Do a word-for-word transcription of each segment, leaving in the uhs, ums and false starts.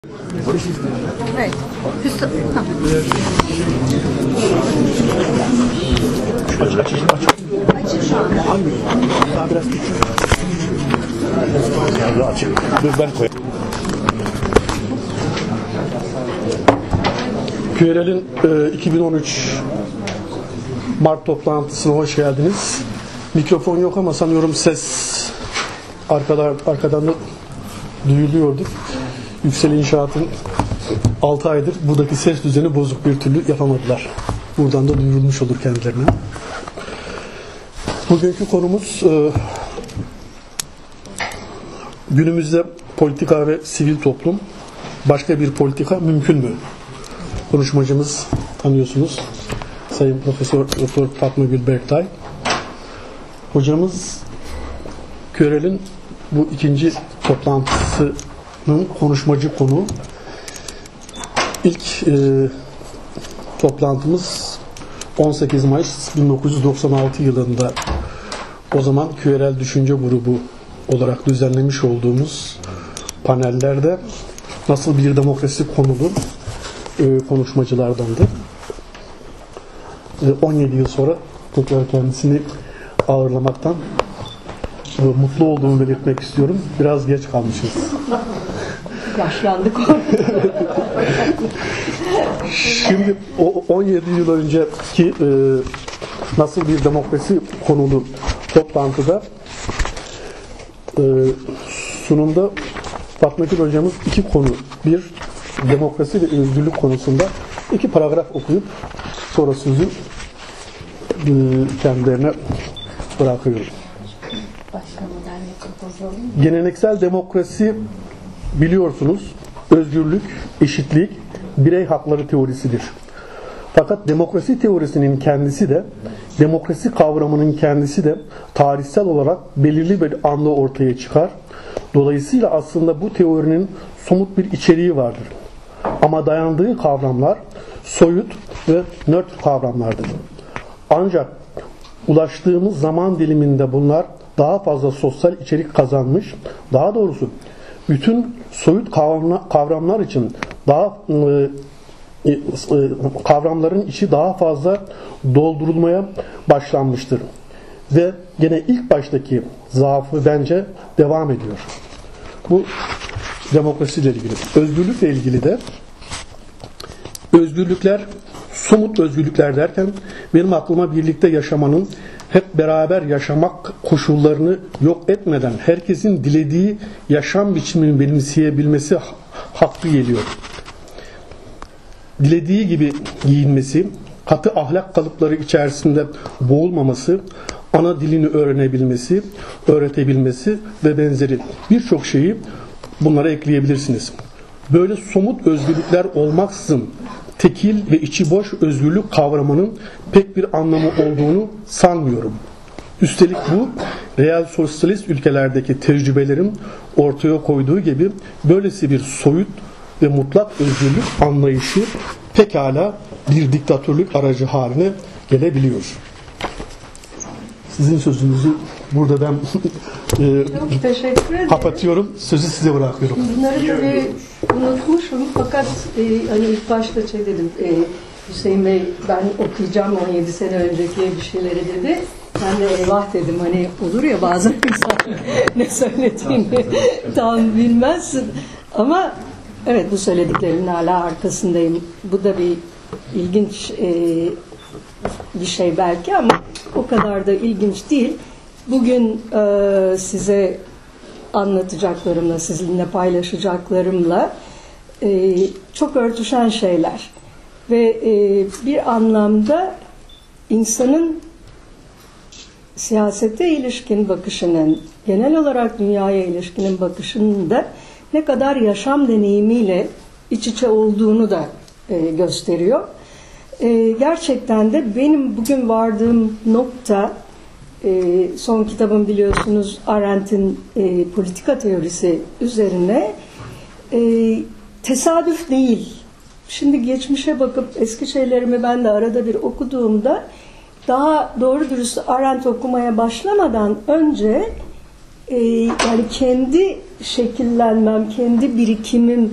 Evet. Hüsnü. Ha. Aç, aç, aç. Açık şu anda. Daha biraz küçük. Daha açık. Dur ben koyayım. Kürel'in e, iki bin on üç Mart toplantısına hoş geldiniz. Mikrofon yok ama sanıyorum ses arkadan, arkadan da duyuluyordur. Yüksel İnşaat'ın altı aydır buradaki ses düzeni bozuk, bir türlü yapamadılar. Buradan da duyurulmuş olur kendilerine. Bugünkü konumuz e, günümüzde politika ve sivil toplum. Başka bir politika mümkün mü? Konuşmacımız tanıyorsunuz. Sayın Profesör Doktor Fatma Gül Berktay. Hocamız Kürel'in bu ikinci toplantısının konuşmacı konu. İlk e, toplantımız on sekiz Mayıs bin dokuz yüz doksan altı yılında o zaman Kürel Düşünce Grubu olarak düzenlemiş olduğumuz panellerde nasıl bir demokrasi konulu e, konuşmacılardandı. E, on yedi yıl sonra tekrar kendisini ağırlamaktan e, mutlu olduğumu belirtmek istiyorum. Biraz geç kalmışız. Yaşlandık. Şimdi o on yedi yıl önceki e, nasıl bir demokrasi konulu toplantıda e, sunumda Fatma Gül hocamız iki konu, bir demokrasi ve özgürlük konusunda iki paragraf okuyup sonra sözü e, kendilerine bırakıyorum. Geleneksel demokrasi biliyorsunuz özgürlük, eşitlik, birey hakları teorisidir. Fakat demokrasi teorisinin kendisi de, demokrasi kavramının kendisi de tarihsel olarak belirli bir anda ortaya çıkar. Dolayısıyla aslında bu teorinin somut bir içeriği vardır. Ama dayandığı kavramlar soyut ve nötr kavramlardır. Ancak ulaştığımız zaman diliminde bunlar daha fazla sosyal içerik kazanmış, daha doğrusu bütün soyut kavramlar için daha e, e, kavramların içi daha fazla doldurulmaya başlanmıştır. Ve gene ilk baştaki zaafı bence devam ediyor. Bu demokrasiyle ilgili. Özgürlükle ilgili de özgürlükler, somut özgürlükler derken benim aklıma birlikte yaşamanın, hep beraber yaşamak koşullarını yok etmeden herkesin dilediği yaşam biçimini benimseyebilmesi hakkı geliyor. Dilediği gibi giyinmesi, katı ahlak kalıpları içerisinde boğulmaması, ana dilini öğrenebilmesi, öğretebilmesi ve benzeri birçok şeyi bunlara ekleyebilirsiniz. Böyle somut özgürlükler olmaksızın tekil ve içi boş özgürlük kavramının pek bir anlamı olduğunu sanmıyorum. Üstelik bu, real sosyalist ülkelerdeki tecrübelerin ortaya koyduğu gibi böylesi bir soyut ve mutlak özgürlük anlayışı pekala bir diktatörlük aracı haline gelebiliyor. Sizin sözünüzü burada ben e, Çok teşekkür ederim. kapatıyorum. Sözü size bırakıyorum. Bunları tabii unutmuşum fakat e, hani ilk başta şey dedim, e, Hüseyin Bey ben okuyacağım on yedi sene önceki bir şeyleri dedi. Ben de eyvah dedim, hani olur ya bazen insan ne söylediğini tam bilmezsin. Ama evet, bu söylediklerimin hala arkasındayım. Bu da bir ilginç e, bir şey belki ama o kadar da ilginç değil. Bugün e, size anlatacaklarımla, sizinle paylaşacaklarımla e, çok örtüşen şeyler. Ve e, bir anlamda insanın siyasete ilişkin bakışının, genel olarak dünyaya ilişkinin bakışının da ne kadar yaşam deneyimiyle iç içe olduğunu da e, gösteriyor. E, gerçekten de benim bugün vardığım nokta, e, son kitabım biliyorsunuz Arendt'in e, politika teorisi üzerine, e, tesadüf değil. Şimdi geçmişe bakıp eski şeylerimi ben de arada bir okuduğumda, daha doğru dürüst Arendt okumaya başlamadan önce e, yani kendi şekillenmem, kendi birikimim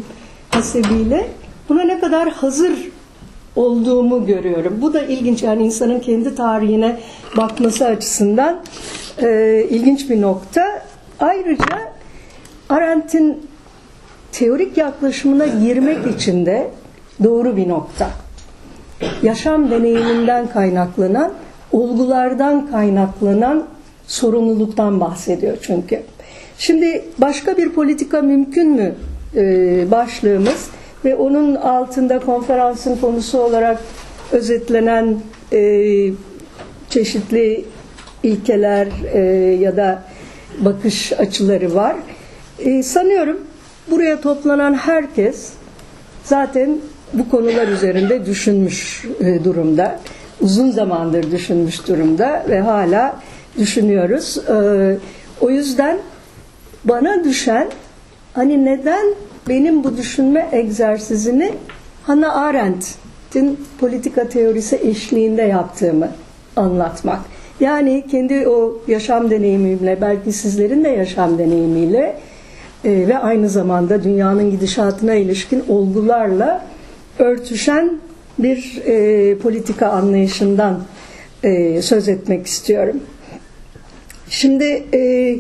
hasebiyle buna ne kadar hazır olduğumu görüyorum. Bu da ilginç, yani insanın kendi tarihine bakması açısından e, ilginç bir nokta. Ayrıca Arendt'in teorik yaklaşımına girmek için de doğru bir nokta. Yaşam deneyiminden kaynaklanan, olgulardan kaynaklanan sorumluluktan bahsediyor çünkü. Şimdi başka bir politika mümkün mü ee, başlığımız ve onun altında konferansın konusu olarak özetlenen e, çeşitli ilkeler e, ya da bakış açıları var. E, sanıyorum buraya toplanan herkes zaten bu konular üzerinde düşünmüş e, durumda. Uzun zamandır düşünmüş durumda ve hala düşünüyoruz. E, o yüzden bana düşen, hani neden benim bu düşünme egzersizini Hannah Arendt'in politika teorisi eşliğinde yaptığımı anlatmak. Yani kendi o yaşam deneyimimle, belki sizlerin de yaşam deneyimiyle e, ve aynı zamanda dünyanın gidişatına ilişkin olgularla örtüşen bir e, politika anlayışından e, söz etmek istiyorum. Şimdi e,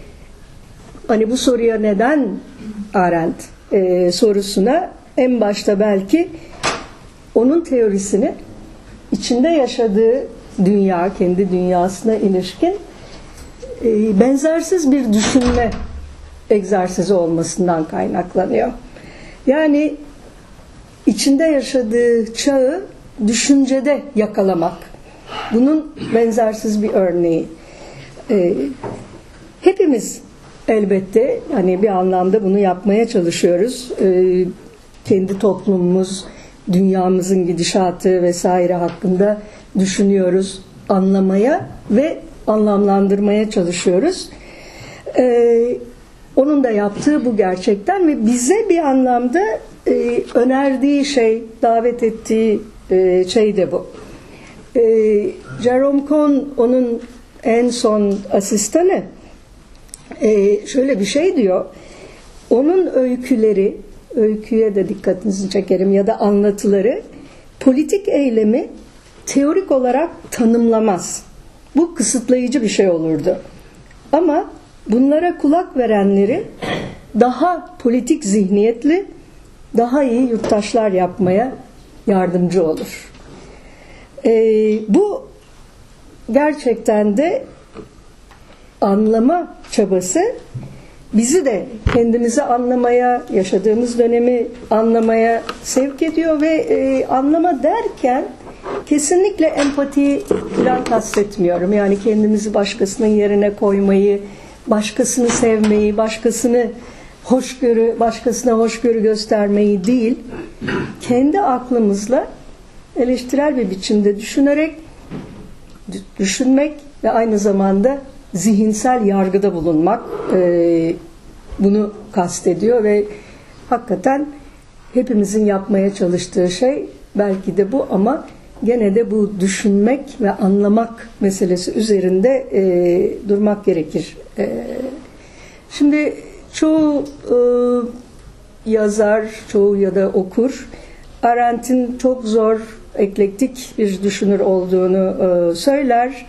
hani bu soruya neden Arendt e, sorusuna en başta belki onun teorisini içinde yaşadığı dünya, kendi dünyasına ilişkin e, benzersiz bir düşünme egzersizi olmasından kaynaklanıyor. Yani içinde yaşadığı çağı düşüncede yakalamak. Bunun benzersiz bir örneği. E, hepimiz elbette hani bir anlamda bunu yapmaya çalışıyoruz. E, kendi toplumumuz, dünyamızın gidişatı vesaire hakkında düşünüyoruz, anlamaya ve anlamlandırmaya çalışıyoruz. Ee, onun da yaptığı bu gerçekten ve bize bir anlamda e, önerdiği şey, davet ettiği e, şey de bu. E, Jerome Cohn, onun en son asistanı, e, şöyle bir şey diyor. Onun öyküleri, öyküye de dikkatinizi çekerim ya da anlatıları, politik eylemi teorik olarak tanımlamaz. Bu kısıtlayıcı bir şey olurdu. Ama bunlara kulak verenleri daha politik zihniyetli, daha iyi yurttaşlar yapmaya yardımcı olur. Ee, bu gerçekten de anlama çabası bizi de kendimizi anlamaya, yaşadığımız dönemi anlamaya sevk ediyor ve e, anlama derken kesinlikle empatiyi falan kastetmiyorum. Yani kendimizi başkasının yerine koymayı, başkasını sevmeyi, başkasını hoşgörü, başkasına hoşgörü göstermeyi değil, kendi aklımızla eleştirel bir biçimde düşünerek, düşünmek ve aynı zamanda zihinsel yargıda bulunmak e, bunu kastediyor ve hakikaten hepimizin yapmaya çalıştığı şey belki de bu, ama gene de bu düşünmek ve anlamak meselesi üzerinde e, durmak gerekir. E, şimdi çoğu e, yazar, çoğu ya da okur Arendt'in çok zor, eklektik bir düşünür olduğunu e, söyler.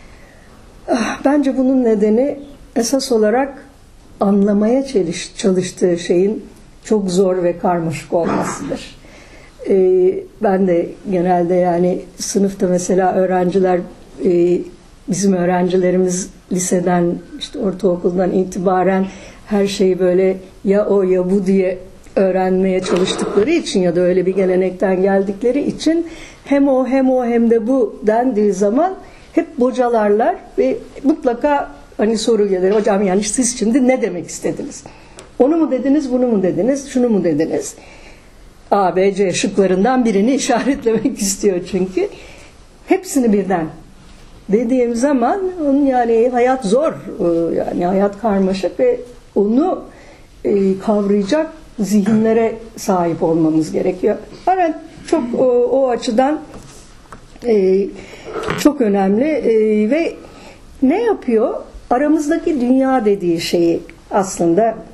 Bence bunun nedeni esas olarak anlamaya çalış, çalıştığı şeyin çok zor ve karmaşık olmasıdır. Ee, ben de genelde yani sınıfta mesela öğrenciler, e, bizim öğrencilerimiz liseden, işte ortaokuldan itibaren her şeyi böyle ya o ya bu diye öğrenmeye çalıştıkları için ya da öyle bir gelenekten geldikleri için hem o hem o hem de bu dendiği zaman hep bocalarlar ve mutlaka hani soru gelir. Hocam yani siz şimdi ne demek istediniz? Onu mu dediniz, bunu mu dediniz, şunu mu dediniz? A, B, C şıklarından birini işaretlemek istiyor çünkü. Hepsini birden dediğim zaman onun yani hayat zor. Yani hayat karmaşık ve onu kavrayacak zihinlere sahip olmamız gerekiyor. Arendt çok o, o açıdan e, çok önemli e, ve ne yapıyor? Aramızdaki dünya dediği şeyi aslında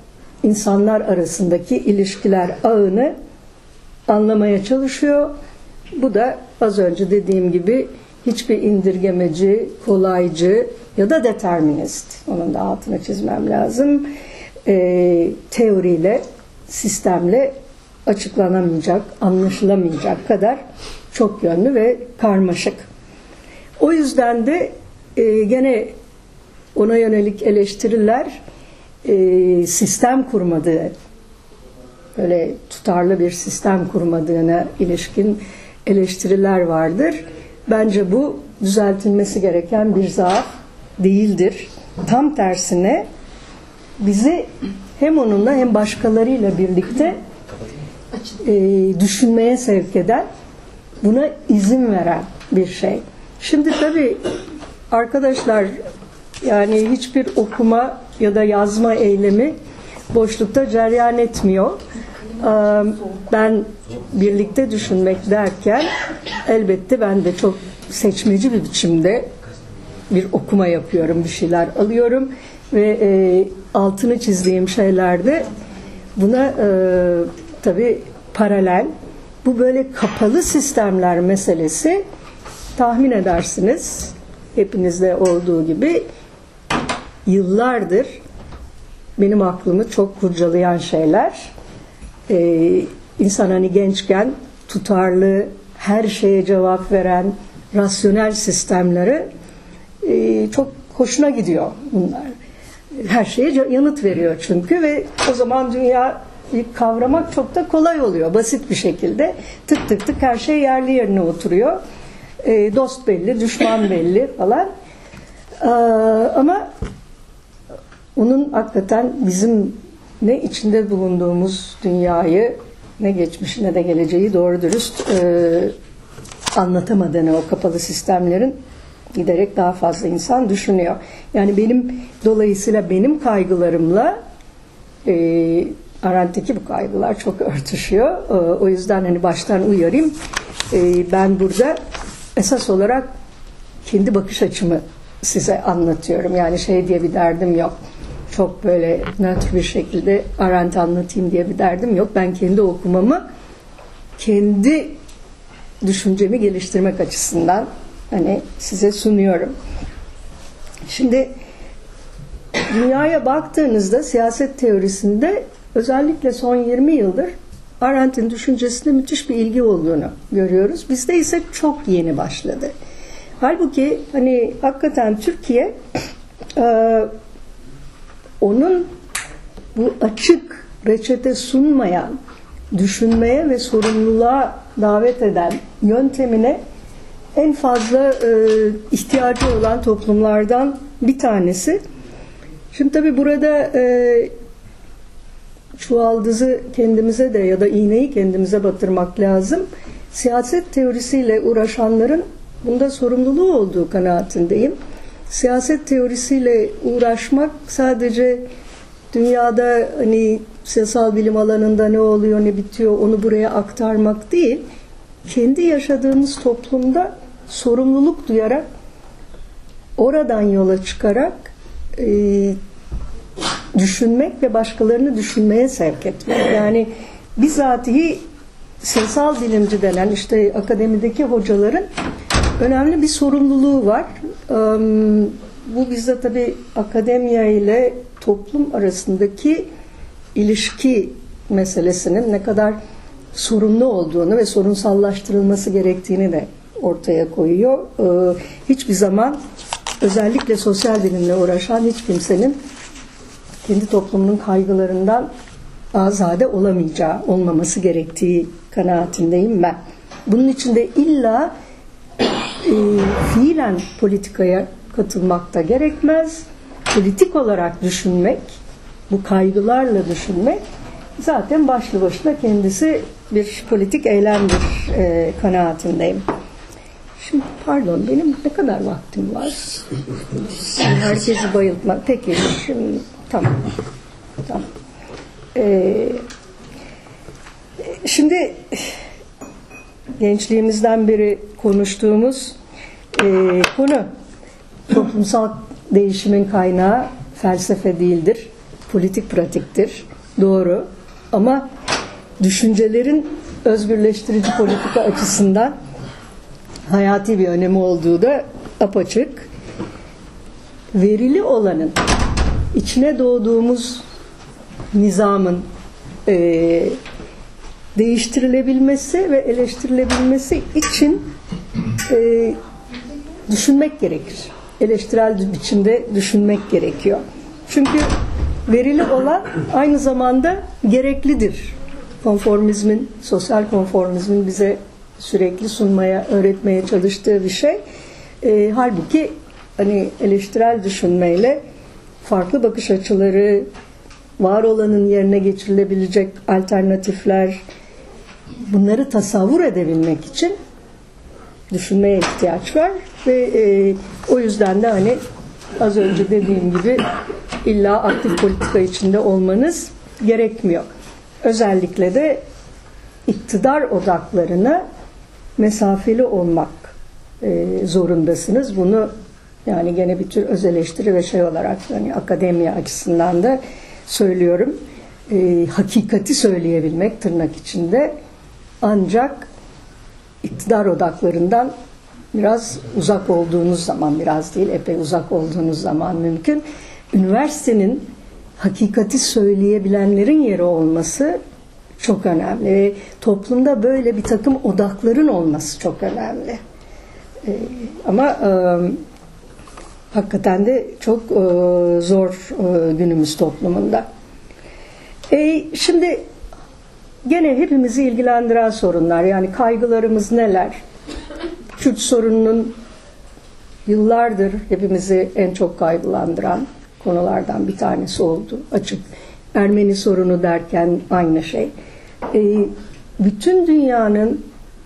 insanlar arasındaki ilişkiler ağını anlamaya çalışıyor. Bu da az önce dediğim gibi hiçbir indirgemeci, kolaycı ya da determinist, onun da altını çizmem lazım, e, teoriyle, sistemle açıklanamayacak, anlaşılamayacak kadar çok yönlü ve karmaşık. O yüzden de e, gene ona yönelik eleştiriler e, sistem kurmadığı, böyle tutarlı bir sistem kurmadığına ilişkin eleştiriler vardır. Bence bu düzeltilmesi gereken bir zaaf değildir. Tam tersine bizi hem onunla hem başkalarıyla birlikte e, düşünmeye sevk eden, buna izin veren bir şey. Şimdi tabii arkadaşlar, yani hiçbir okuma ya da yazma eylemi boşlukta cereyan etmiyor. Ben birlikte düşünmek derken elbette ben de çok seçmeci bir biçimde bir okuma yapıyorum, bir şeyler alıyorum ve e, altını çizdiğim şeylerde buna e, tabii paralel, bu böyle kapalı sistemler meselesi, tahmin edersiniz hepinizde olduğu gibi yıllardır benim aklımı çok kurcalayan şeyler. Ee, insan hani gençken tutarlı, her şeye cevap veren rasyonel sistemleri e, çok hoşuna gidiyor bunlar. Her şeye yanıt veriyor çünkü ve o zaman dünya kavramak çok da kolay oluyor. Basit bir şekilde tık tık tık her şey yerli yerine oturuyor. E, dost belli, düşman belli falan. E, ama onun hakikaten bizim ne içinde bulunduğumuz dünyayı, ne geçmişi ne de geleceği doğru dürüst e, anlatamadığını, o kapalı sistemlerin giderek daha fazla insan düşünüyor. Yani benim dolayısıyla benim kaygılarımla e, Arendt'teki bu kaygılar çok örtüşüyor. E, o yüzden hani baştan uyarayım. E, ben burada esas olarak kendi bakış açımı size anlatıyorum. Yani şey diye bir derdim yok. Çok böyle nötr bir şekilde Arendt anlatayım diye bir derdim yok. Ben kendi okumamı, kendi düşüncemi geliştirmek açısından hani size sunuyorum. Şimdi dünyaya baktığınızda siyaset teorisinde özellikle son yirmi yıldır Arendt'in düşüncesinde müthiş bir ilgi olduğunu görüyoruz. Bizde ise çok yeni başladı. Halbuki hani hakikaten Türkiye e, onun bu açık reçete sunmayan, düşünmeye ve sorumluluğa davet eden yöntemine en fazla e, ihtiyacı olan toplumlardan bir tanesi. Şimdi tabii burada e, çuvaldızı kendimize de ya da iğneyi kendimize batırmak lazım. Siyaset teorisiyle uğraşanların bunda sorumluluğu olduğu kanaatindeyim. Siyaset teorisiyle uğraşmak sadece dünyada hani siyasal bilim alanında ne oluyor ne bitiyor onu buraya aktarmak değil, kendi yaşadığımız toplumda sorumluluk duyarak, oradan yola çıkarak e, düşünmek ve başkalarını düşünmeye sevk etmek. Yani bizatihi siyasal bilimci denen işte akademideki hocaların önemli bir sorumluluğu var. Bu bizde tabii akademiya ile toplum arasındaki ilişki meselesinin ne kadar sorunlu olduğunu ve sorunsallaştırılması gerektiğini de ortaya koyuyor. Hiçbir zaman özellikle sosyal bilimle uğraşan hiç kimsenin kendi toplumunun kaygılarından azade olamayacağı, olmaması gerektiği kanaatindeyim ben. Bunun için de illa e, fiilen politikaya katılmak da gerekmez. Politik olarak düşünmek, bu kaygılarla düşünmek zaten başlı başına kendisi bir politik eylemdir e, kanaatindeyim. Şimdi pardon, benim ne kadar vaktim var? Yani herkesi bayıltmak. Peki, şimdi tamam. Tamam. Ee, şimdi gençliğimizden beri konuştuğumuz e, konu toplumsal değişimin kaynağı felsefe değildir, politik pratiktir. doğru. Ama düşüncelerin özgürleştirici politika açısından hayati bir önemi olduğu da apaçık. Verili olanın, içine doğduğumuz nizamın e, değiştirilebilmesi ve eleştirilebilmesi için e, düşünmek gerekir. Eleştirel biçimde düşünmek gerekiyor. Çünkü verili olan aynı zamanda gereklidir. Konformizmin, sosyal konformizmin bize sürekli sunmaya, öğretmeye çalıştığı bir şey. E, halbuki hani eleştirel düşünmeyle farklı bakış açıları, var olanın yerine geçirilebilecek alternatifler, bunları tasavvur edebilmek için düşünmeye ihtiyaç var ve e, o yüzden de hani az önce dediğim gibi illa aktif politika içinde olmanız gerekmiyor. Özellikle de iktidar odaklarına mesafeli olmak e, zorundasınız. Bunu yani gene bir tür öz eleştiri ve şey olarak yani akademiya açısından da söylüyorum. E, hakikati söyleyebilmek tırnak içinde ancak iktidar odaklarından biraz uzak olduğunuz zaman, biraz değil epey uzak olduğunuz zaman mümkün. Üniversitenin hakikati söyleyebilenlerin yeri olması çok önemli. Ve toplumda böyle bir takım odakların olması çok önemli. Ee, ama e, hakikaten de çok e, zor e, günümüz toplumunda. E, şimdi gene hepimizi ilgilendiren sorunlar, yani kaygılarımız neler? Kürt sorununun yıllardır hepimizi en çok kaygılandıran konulardan bir tanesi oldu. Açık. Ermeni sorunu derken aynı şey. E, bütün dünyanın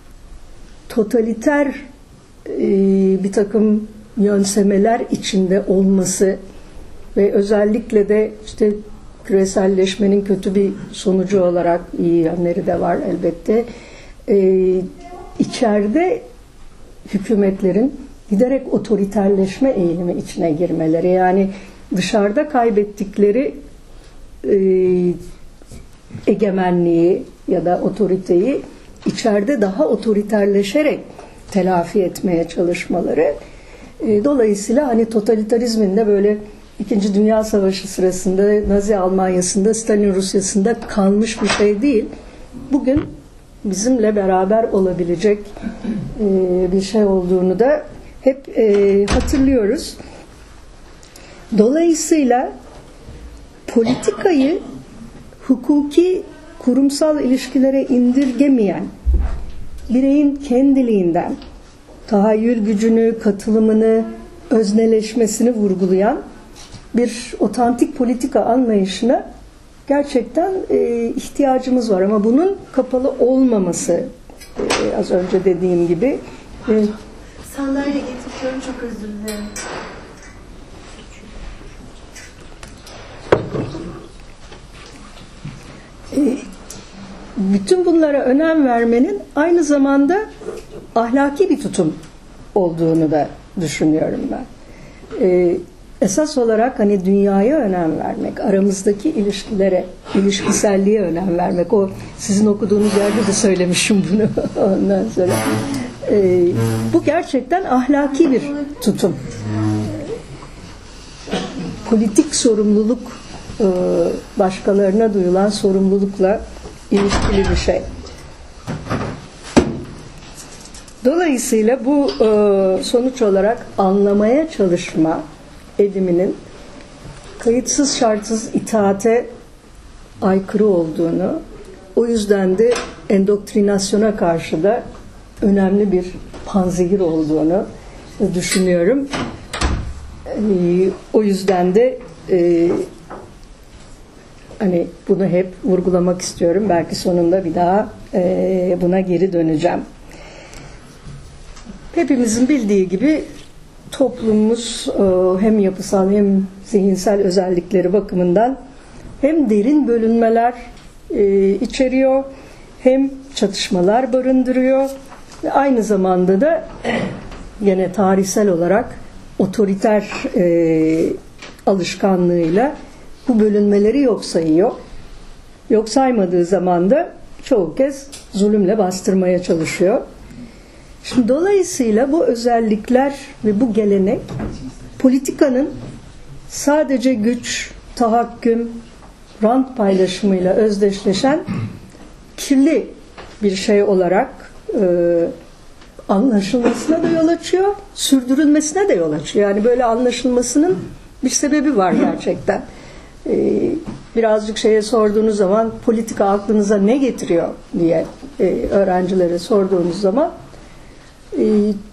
totaliter e, bir takım yönsemeler içinde olması ve özellikle de işte küreselleşmenin kötü bir sonucu olarak iyi yönleri de var elbette. Ee, içeride hükümetlerin giderek otoriterleşme eğilimi içine girmeleri, yani dışarıda kaybettikleri e, egemenliği ya da otoriteyi içeride daha otoriterleşerek telafi etmeye çalışmaları. E, dolayısıyla hani totalitarizmin de böyle İkinci Dünya Savaşı sırasında Nazi Almanya'sında, Stalin Rusya'sında kalmış bir şey değil. Bugün bizimle beraber olabilecek e, bir şey olduğunu da hep e, hatırlıyoruz. Dolayısıyla politikayı hukuki kurumsal ilişkilere indirgemeyen, bireyin kendiliğinden tahayyül gücünü, katılımını, özneleşmesini vurgulayan bir otantik politika anlayışına gerçekten e, ihtiyacımız var. Ama bunun kapalı olmaması, e, az önce dediğim gibi. E, Sandalye getiriyorum, çok özür dilerim. e, bütün bunlara önem vermenin aynı zamanda ahlaki bir tutum olduğunu da düşünüyorum ben. E, Esas olarak hani dünyaya önem vermek, aramızdaki ilişkilere, ilişkiselliğe önem vermek. O sizin okuduğunuz yerde de söylemişim bunu ondan sonra. Ee, bu gerçekten ahlaki bir tutum. Politik sorumluluk, e, başkalarına duyulan sorumlulukla ilişkili bir şey. Dolayısıyla bu e, sonuç olarak anlamaya çalışma ediminin kayıtsız şartsız itaate aykırı olduğunu, o yüzden de endoktrinasyona karşı da önemli bir panzehir olduğunu düşünüyorum. Ee, o yüzden de e, hani bunu hep vurgulamak istiyorum. Belki sonunda bir daha e, buna geri döneceğim. Hepimizin bildiği gibi toplumumuz hem yapısal hem zihinsel özellikleri bakımından hem derin bölünmeler içeriyor, hem çatışmalar barındırıyor ve aynı zamanda da yine tarihsel olarak otoriter alışkanlığıyla bu bölünmeleri yok sayıyor Yok saymadığı zaman da çoğu kez zulümle bastırmaya çalışıyor. Şimdi dolayısıyla bu özellikler ve bu gelenek politikanın sadece güç, tahakküm, rant paylaşımıyla özdeşleşen kirli bir şey olarak e, anlaşılmasına da yol açıyor, sürdürülmesine de yol açıyor. Yani böyle anlaşılmasının bir sebebi var gerçekten. E, birazcık şeye sorduğunuz zaman politika aklınıza ne getiriyor diye e, öğrencilere sorduğunuz zaman e,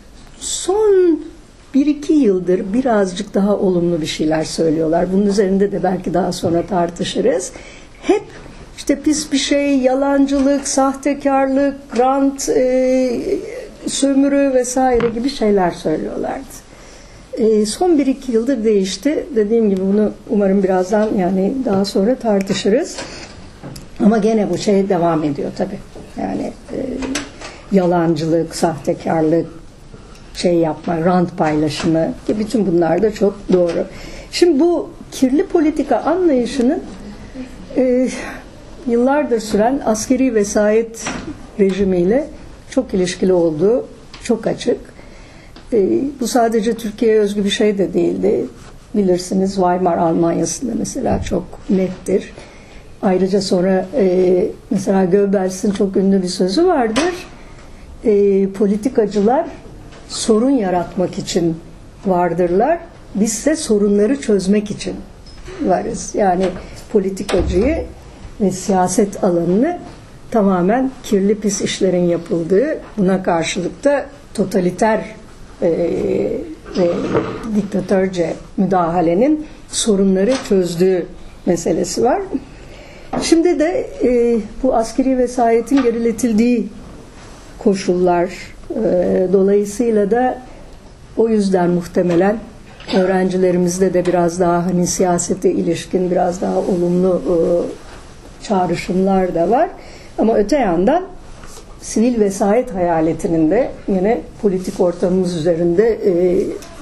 son bir iki yıldır birazcık daha olumlu bir şeyler söylüyorlar. Bunun üzerinde de belki daha sonra tartışırız. Hep işte pis bir şey, yalancılık, sahtekarlık, rant, e, sömürü vesaire gibi şeyler söylüyorlardı. E, son bir iki yıldır değişti. Dediğim gibi bunu umarım birazdan yani daha sonra tartışırız. Ama gene bu şey devam ediyor tabii. Yani e, yalancılık, sahtekarlık, şey yapma, rant paylaşımı ki bütün bunlar da çok doğru. Şimdi bu kirli politika anlayışının e, yıllardır süren askeri vesayet rejimiyle çok ilişkili olduğu çok açık. E, bu sadece Türkiye'ye özgü bir şey de değildi. Bilirsiniz Weimar Almanya'sında mesela çok nettir. Ayrıca sonra e, mesela Goebbels'in çok ünlü bir sözü vardır. E, politikacılar sorun yaratmak için vardırlar. Bizse sorunları çözmek için varız. Yani politikacıyı ve siyaset alanını tamamen kirli pis işlerin yapıldığı, buna karşılık da totaliter e, ve diktatörce müdahalenin sorunları çözdüğü meselesi var. Şimdi de e, bu askeri vesayetin geriletildiği koşullar e, dolayısıyla da o yüzden muhtemelen öğrencilerimizde de biraz daha hani siyasete ilişkin biraz daha olumlu e, çağrışımlar da var. Ama öte yandan sivil vesayet hayaletinin de yine politik ortamımız üzerinde e,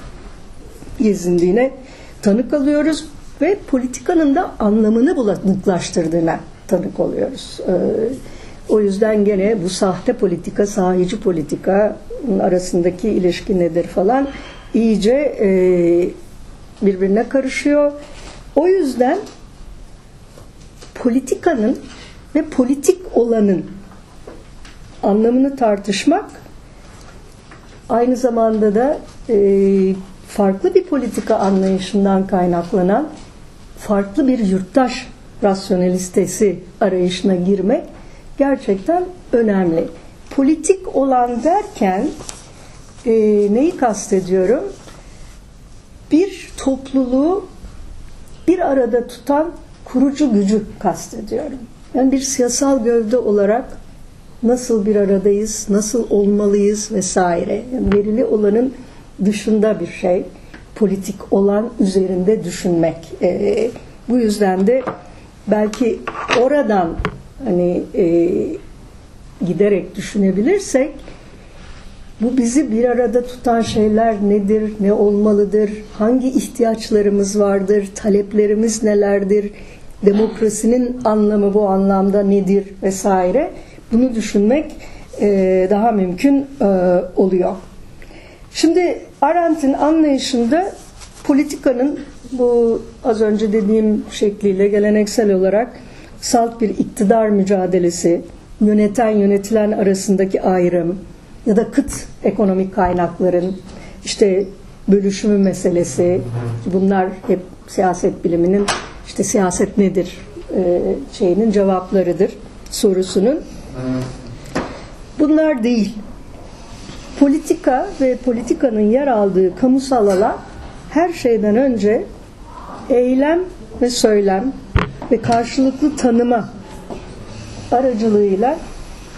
gezindiğine tanık alıyoruz ve politikanın da anlamını bulanıklaştırdığına tanık oluyoruz. E, o yüzden gene bu sahte politika, sahici politika arasındaki ilişki nedir falan iyice e, birbirine karışıyor. O yüzden politikanın ve politik olanın anlamını tartışmak aynı zamanda da e, farklı bir politika anlayışından kaynaklanan farklı bir yurttaş rasyonelistesi arayışına girmek gerçekten önemli. Politik olan derken e, neyi kastediyorum? Bir topluluğu bir arada tutan kurucu gücü kastediyorum. Yani bir siyasal gövde olarak nasıl bir aradayız, nasıl olmalıyız vesaire. Yani verili olanın dışında bir şey, politik olan üzerinde düşünmek. E, bu yüzden de belki oradan hani e, giderek düşünebilirsek bu bizi bir arada tutan şeyler nedir, ne olmalıdır, hangi ihtiyaçlarımız vardır, taleplerimiz nelerdir, demokrasinin anlamı bu anlamda nedir vesaire. Bunu düşünmek e, daha mümkün e, oluyor. Şimdi Arendt'in anlayışında politikanın bu az önce dediğim şekliyle geleneksel olarak salt bir iktidar mücadelesi, yöneten yönetilen arasındaki ayrım ya da kıt ekonomik kaynakların işte bölüşümü meselesi, bunlar hep siyaset biliminin işte siyaset nedir e, şeyinin cevaplarıdır sorusunun. Bunlar değil. Politika ve politikanın yer aldığı kamusal alan her şeyden önce eylem ve söylem ve karşılıklı tanıma aracılığıyla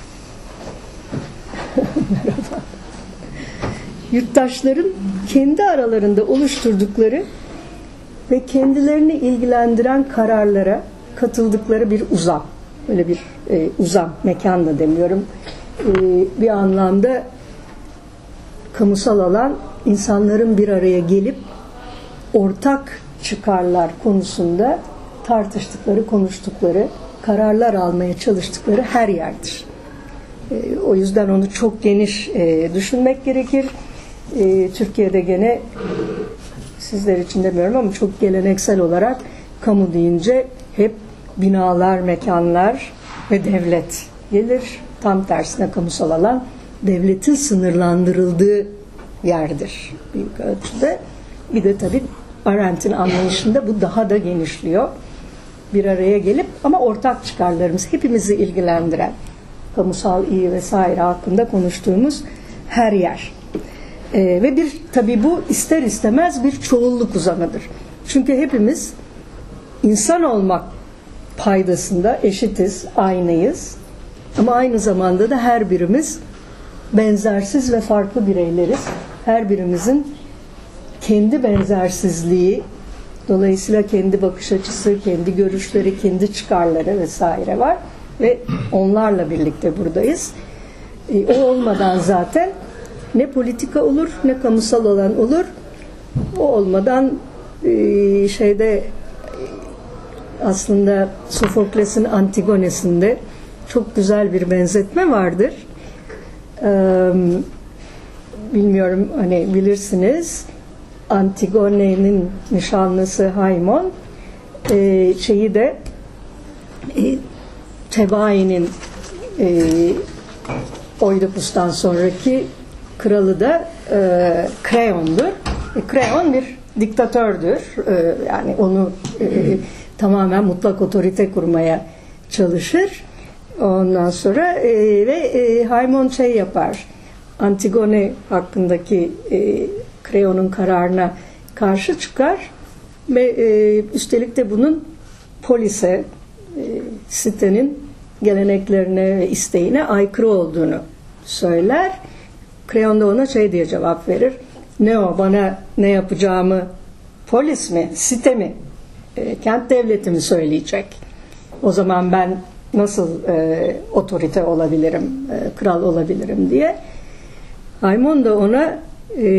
merhaba, yurttaşların kendi aralarında oluşturdukları ve kendilerini ilgilendiren kararlara katıldıkları bir uzam. Böyle bir e, uzam, mekan da demiyorum. E, bir anlamda kamusal alan insanların bir araya gelip ortak çıkarlar konusunda tartıştıkları, konuştukları, kararlar almaya çalıştıkları her yerdir. E, o yüzden onu çok geniş e, düşünmek gerekir. E, Türkiye'de gene sizler için demiyorum ama çok geleneksel olarak kamu deyince hep binalar, mekanlar ve devlet gelir. Tam tersine kamusal alan devletin sınırlandırıldığı yerdir büyük ölçüde. Bir de tabii Arendt'in anlayışında bu daha da genişliyor. Bir araya gelip ama ortak çıkarlarımız hepimizi ilgilendiren kamusal iyi vesaire hakkında konuştuğumuz her yer. Ee, ve bir tabii bu ister istemez bir çoğulluk uzamıdır. Çünkü hepimiz insan olmak paydasında eşitiz, aynıyız. Ama aynı zamanda da her birimiz benzersiz ve farklı bireyleriz. Her birimizin kendi benzersizliği, dolayısıyla kendi bakış açısı, kendi görüşleri, kendi çıkarları vesaire var ve onlarla birlikte buradayız. E, o olmadan zaten ne politika olur, ne kamusal alan olur. O olmadan e, şeyde aslında Sofokles'in Antigones'inde çok güzel bir benzetme vardır. Ee, bilmiyorum hani bilirsiniz. Antigone'nin nişanlısı Haymon e, şeyi de e, Tebai'nin e, Oidipus'tan sonraki kralı da e, Kreon'dur. E, Kreon bir diktatördür. E, yani onu e, tamamen mutlak otorite kurmaya çalışır. Ondan sonra e, ve e, Haymon şey yapar. Antigone hakkındaki e, Kreon'un kararına karşı çıkar ve e, üstelik de bunun polise, e, sitenin geleneklerine ve isteğine aykırı olduğunu söyler. Kreon da ona şey diye cevap verir. Ne o, bana ne yapacağımı polis mi, site mi, e, kent devleti mi söyleyecek? O zaman ben nasıl e, otorite olabilirim, e, kral olabilirim diye. Haymon da ona e,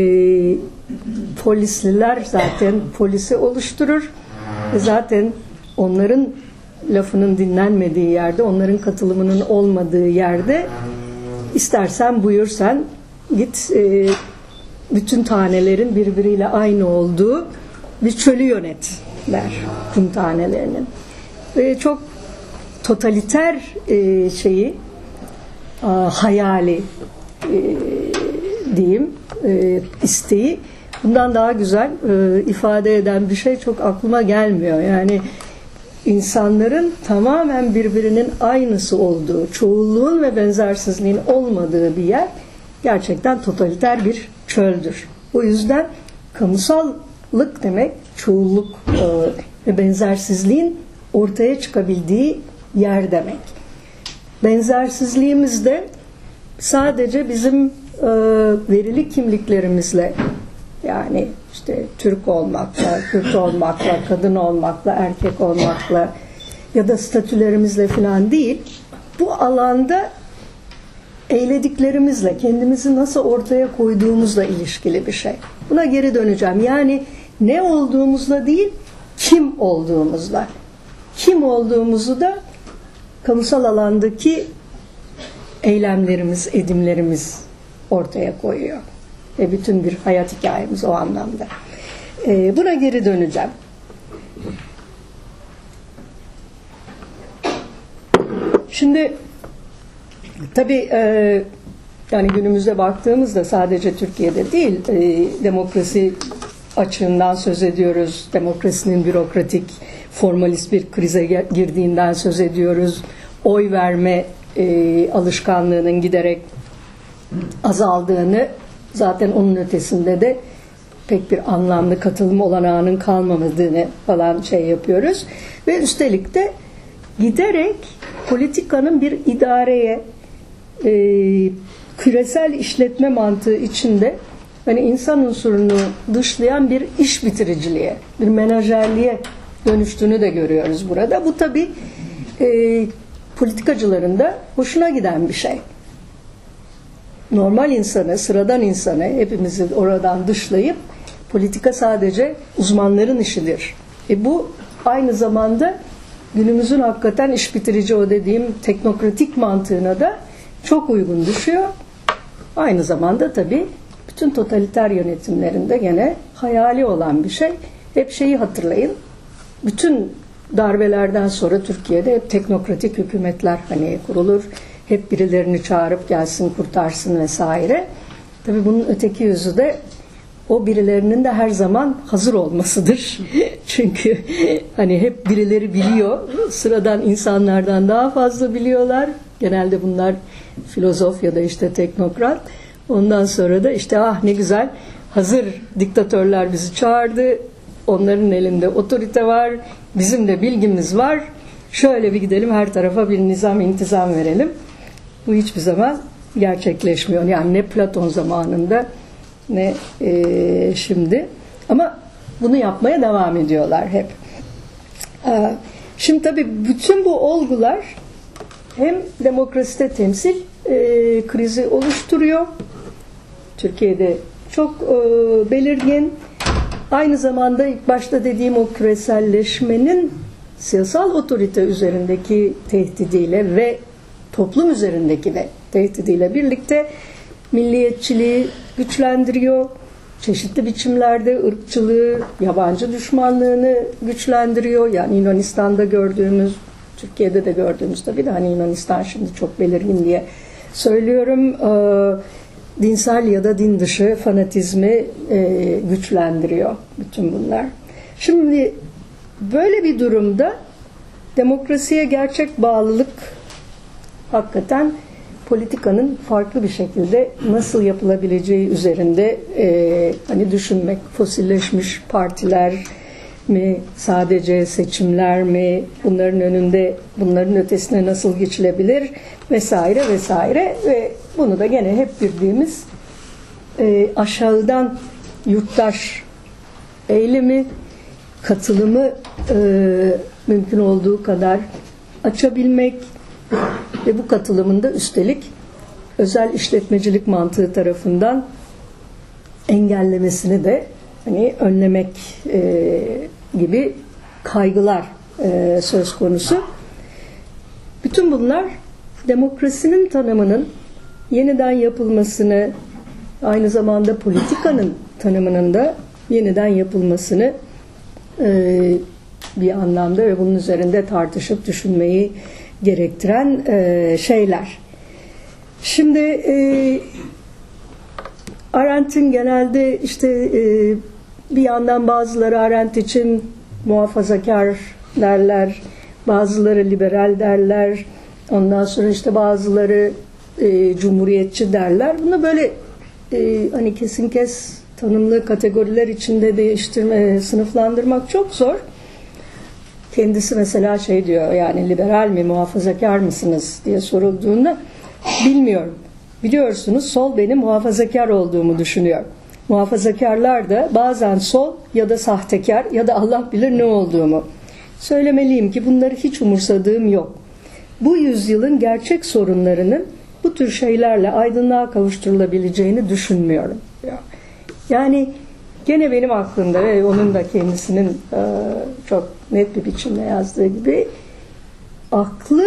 polisliler zaten polisi oluşturur. E, zaten onların lafının dinlenmediği yerde, onların katılımının olmadığı yerde istersen buyur sen git e, bütün tanelerin birbiriyle aynı olduğu bir çölü yönet der kum tanelerinin. Ve çok totaliter e, şeyi a, hayali e, diyeyim e, isteği bundan daha güzel e, ifade eden bir şey çok aklıma gelmiyor. Yani insanların tamamen birbirinin aynısı olduğu, çoğulluğun ve benzersizliğin olmadığı bir yer gerçekten totaliter bir çöldür. O yüzden kamusallık demek çoğulluk e, ve benzersizliğin ortaya çıkabildiği yer demek. Benzersizliğimiz de sadece bizim e, verili kimliklerimizle, yani işte Türk olmakla, Kürt olmakla, kadın olmakla, erkek olmakla ya da statülerimizle falan değil, bu alanda eylediklerimizle, kendimizi nasıl ortaya koyduğumuzla ilişkili bir şey. Buna geri döneceğim. Yani ne olduğumuzla değil, kim olduğumuzla. Kim olduğumuzu da kamusal alandaki eylemlerimiz, edimlerimiz ortaya koyuyor. Ve bütün bir hayat hikayemiz o anlamda. Ee, buna geri döneceğim. Şimdi tabii e, yani günümüzde baktığımızda sadece Türkiye'de değil, e, demokrasi açığından söz ediyoruz. Demokrasinin bürokratik, formalist bir krize girdiğinden söz ediyoruz. Oy verme e, alışkanlığının giderek azaldığını, zaten onun ötesinde de pek bir anlamlı katılım olanağının kalmamadığını falan şey yapıyoruz. Ve üstelik de giderek politikanın bir idareye, e, küresel işletme mantığı içinde hani insan unsurunu dışlayan bir iş bitiriciliğe, bir menajerliğe dönüştüğünü de görüyoruz burada. Bu tabii e, politikacıların da hoşuna giden bir şey. Normal insanı, sıradan insanı hepimizi oradan dışlayıp politika sadece uzmanların işidir. E bu aynı zamanda günümüzün hakikaten iş bitirici o dediğim teknokratik mantığına da çok uygun düşüyor. Aynı zamanda tabii bütün totaliter yönetimlerinde gene hayali olan bir şey. Hep şeyi hatırlayın. Bütün darbelerden sonra Türkiye'de hep teknokratik hükümetler hani kurulur. Hep birilerini çağırıp gelsin kurtarsın vesaire. Tabii bunun öteki yüzü de o birilerinin de her zaman hazır olmasıdır. Çünkü hani hep birileri biliyor. Sıradan insanlardan daha fazla biliyorlar. Genelde bunlar filozof ya da işte teknokrat. Ondan sonra da işte ah ne güzel hazır diktatörler bizi çağırdı. Onların elinde otorite var. Bizim de bilgimiz var. Şöyle bir gidelim her tarafa bir nizam intizam verelim. Bu hiçbir zaman gerçekleşmiyor. Yani ne Platon zamanında ne e, şimdi. Ama bunu yapmaya devam ediyorlar hep. Ee, şimdi tabii bütün bu olgular hem demokraside temsil e, krizi oluşturuyor. Türkiye'de çok e, belirgin. Aynı zamanda ilk başta dediğim o küreselleşmenin siyasal otorite üzerindeki tehdidiyle ve toplum üzerindeki de tehdidiyle birlikte milliyetçiliği güçlendiriyor. Çeşitli biçimlerde ırkçılığı, yabancı düşmanlığını güçlendiriyor. Yani Yunanistan'da gördüğümüz, Türkiye'de de gördüğümüz tabii de hani Yunanistan şimdi çok belirgin diye söylüyorum. Ee, dinsel ya da din dışı fanatizmi e, güçlendiriyor bütün bunlar. Şimdi böyle bir durumda demokrasiye gerçek bağlılık hakikaten politikanın farklı bir şekilde nasıl yapılabileceği üzerinde e, hani düşünmek, fosilleşmiş partiler mi, sadece seçimler mi, bunların önünde, bunların ötesine nasıl geçilebilir vesaire vesaire ve bunu da gene hep bildiğimiz e, aşağıdan yurttaş eylemi, katılımı e, mümkün olduğu kadar açabilmek ve bu katılımın da üstelik özel işletmecilik mantığı tarafından engellemesini de hani önlemek e, gibi kaygılar e, söz konusu. Bütün bunlar demokrasinin tanımının yeniden yapılmasını, aynı zamanda politikanın tanımının da yeniden yapılmasını e, bir anlamda ve bunun üzerinde tartışıp düşünmeyi gerektiren e, şeyler. Şimdi e, Arendt'in genelde işte e, bir yandan bazıları Arendt için muhafazakar derler, bazıları liberal derler, ondan sonra işte bazıları e, cumhuriyetçi derler. Bunu böyle e, hani kesin kes tanımlı kategoriler içinde değiştirme, sınıflandırmak çok zor. Kendisi mesela şey diyor, yani liberal mi, muhafazakar mısınız diye sorulduğunda bilmiyorum. Biliyorsunuz sol benim muhafazakar olduğumu düşünüyor. Muhafazakarlar da bazen sol ya da sahtekar ya da Allah bilir ne olduğumu. Söylemeliyim ki bunları hiç umursadığım yok. Bu yüzyılın gerçek sorunlarının bu tür şeylerle aydınlığa kavuşturulabileceğini düşünmüyorum. Yani gene benim aklımda ve onun da kendisinin çok net bir biçimde yazdığı gibi aklı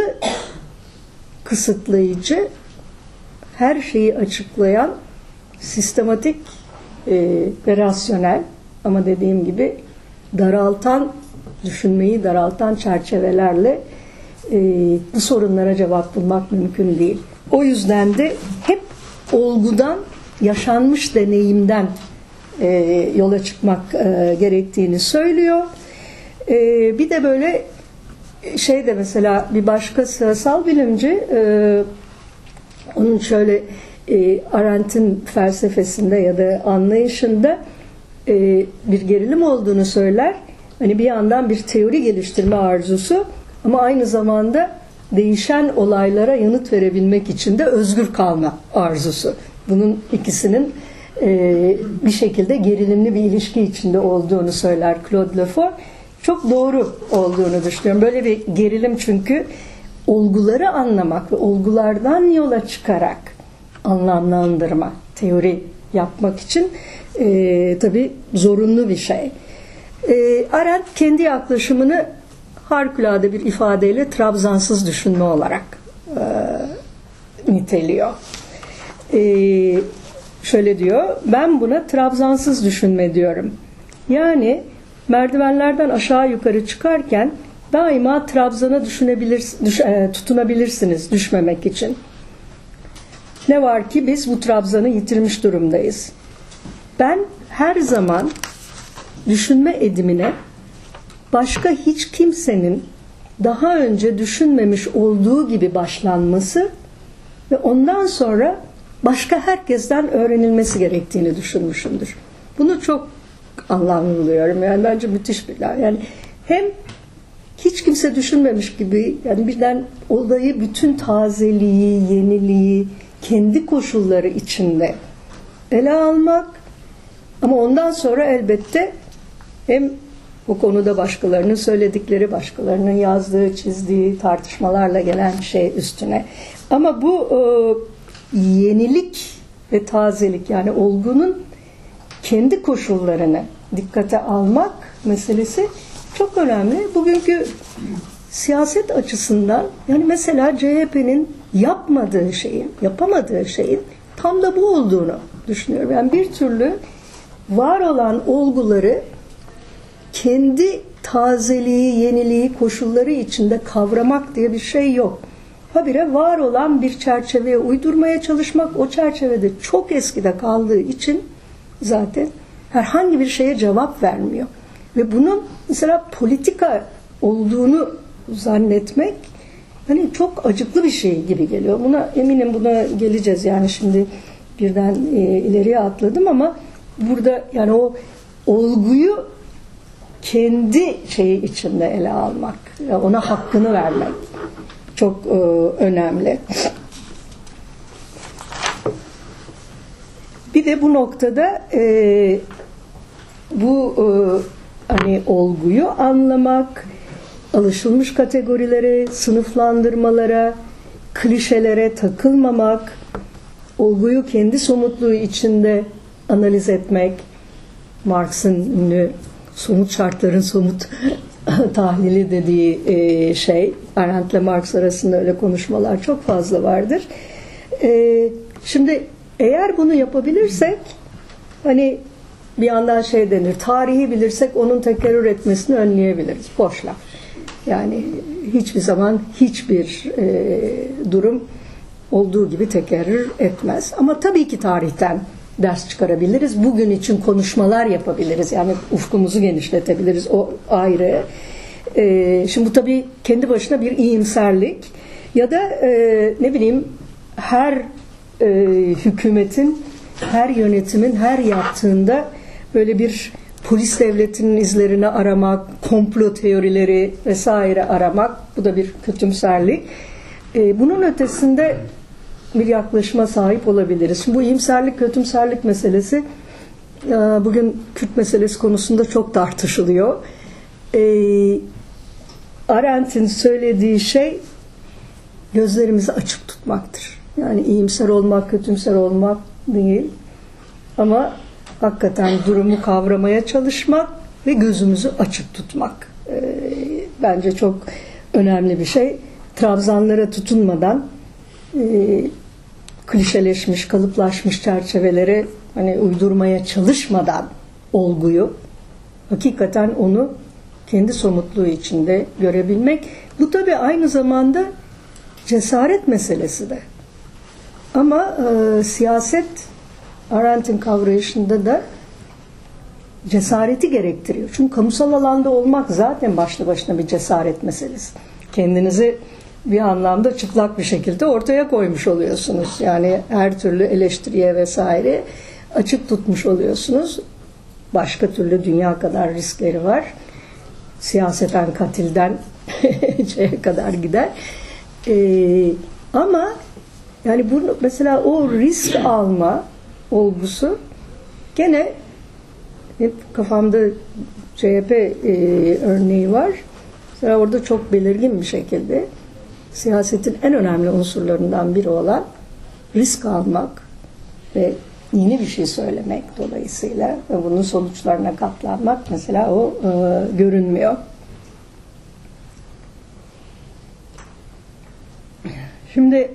kısıtlayıcı, her şeyi açıklayan, sistematik e, ve rasyonel ama dediğim gibi daraltan, düşünmeyi daraltan çerçevelerle e, bu sorunlara cevap bulmak mümkün değil. O yüzden de hep olgudan, yaşanmış deneyimden e, yola çıkmak e, gerektiğini söylüyor. E, bir de böyle şey de mesela bir başka siyasal bilimci e, onun şöyle e, Arendt'in felsefesinde ya da anlayışında e, bir gerilim olduğunu söyler. Hani bir yandan bir teori geliştirme arzusu ama aynı zamanda değişen olaylara yanıt verebilmek için de özgür kalma arzusu. Bunun ikisinin e, bir şekilde gerilimli bir ilişki içinde olduğunu söyler Claude Lefort. Çok doğru olduğunu düşünüyorum. Böyle bir gerilim çünkü olguları anlamak ve olgulardan yola çıkarak anlamlandırma, teori yapmak için e, tabii zorunlu bir şey. E, Arendt kendi yaklaşımını harikulade bir ifadeyle trabzansız düşünme olarak e, niteliyor. E, şöyle diyor, ben buna trabzansız düşünme diyorum. Yani merdivenlerden aşağı yukarı çıkarken daima trabzana düşünebilir, düş, e, tutunabilirsiniz düşmemek için. Ne var ki biz bu trabzanı yitirmiş durumdayız. Ben her zaman düşünme edimine başka hiç kimsenin daha önce düşünmemiş olduğu gibi başlanması ve ondan sonra başka herkesten öğrenilmesi gerektiğini düşünmüşümdür. Bunu çok anlamlı buluyorum. Yani bence müthiş bir laf. Yani hem hiç kimse düşünmemiş gibi, yani birden olayı bütün tazeliği, yeniliği, kendi koşulları içinde ele almak, ama ondan sonra elbette hem bu konuda başkalarının söyledikleri, başkalarının yazdığı, çizdiği tartışmalarla gelen şey üstüne. Ama bu e, yenilik ve tazelik, yani olgunun kendi koşullarını dikkate almak meselesi çok önemli. Bugünkü siyaset açısından, yani mesela C H P'nin yapmadığı şeyin, yapamadığı şeyin tam da bu olduğunu düşünüyorum. Yani bir türlü var olan olguları kendi tazeliği, yeniliği, koşulları içinde kavramak diye bir şey yok. Habire var olan bir çerçeveye uydurmaya çalışmak, o çerçevede çok eskide kaldığı için zaten herhangi bir şeye cevap vermiyor. Ve bunun mesela politika olduğunu zannetmek hani çok acıklı bir şey gibi geliyor. Buna eminim, buna geleceğiz. Yani şimdi birden e, ileriye atladım ama burada yani o olguyu kendi şeyi içinde ele almak, ona hakkını vermek çok e, önemli. Bir de bu noktada e, bu e, hani olguyu anlamak, alışılmış kategorilere, sınıflandırmalara, klişelere takılmamak, olguyu kendi somutluğu içinde analiz etmek, Marx'ın ünlü somut şartların somut tahlili dediği e, şey, Arendt ile Marx arasında öyle konuşmalar çok fazla vardır. E, şimdi eğer bunu yapabilirsek, hani bir yandan şey denir, tarihi bilirsek onun tekerrür etmesini önleyebiliriz. Boş laf. Yani hiçbir zaman hiçbir e, durum olduğu gibi tekerrür etmez. Ama tabii ki tarihten ders çıkarabiliriz. Bugün için konuşmalar yapabiliriz. Yani ufkumuzu genişletebiliriz. O ayrı. E, şimdi bu tabii kendi başına bir iyimserlik. Ya da e, ne bileyim her e, hükümetin, her yönetimin her yaptığında böyle bir polis devletinin izlerini aramak, komplo teorileri vesaire aramak, bu da bir kötümserlik. E, bunun ötesinde bir yaklaşıma sahip olabiliriz. Şimdi bu iyimserlik, kötümserlik meselesi e, bugün Kürt meselesi konusunda çok tartışılıyor. E, Arendt'in söylediği şey gözlerimizi açık tutmaktır. Yani iyimser olmak, kötümser olmak değil. Ama hakikaten durumu kavramaya çalışmak ve gözümüzü açık tutmak. E, bence çok önemli bir şey. Trabzanlara tutunmadan, e, klişeleşmiş, kalıplaşmış çerçevelere hani uydurmaya çalışmadan olguyu, hakikaten onu kendi somutluğu içinde görebilmek. Bu tabii aynı zamanda cesaret meselesi de. Ama e, siyaset Arendt'in kavrayışında da cesareti gerektiriyor. Çünkü kamusal alanda olmak zaten başlı başına bir cesaret meselesi. Kendinizi bir anlamda çıplak bir şekilde ortaya koymuş oluyorsunuz. Yani her türlü eleştiriye vesaire açık tutmuş oluyorsunuz. Başka türlü dünya kadar riskleri var. Siyaseten katilden şeye kadar gider. Ee, ama yani bu mesela o risk alma olgusu gene hep kafamda C H P e, örneği var. Mesela orada çok belirgin bir şekilde siyasetin en önemli unsurlarından biri olan risk almak ve yeni bir şey söylemek dolayısıyla ve bunun sonuçlarına katlanmak mesela o e, görünmüyor. Şimdi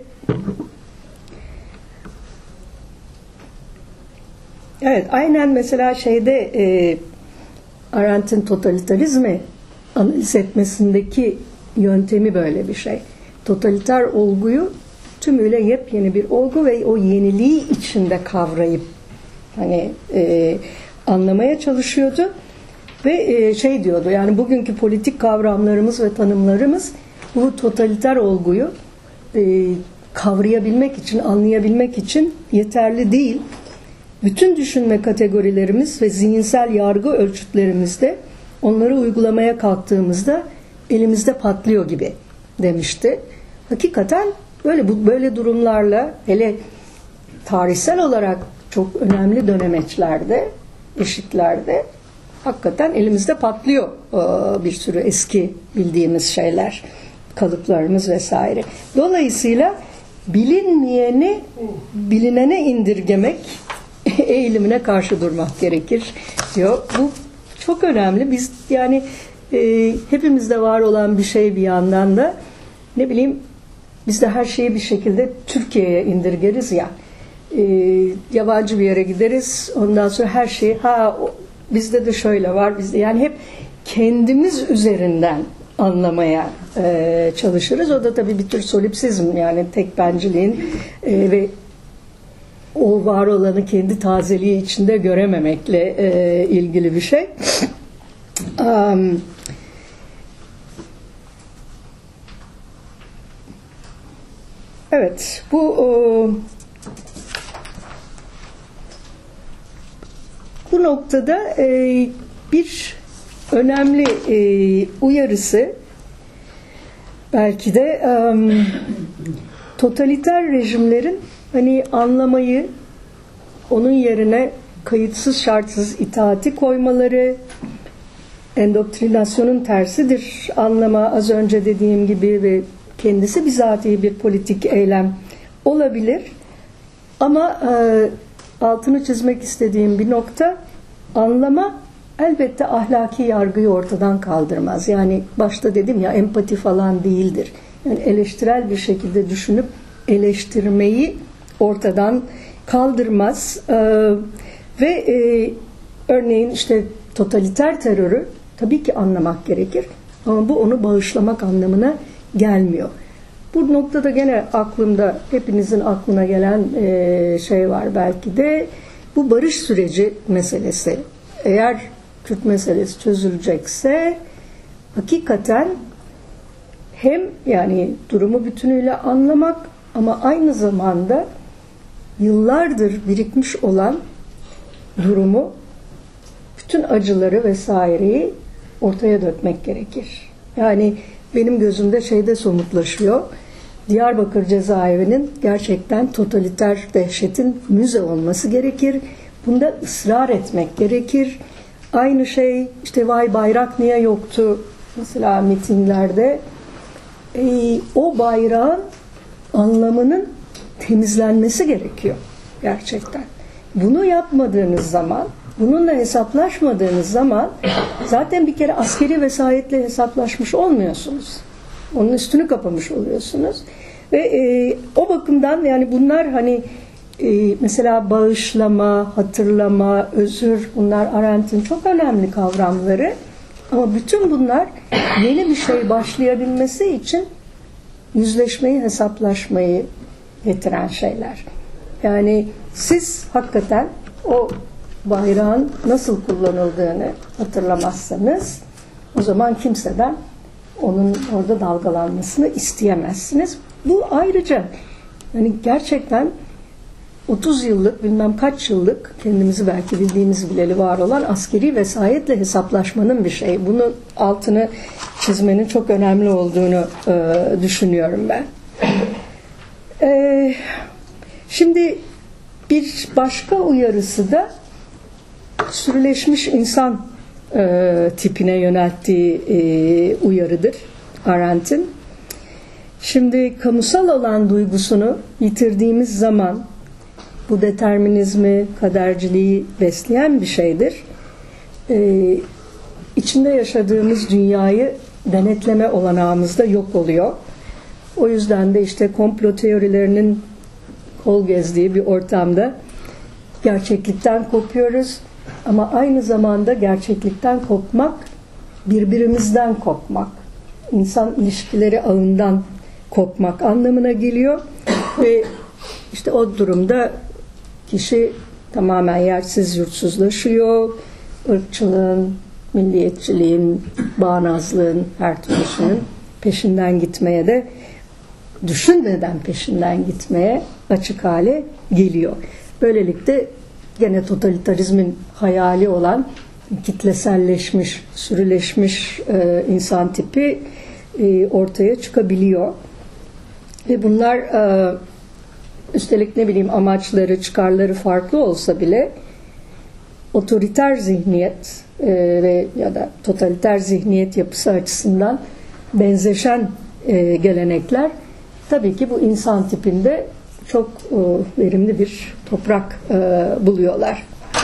evet, aynen mesela şeyde e, Arendt'in totalitarizmi analiz etmesindeki yöntemi böyle bir şey. Totaliter olguyu tümüyle yepyeni bir olgu ve o yeniliği içinde kavrayıp hani e, anlamaya çalışıyordu ve e, şey diyordu, yani bugünkü politik kavramlarımız ve tanımlarımız bu totaliter olguyu e, kavrayabilmek için, anlayabilmek için yeterli değil. Bütün düşünme kategorilerimiz ve zihinsel yargı ölçütlerimizde onları uygulamaya kalktığımızda elimizde patlıyor gibi demişti. Hakikaten böyle bu böyle durumlarla, hele tarihsel olarak çok önemli dönemeçlerde, eşiklerde hakikaten elimizde patlıyor bir sürü eski bildiğimiz şeyler, kalıplarımız vesaire. Dolayısıyla bilinmeyeni bilinene indirgemek eğilimine karşı durmak gerekir diyor. Bu çok önemli. Biz yani e, hepimizde var olan bir şey, bir yandan da ne bileyim biz de her şeyi bir şekilde Türkiye'ye indirgeriz ya. E, yabancı bir yere gideriz. Ondan sonra her şeyi ha o, bizde de şöyle var. Bizde yani hep kendimiz üzerinden anlamaya e, çalışırız. O da tabii bir tür solipsizm, yani tek benciliğin e, ve o var olanı kendi tazeliği içinde görememekle e, ilgili bir şey. Um, evet, bu o, bu noktada e, bir önemli e, uyarısı belki de um, totaliter rejimlerin hani anlamayı, onun yerine kayıtsız şartsız itaati koymaları, endoktrinasyonun tersidir anlama, az önce dediğim gibi, ve kendisi bizatihi bir politik eylem olabilir. Ama e, altını çizmek istediğim bir nokta, anlama elbette ahlaki yargıyı ortadan kaldırmaz. Yani başta dedim ya, empati falan değildir. Yani eleştirel bir şekilde düşünüp eleştirmeyi ortadan kaldırmaz. Ee, ve e, örneğin işte totaliter terörü tabii ki anlamak gerekir. Ama bu onu bağışlamak anlamına gelmiyor. Bu noktada gene aklımda, hepinizin aklına gelen e, şey var belki de, bu barış süreci meselesi. Eğer Kürt meselesi çözülecekse hakikaten hem yani durumu bütünüyle anlamak ama aynı zamanda yıllardır birikmiş olan durumu, bütün acıları vesaireyi ortaya dökmek gerekir. Yani benim gözümde şeyde somutlaşıyor. Diyarbakır cezaevinin gerçekten totaliter dehşetin müze olması gerekir. Bunda ısrar etmek gerekir. Aynı şey işte vay bayrak niye yoktu mesela mitinglerde. E, o bayrağın anlamının temizlenmesi gerekiyor gerçekten. Bunu yapmadığınız zaman, bununla hesaplaşmadığınız zaman zaten bir kere askeri vesayetle hesaplaşmış olmuyorsunuz. Onun üstünü kapamış oluyorsunuz. Ve e, o bakımdan yani bunlar hani e, mesela bağışlama, hatırlama, özür, bunlar Arendt'in çok önemli kavramları. Ama bütün bunlar yeni bir şey başlayabilmesi için yüzleşmeyi, hesaplaşmayı getiren şeyler. Yani siz hakikaten o bayrağın nasıl kullanıldığını hatırlamazsanız o zaman kimseden onun orada dalgalanmasını isteyemezsiniz. Bu ayrıca yani gerçekten otuz yıllık, bilmem kaç yıllık, kendimizi belki bildiğimiz bileli var olan askeri vesayetle hesaplaşmanın bir şey. Bunun altını çizmenin çok önemli olduğunu e, düşünüyorum ben. E, şimdi bir başka uyarısı da sürüleşmiş insan e, tipine yönelttiği e, uyarıdır Arendt'in. Şimdi kamusal olan duygusunu yitirdiğimiz zaman bu determinizmi, kaderciliği besleyen bir şeydir. Ee, içinde yaşadığımız dünyayı denetleme olanağımız da yok oluyor. O yüzden de işte komplo teorilerinin kol gezdiği bir ortamda gerçeklikten kopuyoruz. Ama aynı zamanda gerçeklikten kopmak, birbirimizden kopmak, insan ilişkileri ağından kopmak anlamına geliyor. Ve işte o durumda kişi tamamen yersiz yurtsuzlaşıyor. Irkçılığın, milliyetçiliğin, bağnazlığın, her türlüsünün peşinden gitmeye de, düşünmeden peşinden gitmeye açık hale geliyor. Böylelikle gene totalitarizmin hayali olan kitleselleşmiş, sürüleşmiş e, insan tipi e, ortaya çıkabiliyor. Ve bunlar e, üstelik ne bileyim amaçları, çıkarları farklı olsa bile otoriter zihniyet e, ve ya da totaliter zihniyet yapısı açısından benzeşen e, gelenekler tabii ki bu insan tipinde çok e, verimli bir toprak e, buluyorlar.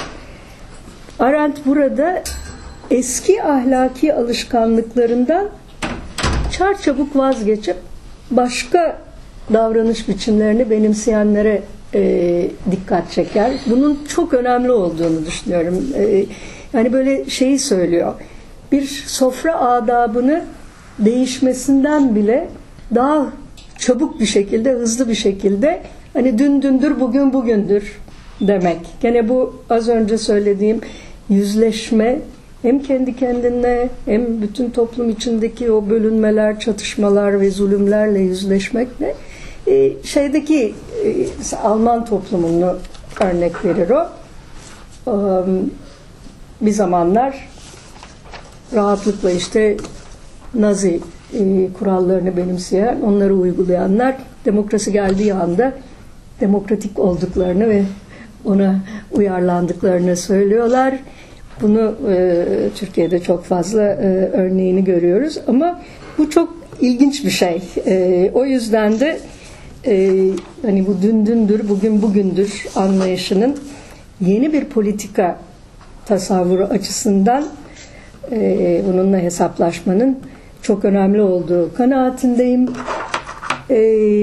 Arendt burada eski ahlaki alışkanlıklarından çarçabuk vazgeçip başka davranış biçimlerini benimseyenlere e, dikkat çeker. Bunun çok önemli olduğunu düşünüyorum. E, yani böyle şeyi söylüyor. Bir sofra adabını değişmesinden bile daha çabuk bir şekilde, hızlı bir şekilde hani dün dündür, bugün bugündür demek. Gene bu az önce söylediğim yüzleşme hem kendi kendine hem bütün toplum içindeki o bölünmeler, çatışmalar ve zulümlerle yüzleşmekle e, şeydeki e, Alman toplumunu örnek verir o. E, bir zamanlar rahatlıkla işte Nazi e, kurallarını benimseyen, onları uygulayanlar demokrasi geldiği anda demokratik olduklarını ve ona uyarlandıklarını söylüyorlar. Bunu e, Türkiye'de çok fazla e, örneğini görüyoruz ama bu çok ilginç bir şey. E, o yüzden de e, hani bu dün dündür, bugün bugündür anlayışının yeni bir politika tasavvuru açısından e, bununla hesaplaşmanın çok önemli olduğu kanaatindeyim. E,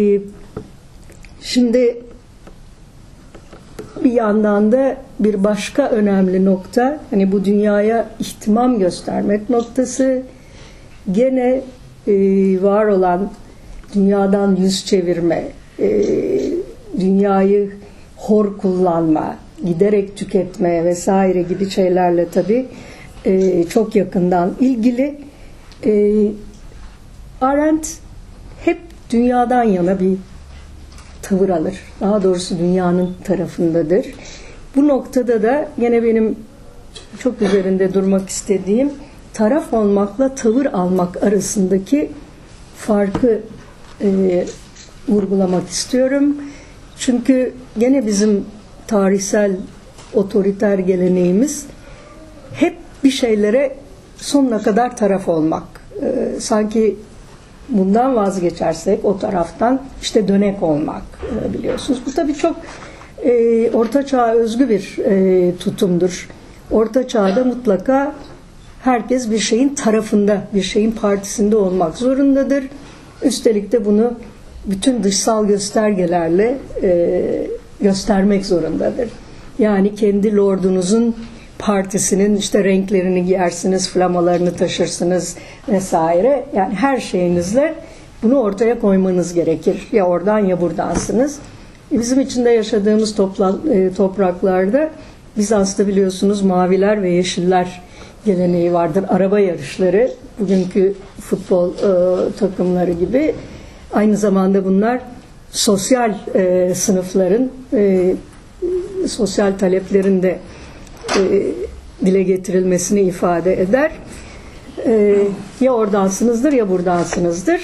şimdi bir yandan da bir başka önemli nokta, hani bu dünyaya ihtimam göstermek noktası, gene e, var olan dünyadan yüz çevirme, e, dünyayı hor kullanma, giderek tüketme vesaire gibi şeylerle tabii e, çok yakından ilgili. E, Arendt hep dünyadan yana bir tavır alır. Daha doğrusu dünyanın tarafındadır. Bu noktada da yine benim çok üzerinde durmak istediğim taraf olmakla tavır almak arasındaki farkı e, vurgulamak istiyorum. Çünkü gene bizim tarihsel otoriter geleneğimiz hep bir şeylere sonuna kadar taraf olmak. E, sanki bundan vazgeçersek o taraftan işte dönek olmak e, biliyorsunuz. Bu tabii çok e, Orta Çağ'a özgü bir e, tutumdur. Orta Çağ'da mutlaka herkes bir şeyin tarafında, bir şeyin partisinde olmak zorundadır. Üstelik de bunu bütün dışsal göstergelerle e, göstermek zorundadır. Yani kendi lordunuzun partisinin işte renklerini giyersiniz, flamalarını taşırsınız vesaire. Yani her şeyinizle bunu ortaya koymanız gerekir. Ya oradan ya buransınız. Bizim içinde yaşadığımız topla, e, topraklarda Bizans'ta biliyorsunuz maviler ve yeşiller geleneği vardır. Araba yarışları, bugünkü futbol e, takımları gibi. Aynı zamanda bunlar sosyal e, sınıfların, e, sosyal taleplerin de e, dile getirilmesini ifade eder. E, ya oradansınızdır ya buradansınızdır.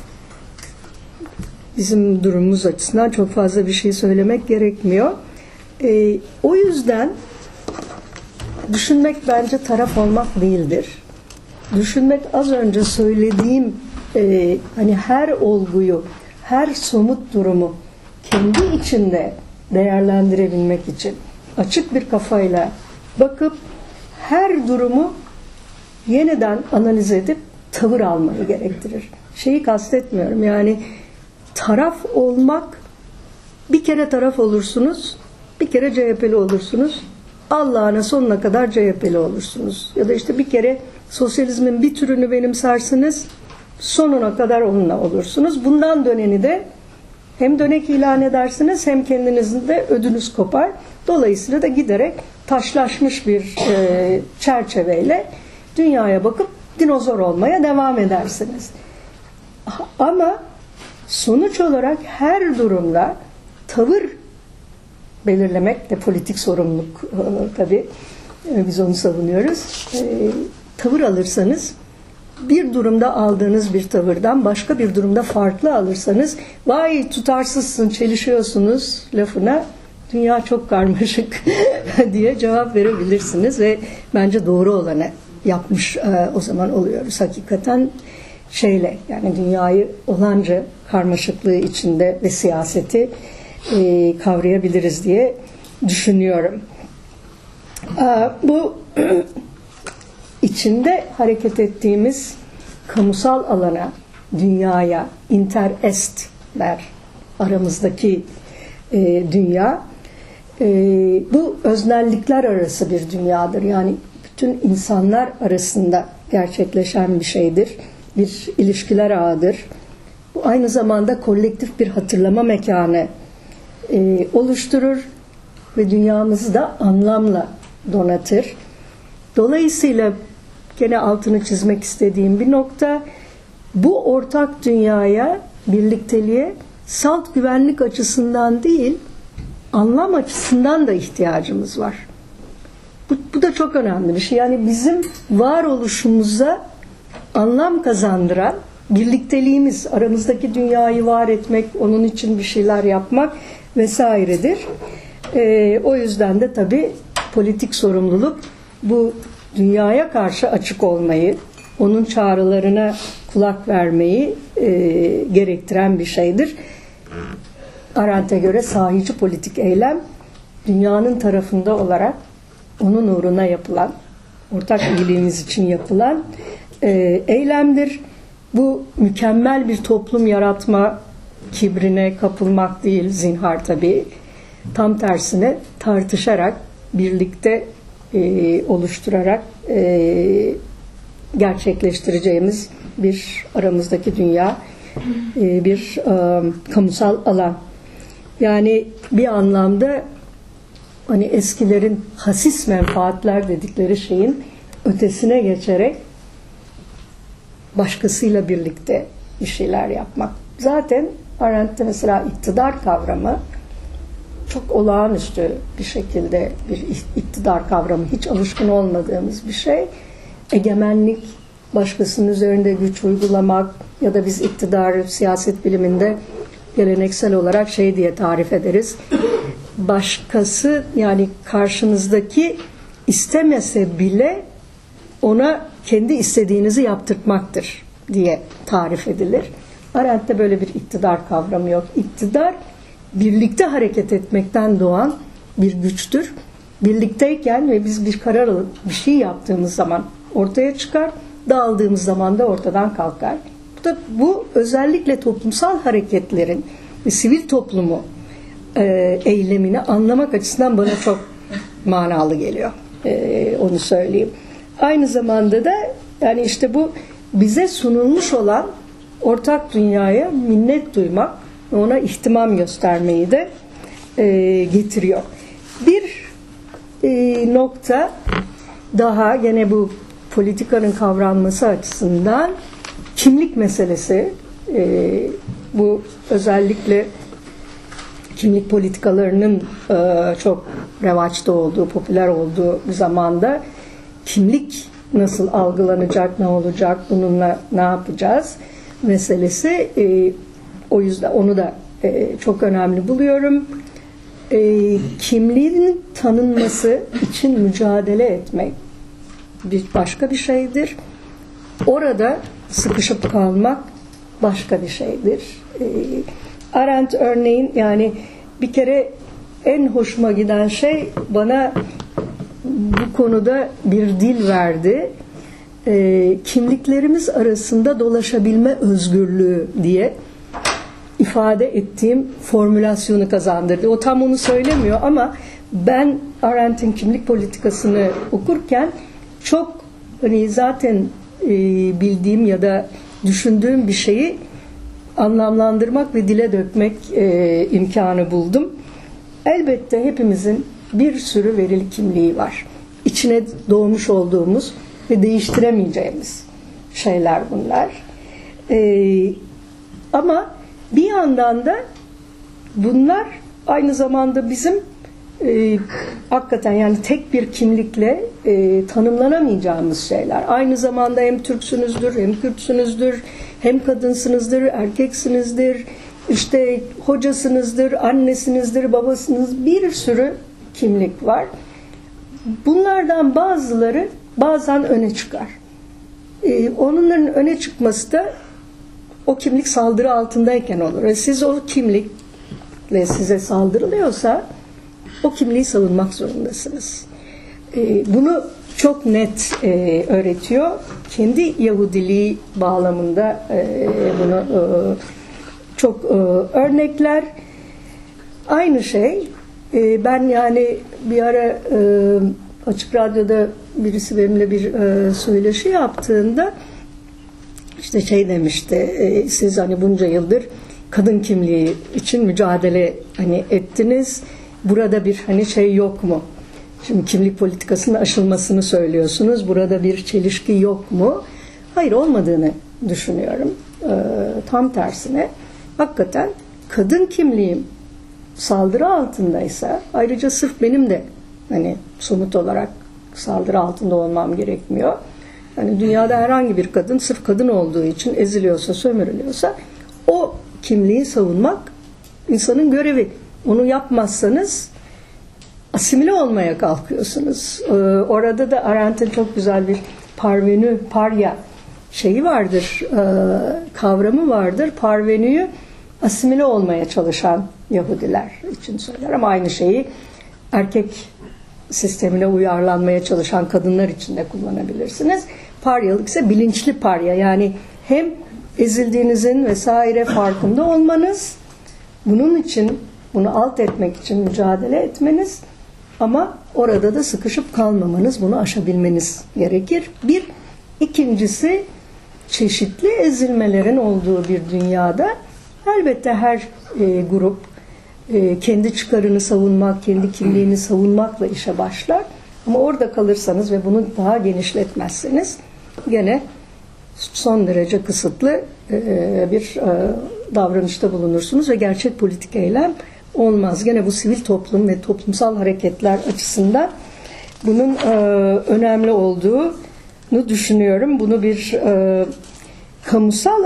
Bizim durumumuz açısından çok fazla bir şey söylemek gerekmiyor. E, o yüzden düşünmek bence taraf olmak değildir. Düşünmek az önce söylediğim e, hani her olguyu, her somut durumu kendi içinde değerlendirebilmek için açık bir kafayla bakıp her durumu yeniden analiz edip tavır almayı gerektirir. Şeyi kastetmiyorum, yani taraf olmak, bir kere taraf olursunuz, bir kere C H P'li olursunuz, Allah'ına sonuna kadar C H P'li olursunuz. Ya da işte bir kere sosyalizmin bir türünü benimsersiniz, sonuna kadar onunla olursunuz. Bundan döneni de hem dönek ilan edersiniz, hem kendinizin de ödünüz kopar. Dolayısıyla da giderek taşlaşmış bir e, çerçeveyle dünyaya bakıp dinozor olmaya devam edersiniz. Ama sonuç olarak her durumda tavır belirlemek de politik sorumluluk e, tabii. E, biz onu savunuyoruz. E, tavır alırsanız, bir durumda aldığınız bir tavırdan başka bir durumda farklı alırsanız, vay tutarsızsın, çelişiyorsunuz lafına, dünya çok karmaşık diye cevap verebilirsiniz ve bence doğru olanı yapmış e, o zaman oluyoruz. Hakikaten şeyle, yani dünyayı olanca karmaşıklığı içinde ve siyaseti e, kavrayabiliriz diye düşünüyorum. E, bu içinde hareket ettiğimiz kamusal alana, dünyaya, interestler, aramızdaki e, dünya, e, bu öznellikler arası bir dünyadır. Yani bütün insanlar arasında gerçekleşen bir şeydir. Bir ilişkiler ağıdır. Bu aynı zamanda kolektif bir hatırlama mekanı e, oluşturur ve dünyamızı da anlamla donatır. Dolayısıyla gene altını çizmek istediğim bir nokta, bu ortak dünyaya, birlikteliğe salt güvenlik açısından değil, anlam açısından da ihtiyacımız var. Bu, bu da çok önemli bir şey. Yani bizim varoluşumuza anlam kazandıran birlikteliğimiz, aramızdaki dünyayı var etmek, onun için bir şeyler yapmak vesairedir. Ee, o yüzden de tabii politik sorumluluk bu dünyaya karşı açık olmayı, onun çağrılarına kulak vermeyi e, gerektiren bir şeydir. Arendt'e göre sahici politik eylem, dünyanın tarafında olarak onun uğruna yapılan, ortak iyiliğimiz için yapılan e, eylemdir. Bu mükemmel bir toplum yaratma kibrine kapılmak değil zinhar tabii. Tam tersine tartışarak, birlikte e, oluşturarak e, gerçekleştireceğimiz bir aramızdaki dünya, e, bir e, kamusal alan. Yani bir anlamda hani eskilerin hasis menfaatler dedikleri şeyin ötesine geçerek başkasıyla birlikte bir şeyler yapmak. Zaten Arendt'te mesela iktidar kavramı çok olağanüstü bir şekilde bir iktidar kavramı, hiç alışkın olmadığımız bir şey. Egemenlik, başkasının üzerinde güç uygulamak ya da biz iktidarı siyaset biliminde geleneksel olarak şey diye tarif ederiz. Başkası, yani karşınızdaki istemese bile ona kendi istediğinizi yaptırtmaktır diye tarif edilir. Arendt'te böyle bir iktidar kavramı yok. İktidar birlikte hareket etmekten doğan bir güçtür. Birlikteyken ve biz bir karar alıp bir şey yaptığımız zaman ortaya çıkar, dağıldığımız zaman da ortadan kalkar. Bu da bu özellikle toplumsal hareketlerin ve sivil toplumu e, eylemini anlamak açısından bana çok manalı geliyor. E, onu söyleyeyim. Aynı zamanda da yani işte bu bize sunulmuş olan ortak dünyaya minnet duymak ve ona ihtimam göstermeyi de e, getiriyor. Bir e, nokta daha gene bu politikanın kavranması açısından kimlik meselesi. E, bu özellikle kimlik politikalarının e, çok revaçta olduğu, popüler olduğu zamanda kimlik nasıl algılanacak, ne olacak, bununla ne yapacağız meselesi. E, o yüzden onu da e, çok önemli buluyorum. E, kimliğin tanınması için mücadele etmek bir başka bir şeydir. Orada sıkışıp kalmak başka bir şeydir. E, Arendt örneğin, yani bir kere en hoşuma giden şey, bana bu konuda bir dil verdi. E, kimliklerimiz arasında dolaşabilme özgürlüğü diye. ifade ettiğim formülasyonu kazandırdı. O tam onu söylemiyor ama ben Arendt'in kimlik politikasını okurken çok hani zaten e, bildiğim ya da düşündüğüm bir şeyi anlamlandırmak ve dile dökmek e, imkanı buldum. Elbette hepimizin bir sürü verili kimliği var. İçine doğmuş olduğumuz ve değiştiremeyeceğimiz şeyler bunlar. E, ama bir yandan da bunlar aynı zamanda bizim e, hakikaten yani tek bir kimlikle e, tanımlanamayacağımız şeyler. Aynı zamanda hem Türksünüzdür, hem Kürtsünüzdür, hem kadınsınızdır, erkeksinizdir, işte hocasınızdır, annesinizdir, babasınız, bir sürü kimlik var. Bunlardan bazıları bazen öne çıkar. Ee, onların öne çıkması da o kimlik saldırı altındayken olur. E siz o kimlikle size saldırılıyorsa o kimliği savunmak zorundasınız. Ee, bunu çok net e, öğretiyor. Kendi Yahudiliği bağlamında e, bunu e, çok e, örnekler. Aynı şey. E, ben yani bir ara e, Açık Radyo'da birisi benimle bir e, söyleşi yaptığında işte şey demişti, e, siz hani bunca yıldır kadın kimliği için mücadele hani ettiniz. Burada bir hani şey yok mu? Şimdi kimlik politikasının aşılmasını söylüyorsunuz. Burada bir çelişki yok mu? Hayır, olmadığını düşünüyorum. Ee, tam tersine hakikaten kadın kimliğim saldırı altındaysa, ayrıca sırf benim de hani somut olarak saldırı altında olmam gerekmiyor. Yani dünyada herhangi bir kadın sırf kadın olduğu için eziliyorsa, sömürülüyorsa o kimliği savunmak insanın görevi. Onu yapmazsanız asimile olmaya kalkıyorsunuz. Ee, orada da Arendt'in çok güzel bir parvenü, parya şeyi vardır, e, kavramı vardır. Parvenüyü asimile olmaya çalışan Yahudiler için söyler ama aynı şeyi erkek sistemine uyarlanmaya çalışan kadınlar için de kullanabilirsiniz. Paryalık ise bilinçli parya, yani hem ezildiğinizin vesaire farkında olmanız, bunun için bunu alt etmek için mücadele etmeniz ama orada da sıkışıp kalmamanız, bunu aşabilmeniz gerekir. Bir, ikincisi çeşitli ezilmelerin olduğu bir dünyada elbette her e, grup e, kendi çıkarını savunmak, kendi kimliğini savunmakla işe başlar. Ama orada kalırsanız ve bunu daha genişletmezseniz gene son derece kısıtlı e, bir e, davranışta bulunursunuz ve gerçek politik eylem olmaz. Gene bu sivil toplum ve toplumsal hareketler açısından bunun e, önemli olduğunu düşünüyorum. Bunu bir e, kamusal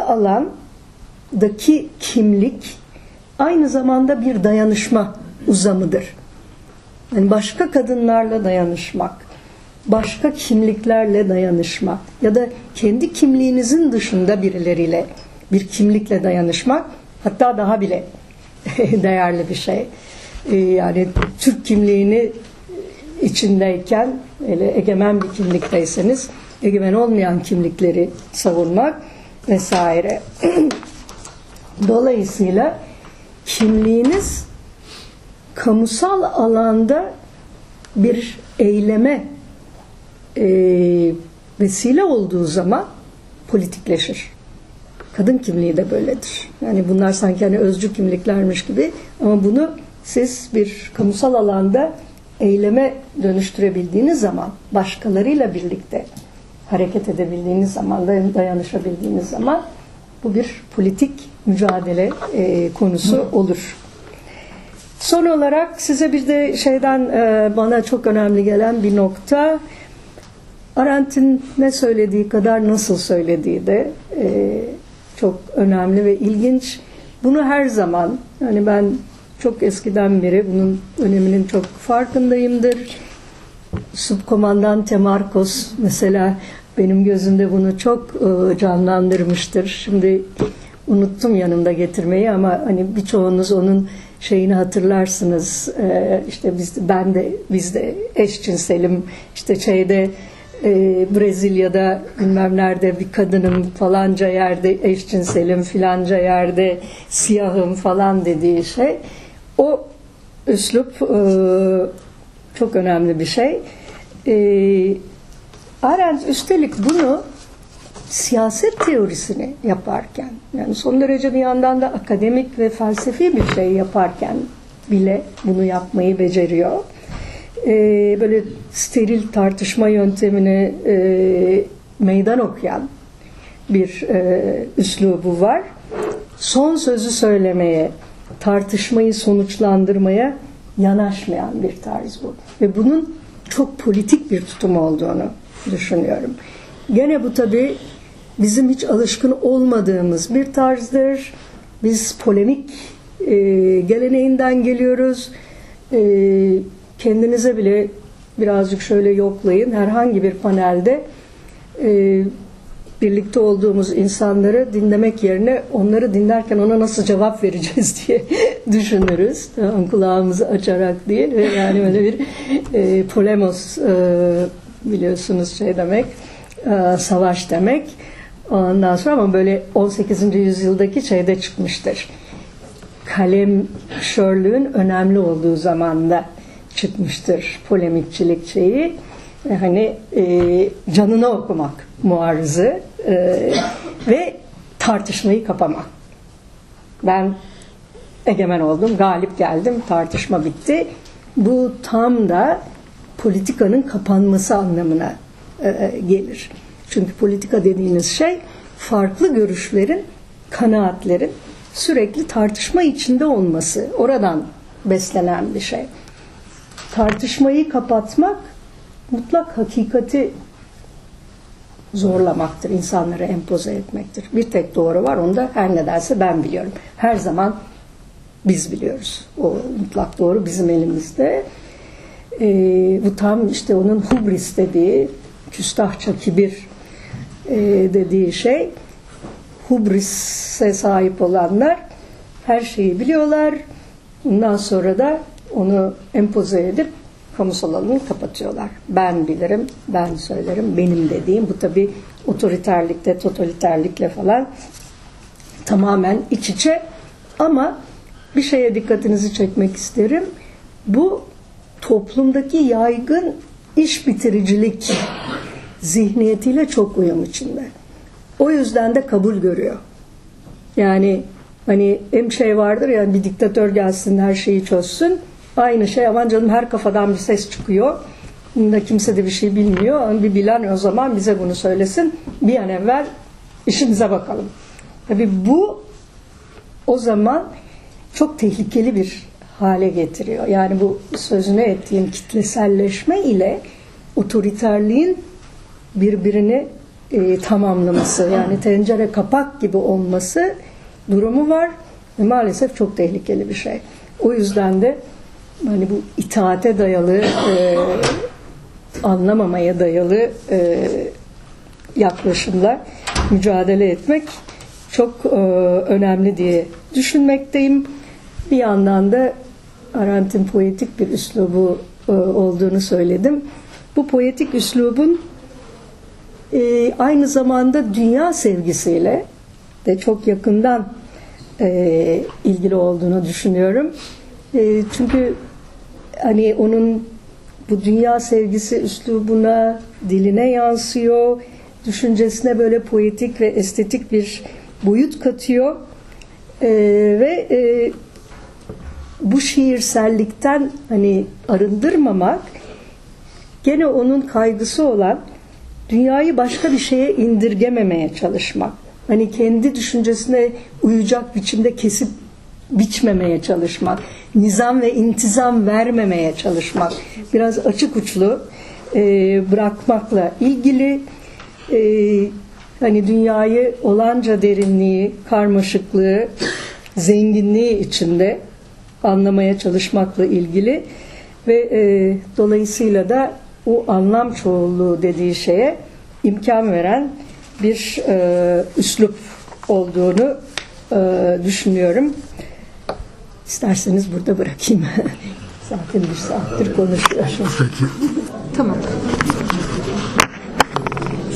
alandaki kimlik aynı zamanda bir dayanışma uzamıdır. Yani başka kadınlarla dayanışmak, başka kimliklerle dayanışmak ya da kendi kimliğinizin dışında birileriyle bir kimlikle dayanışmak hatta daha bile değerli bir şey. Yani Türk kimliğini içindeyken, hele egemen bir kimlikteyseniz egemen olmayan kimlikleri savunmak vesaire. Dolayısıyla kimliğiniz kamusal alanda bir eyleme e, vesile olduğu zaman politikleşir. Kadın kimliği de böyledir. Yani bunlar sanki hani özcü kimliklermiş gibi ama bunu siz bir kamusal alanda eyleme dönüştürebildiğiniz zaman, başkalarıyla birlikte hareket edebildiğiniz zaman, dayanışabildiğiniz zaman bu bir politik mücadele e, konusu olur. Son olarak size bir de şeyden e, bana çok önemli gelen bir nokta, Arendt'in ne söylediği kadar nasıl söylediği de e, çok önemli ve ilginç. Bunu her zaman, yani ben çok eskiden beri bunun öneminin çok farkındayımdır. Subkomandante Marcos mesela benim gözümde bunu çok e, canlandırmıştır. Şimdi unuttum yanımda getirmeyi ama hani birçoğunuz onun şeyini hatırlarsınız. E, işte biz, ben de biz de eşcinselim. İşte şeyde e, Brezilya'da bilmem nerede bir kadının falanca yerde eşcinselim, filanca yerde siyahım falan dediği şey, o üslup e, çok önemli bir şey. E, Arendt üstelik bunu siyaset teorisini yaparken, yani son derece bir yandan da akademik ve felsefi bir şey yaparken bile bunu yapmayı beceriyor. Ee, böyle steril tartışma yöntemini e, meydan okuyan bir e, üslubu var. Son sözü söylemeye, tartışmayı sonuçlandırmaya yanaşmayan bir tarz bu. Ve bunun çok politik bir tutum olduğunu düşünüyorum. Gene bu tabii bizim hiç alışkın olmadığımız bir tarzdır. Biz polemik e, geleneğinden geliyoruz. E, kendinize bile birazcık şöyle yoklayın. Herhangi bir panelde e, birlikte olduğumuz insanları dinlemek yerine onları dinlerken ona nasıl cevap vereceğiz diye düşünürüz. Tamam, kulağımızı açarak değil. Ve yani öyle bir e, polemos e, biliyorsunuz şey demek, e, savaş demek. Ondan sonra ama böyle on sekizinci yüzyıldaki şeyde çıkmıştır. Kalemşörlüğün önemli olduğu zamanda çıkmıştır polemikçilik şeyi. E, hani e, canını okumak muarızı e, ve tartışmayı kapamak. Ben egemen oldum, galip geldim, tartışma bitti. Bu tam da politikanın kapanması anlamına e, gelir. Çünkü politika dediğiniz şey farklı görüşlerin, kanaatlerin sürekli tartışma içinde olması, oradan beslenen bir şey. Tartışmayı kapatmak mutlak hakikati zorlamaktır, insanlara empoze etmektir. Bir tek doğru var, onu da her nedense ben biliyorum. Her zaman biz biliyoruz. O mutlak doğru bizim elimizde. Ee, bu tam işte onun hubris dediği, küstahça kibir e, dediği şey. Hubris'e sahip olanlar her şeyi biliyorlar. Bundan sonra da onu empoze edip kamusal alanı kapatıyorlar. Ben bilirim, ben söylerim, benim dediğim. Bu tabii otoriterlikte, totaliterlikle falan tamamen iç içe. Ama bir şeye dikkatinizi çekmek isterim. Bu toplumdaki yaygın iş bitiricilik zihniyetiyle çok uyum içinde. O yüzden de kabul görüyor. Yani hani hem şey vardır ya, bir diktatör gelsin her şeyi çözsün. Aynı şey, aman canım her kafadan bir ses çıkıyor. Bunda kimse de bir şey bilmiyor. Ama bir bilen o zaman bize bunu söylesin. Bir an evvel işimize bakalım. Tabii bu o zaman çok tehlikeli bir hale getiriyor. Yani bu sözüne ettiğim kitleselleşme ile otoriterliğin birbirini e, tamamlaması, yani tencere kapak gibi olması durumu var ve maalesef çok tehlikeli bir şey. O yüzden de hani bu itaate dayalı, e, anlamamaya dayalı e, yaklaşımla mücadele etmek çok e, önemli diye düşünmekteyim. Bir yandan da Arendt'in poetik bir üslubu e, olduğunu söyledim. Bu poetik üslubun e, aynı zamanda dünya sevgisiyle de çok yakından e, ilgili olduğunu düşünüyorum. E, çünkü hani onun bu dünya sevgisi üslubuna, diline yansıyor, düşüncesine böyle poetik ve estetik bir boyut katıyor e, ve e, bu şiirsellikten hani arındırmamak, gene onun kaygısı olan dünyayı başka bir şeye indirgememeye çalışmak. Hani kendi düşüncesine uyacak biçimde kesip biçmemeye çalışmak. Nizam ve intizam vermemeye çalışmak. Biraz açık uçlu e, bırakmakla ilgili. E, hani dünyayı olanca derinliği, karmaşıklığı, zenginliği içinde anlamaya çalışmakla ilgili ve e, dolayısıyla da o anlam çoğulluğu dediği şeye imkan veren bir e, üslup olduğunu e, düşünüyorum. İsterseniz burada bırakayım. Zaten bir saattir konuşuyorum. Tamam.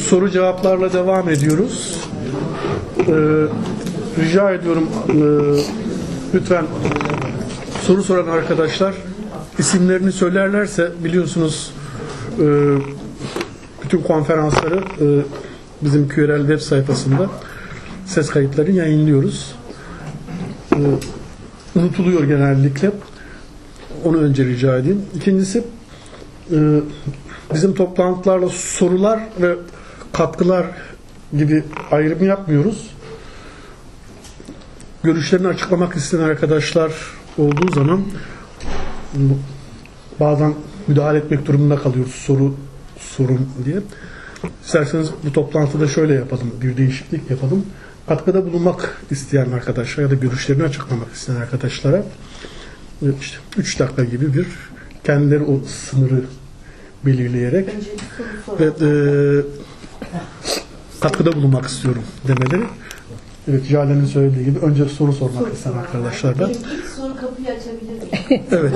soru cevaplarla devam ediyoruz. Ee, rica ediyorum e, lütfen soru soran arkadaşlar isimlerini söylerlerse, biliyorsunuz e, bütün konferansları e, bizim Q R L web sayfasında ses kayıtlarını yayınlıyoruz. E, unutuluyor genellikle. Onu önce rica edeyim. İkincisi, e, bizim toplantılarla sorular ve katkılar gibi ayrım yapmıyoruz. Görüşlerini açıklamak isteyen arkadaşlar olduğu zaman bazen müdahale etmek durumunda kalıyoruz, soru sorun diye. İsterseniz bu toplantıda şöyle yapalım, bir değişiklik yapalım. Katkıda bulunmak isteyen arkadaşlar ya da görüşlerini açıklamak isteyen arkadaşlara işte üç dakika gibi bir kendileri o sınırı belirleyerek ve e, katkıda bulunmak istiyorum demeleri. Evet, Jale'nin söylediği gibi önce soru sormak soru isteyen arkadaşlardan. İlk soru kapıyı açabilir miyim? Evet.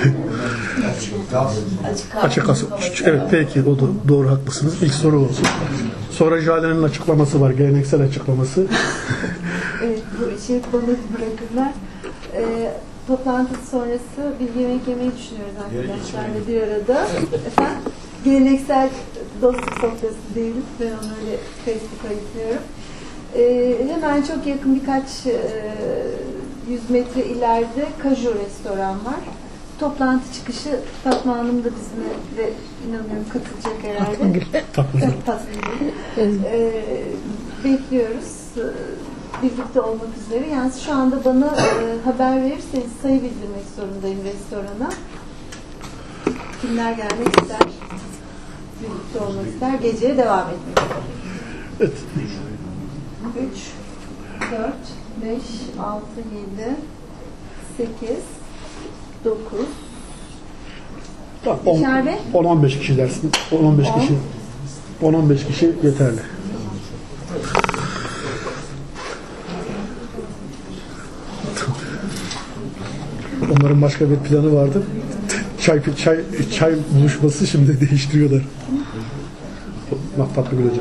Açık Açık Evet, peki, o da doğru, haklısınız. İlk soru olsun. Sonra Jale'nin açıklaması var, geleneksel açıklaması. Evet, bu işi bana bırakırlar. Ee, toplantı sonrası bir yemek yemeyi düşünüyoruz arkadaşlarla bir arada. Efendim, geleneksel dostluk sofrası değiliz. Ben onu öyle Facebook ayıklıyorum. Ee, hemen çok yakın birkaç e, yüz metre ileride Kaju restoran var. Toplantı çıkışı Fatma Hanım da bizimle ve inanıyorum katılacak herhalde. Tatlıcı. Tatlıcı. Ee, bekliyoruz. Birlikte olmak üzere. Yani şu anda bana e, haber verirseniz sayı bildirmek zorundayım restorana. Kimler gelmek ister? Birlikte olmak ister. Geceye devam etmek ister. Evet. üç, dört, beş, altı, yedi, sekiz, dokuz. on on beş kişi dersin. on on beş kişi. on on beş kişi yeterli. Onların başka bir planı vardı. Çay çay çay buluşması şimdi değiştiriyorlar. Bak Fatma Gül hocam.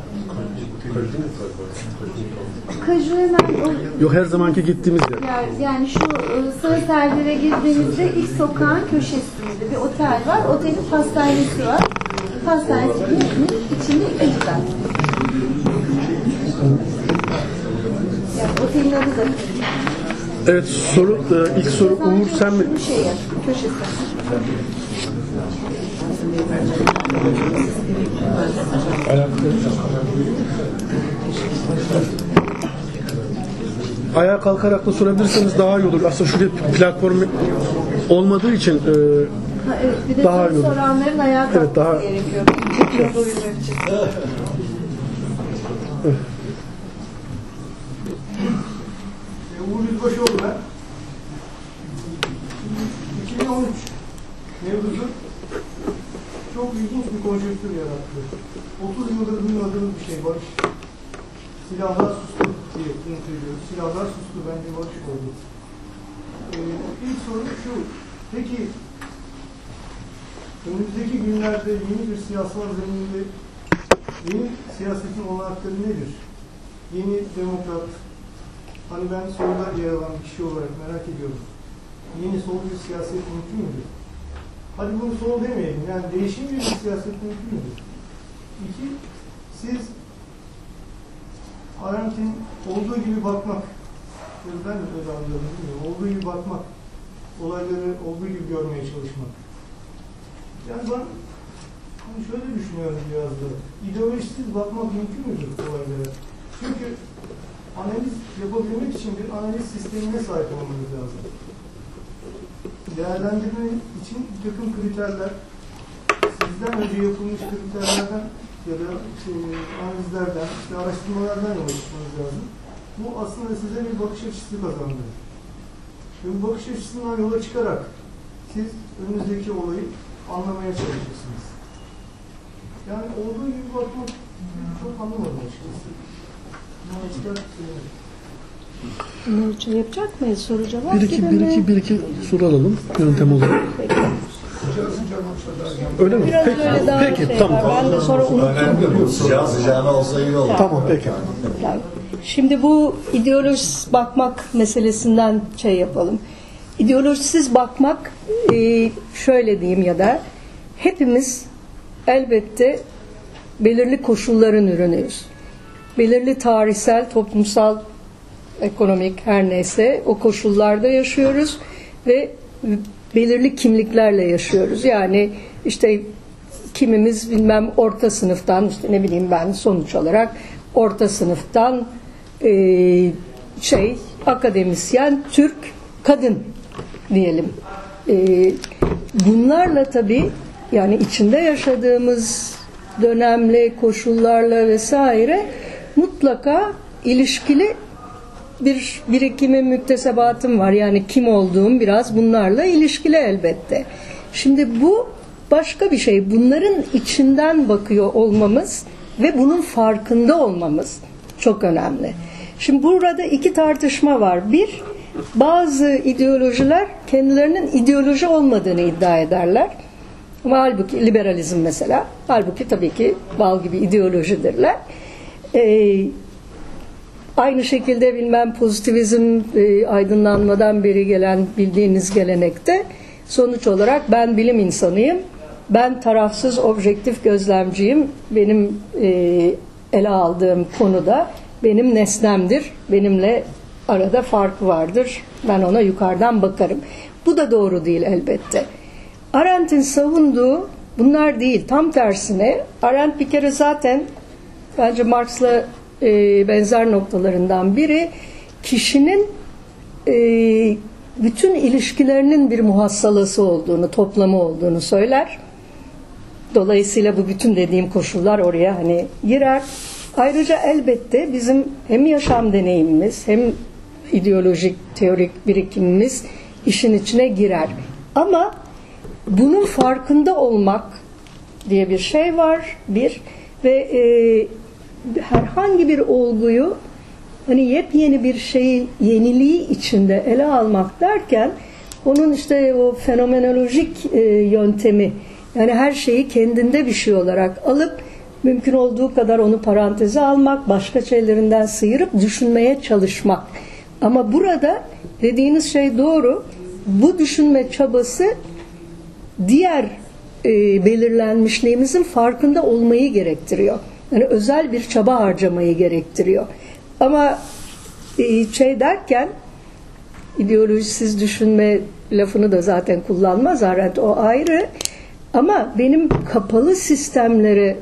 Kaju hemen o, Yok, her zamanki gittiğimiz yer. yani, yani şu e, Sarı Serdir'e girdiğimizde ilk sokağın köşesinde bir otel var. Otelin pastanesi var. Pastanesinin içinde ikinci kat. Yani otelin adı da. Evet, soru e, ilk soru Uğur sen mi? Bu şey yani, köşesi. Ayağa kalkarak da sorabilirseniz daha iyi olur. Aslında şurada platform olmadığı için e, Ha, evet, bir de daha soru iyi olur. soranların ayağa kalkması Evet, daha- gerekiyor. Yapabilmek için. Uğur Yüzbaşıoğlu ben. iki bin on üç mevzusu çok ilginç bir konjonktür yarattı. otuz yıldır duymadığımız bir şey, barış. Silahlar sustu diye umut ediyoruz. Silahlar sustu, bence barış oldu. Ee, ilk soru şu, peki önümüzdeki günlerde yeni bir siyasal zeminde yeni siyasetin olanakları nedir? Yeni demokrat, hani ben solda yer alan bir kişi olarak merak ediyorum. Yeni sol bir siyaset mümkün müdür? Hadi bunu sol demeyelim. Yani değişim bir siyaset mümkün müdür? İki, siz Arendt'in olduğu gibi bakmak, ben de öyle anlıyorum, bilmiyorum. Olduğu gibi bakmak, olayları olduğu gibi görmeye çalışmak. Yani ben hani şöyle düşünüyorum biraz da. İdeolojisiz bakmak mümkün müdür olaylara? Çünkü analiz yapabilmek için bir analiz sistemine sahip olmamız lazım. Değerlendirme için bir takım kriterler, sizden önce yapılmış kriterlerden ya da işte, analizlerden, işte araştırmalardan yola çıkmanız lazım. Bu aslında size bir bakış açısı kazandırır. Ve bu bakış açısından yola çıkarak siz önünüzdeki olayı anlamaya çalışırsınız. Yani olduğu gibi bakmak çok anlamadım açıkçası. Ne yapacak mıyız? Soru cevap bir iki, gibi bir mi? iki, bir iki soru alalım yöntem olarak. Peki. Öyle mi? Biraz Peki, öyle daha peki şey tamam. var. Ben de sonra unuttum. Sıcağı sıcağına olsa iyi olur. Tamam, peki. Yani şimdi bu ideolojisiz bakmak meselesinden şey yapalım. İdeolojisiz bakmak e, şöyle diyeyim ya da hepimiz elbette belirli koşulların ürünüyüz. Belirli tarihsel, toplumsal, ekonomik her neyse o koşullarda yaşıyoruz ve belirli kimliklerle yaşıyoruz. Yani işte kimimiz bilmem orta sınıftan, işte ne bileyim ben sonuç olarak orta sınıftan e, şey akademisyen Türk kadın diyelim. E, bunlarla tabii yani içinde yaşadığımız dönemle, koşullarla vesaire mutlaka ilişkili bir birikimim, müktesebatım var. Yani kim olduğum biraz bunlarla ilişkili elbette. Şimdi bu başka bir şey. Bunların içinden bakıyor olmamız ve bunun farkında olmamız çok önemli. Şimdi burada iki tartışma var. Bir, bazı ideolojiler kendilerinin ideoloji olmadığını iddia ederler. Ama halbuki liberalizm mesela, halbuki tabii ki bal gibi ideolojidirler. Ee, aynı şekilde bilmem pozitivizm e, aydınlanmadan beri gelen bildiğiniz gelenekte sonuç olarak ben bilim insanıyım, ben tarafsız objektif gözlemciyim, benim e, ele aldığım konuda benim nesnemdir, benimle arada fark vardır, ben ona yukarıdan bakarım. Bu da doğru değil elbette. Arendt'in savunduğu bunlar değil, tam tersine Arendt bir kere zaten bence Marx'la e, benzer noktalarından biri kişinin e, bütün ilişkilerinin bir muhassalası olduğunu, toplamı olduğunu söyler. Dolayısıyla bu bütün dediğim koşullar oraya hani girer. Ayrıca elbette bizim hem yaşam deneyimimiz hem ideolojik, teorik birikimimiz işin içine girer. Ama bunun farkında olmak diye bir şey var bir ve e, herhangi bir olguyu hani yepyeni bir şeyi yeniliği içinde ele almak derken onun işte o fenomenolojik e, yöntemi yani her şeyi kendinde bir şey olarak alıp mümkün olduğu kadar onu paranteze almak, başka şeylerinden sıyırıp düşünmeye çalışmak. Ama burada dediğiniz şey doğru. Bu düşünme çabası diğer e, belirlenmişliğimizin farkında olmayı gerektiriyor. Yani özel bir çaba harcamayı gerektiriyor. Ama e, şey derken ideolojisiz düşünme lafını da zaten kullanmaz Arendt, o ayrı. Ama benim kapalı sistemlere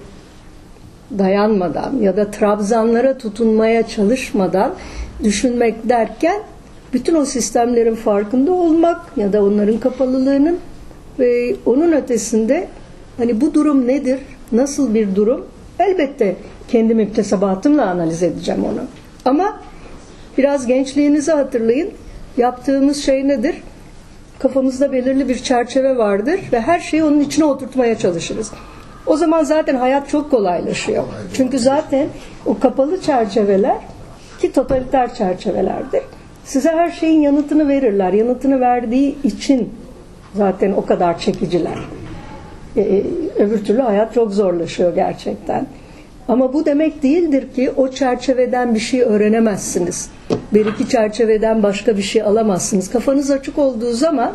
dayanmadan ya da trabzanlara tutunmaya çalışmadan düşünmek derken bütün o sistemlerin farkında olmak ya da onların kapalılığının ve onun ötesinde hani bu durum nedir, nasıl bir durum? Elbette kendi müktesebatımla analiz edeceğim onu. Ama biraz gençliğinizi hatırlayın. Yaptığımız şey nedir? Kafamızda belirli bir çerçeve vardır ve her şeyi onun içine oturtmaya çalışırız. O zaman zaten hayat çok kolaylaşıyor. Çünkü zaten o kapalı çerçeveler ki totaliter çerçevelerdir. Size her şeyin yanıtını verirler. Yanıtını verdiği için zaten o kadar çekiciler. Ee, öbür türlü hayat çok zorlaşıyor gerçekten. Ama bu demek değildir ki o çerçeveden bir şey öğrenemezsiniz. Bir iki çerçeveden başka bir şey alamazsınız. Kafanız açık olduğu zaman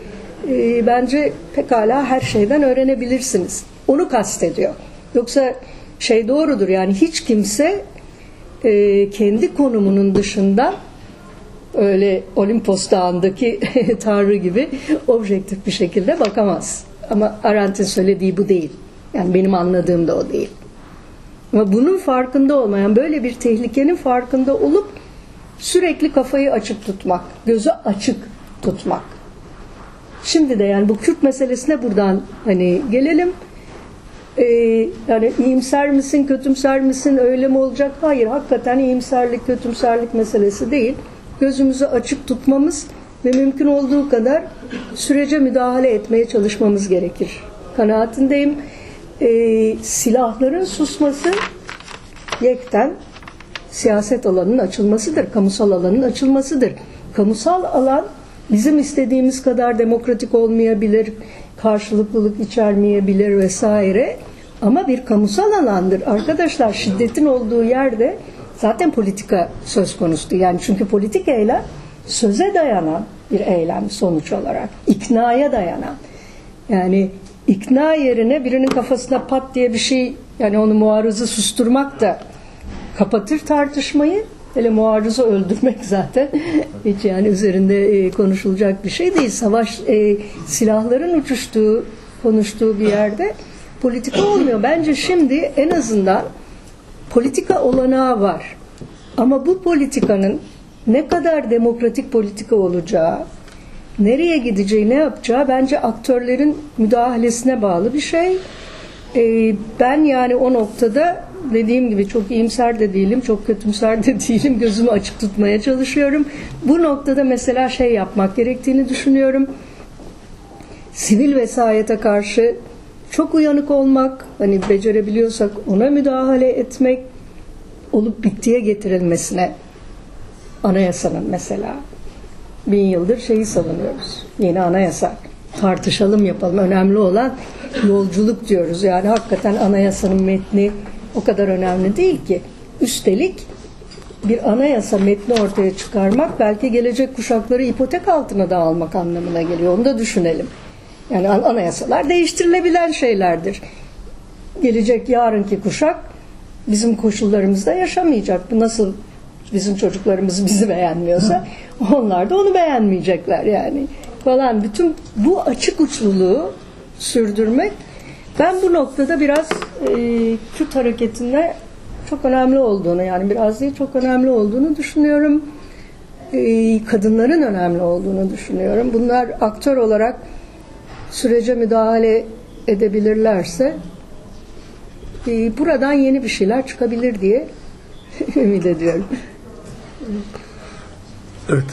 e, bence pekala her şeyden öğrenebilirsiniz. Onu kastediyor. Yoksa şey doğrudur yani hiç kimse e, kendi konumunun dışında öyle Olimpos Dağı'ndaki Tanrı gibi objektif bir şekilde bakamaz. Ama Arendt'in söylediği bu değil. Yani benim anladığım da o değil. Ama bunun farkında olmayan, böyle bir tehlikenin farkında olup sürekli kafayı açık tutmak, gözü açık tutmak. Şimdi de yani bu Kürt meselesine buradan hani gelelim. Ee, yani iyimser misin, kötümser misin, öyle mi olacak? Hayır, hakikaten iyimserlik, kötümserlik meselesi değil. Gözümüzü açık tutmamız ve mümkün olduğu kadar sürece müdahale etmeye çalışmamız gerekir. Kanaatindeyim. Ee, silahların susması yekten siyaset alanının açılmasıdır, kamusal alanın açılmasıdır. Kamusal alan bizim istediğimiz kadar demokratik olmayabilir, karşılıklılık içermeyebilir vesaire. Ama bir kamusal alandır. Arkadaşlar şiddetin olduğu yerde zaten politika söz konusu. Yani çünkü politik eylem söze dayanan bir eylem sonuç olarak. İknaya dayanan. Yani ikna yerine birinin kafasına pat diye bir şey, yani onu muarızı susturmak da kapatır tartışmayı. Hele muarızı öldürmek zaten hiç yani üzerinde konuşulacak bir şey değil. Savaş e, silahların uçuştuğu, konuştuğu bir yerde politika olmuyor. Bence şimdi en azından politika olanağı var. Ama bu politikanın ne kadar demokratik politika olacağı, nereye gideceği, ne yapacağı bence aktörlerin müdahalesine bağlı bir şey. Ee, ben yani o noktada dediğim gibi çok iyimser de değilim, çok kötümser de değilim. Gözümü açık tutmaya çalışıyorum. Bu noktada mesela şey yapmak gerektiğini düşünüyorum. Sivil vesayete karşı çok uyanık olmak, hani becerebiliyorsak ona müdahale etmek, olup bittiye getirilmesine, anayasanın mesela bin yıldır şeyi savunuyoruz. Yeni anayasa. Tartışalım, yapalım. Önemli olan yolculuk diyoruz. Yani hakikaten anayasanın metni o kadar önemli değil ki. Üstelik bir anayasa metni ortaya çıkarmak belki gelecek kuşakları ipotek altına da almak anlamına geliyor. Onu da düşünelim. Yani anayasalar değiştirilebilen şeylerdir. Gelecek yarınki kuşak bizim koşullarımızda yaşamayacak. Bu nasıl bizim çocuklarımız bizi beğenmiyorsa onlar da onu beğenmeyecekler yani. Falan bütün bu açık uçluluğu sürdürmek, ben bu noktada biraz e, Kürt hareketinde çok önemli olduğunu, yani biraz değil çok önemli olduğunu düşünüyorum. E, kadınların önemli olduğunu düşünüyorum. Bunlar aktör olarak sürece müdahale edebilirlerse e, buradan yeni bir şeyler çıkabilir diye ümit ediyorum. Evet.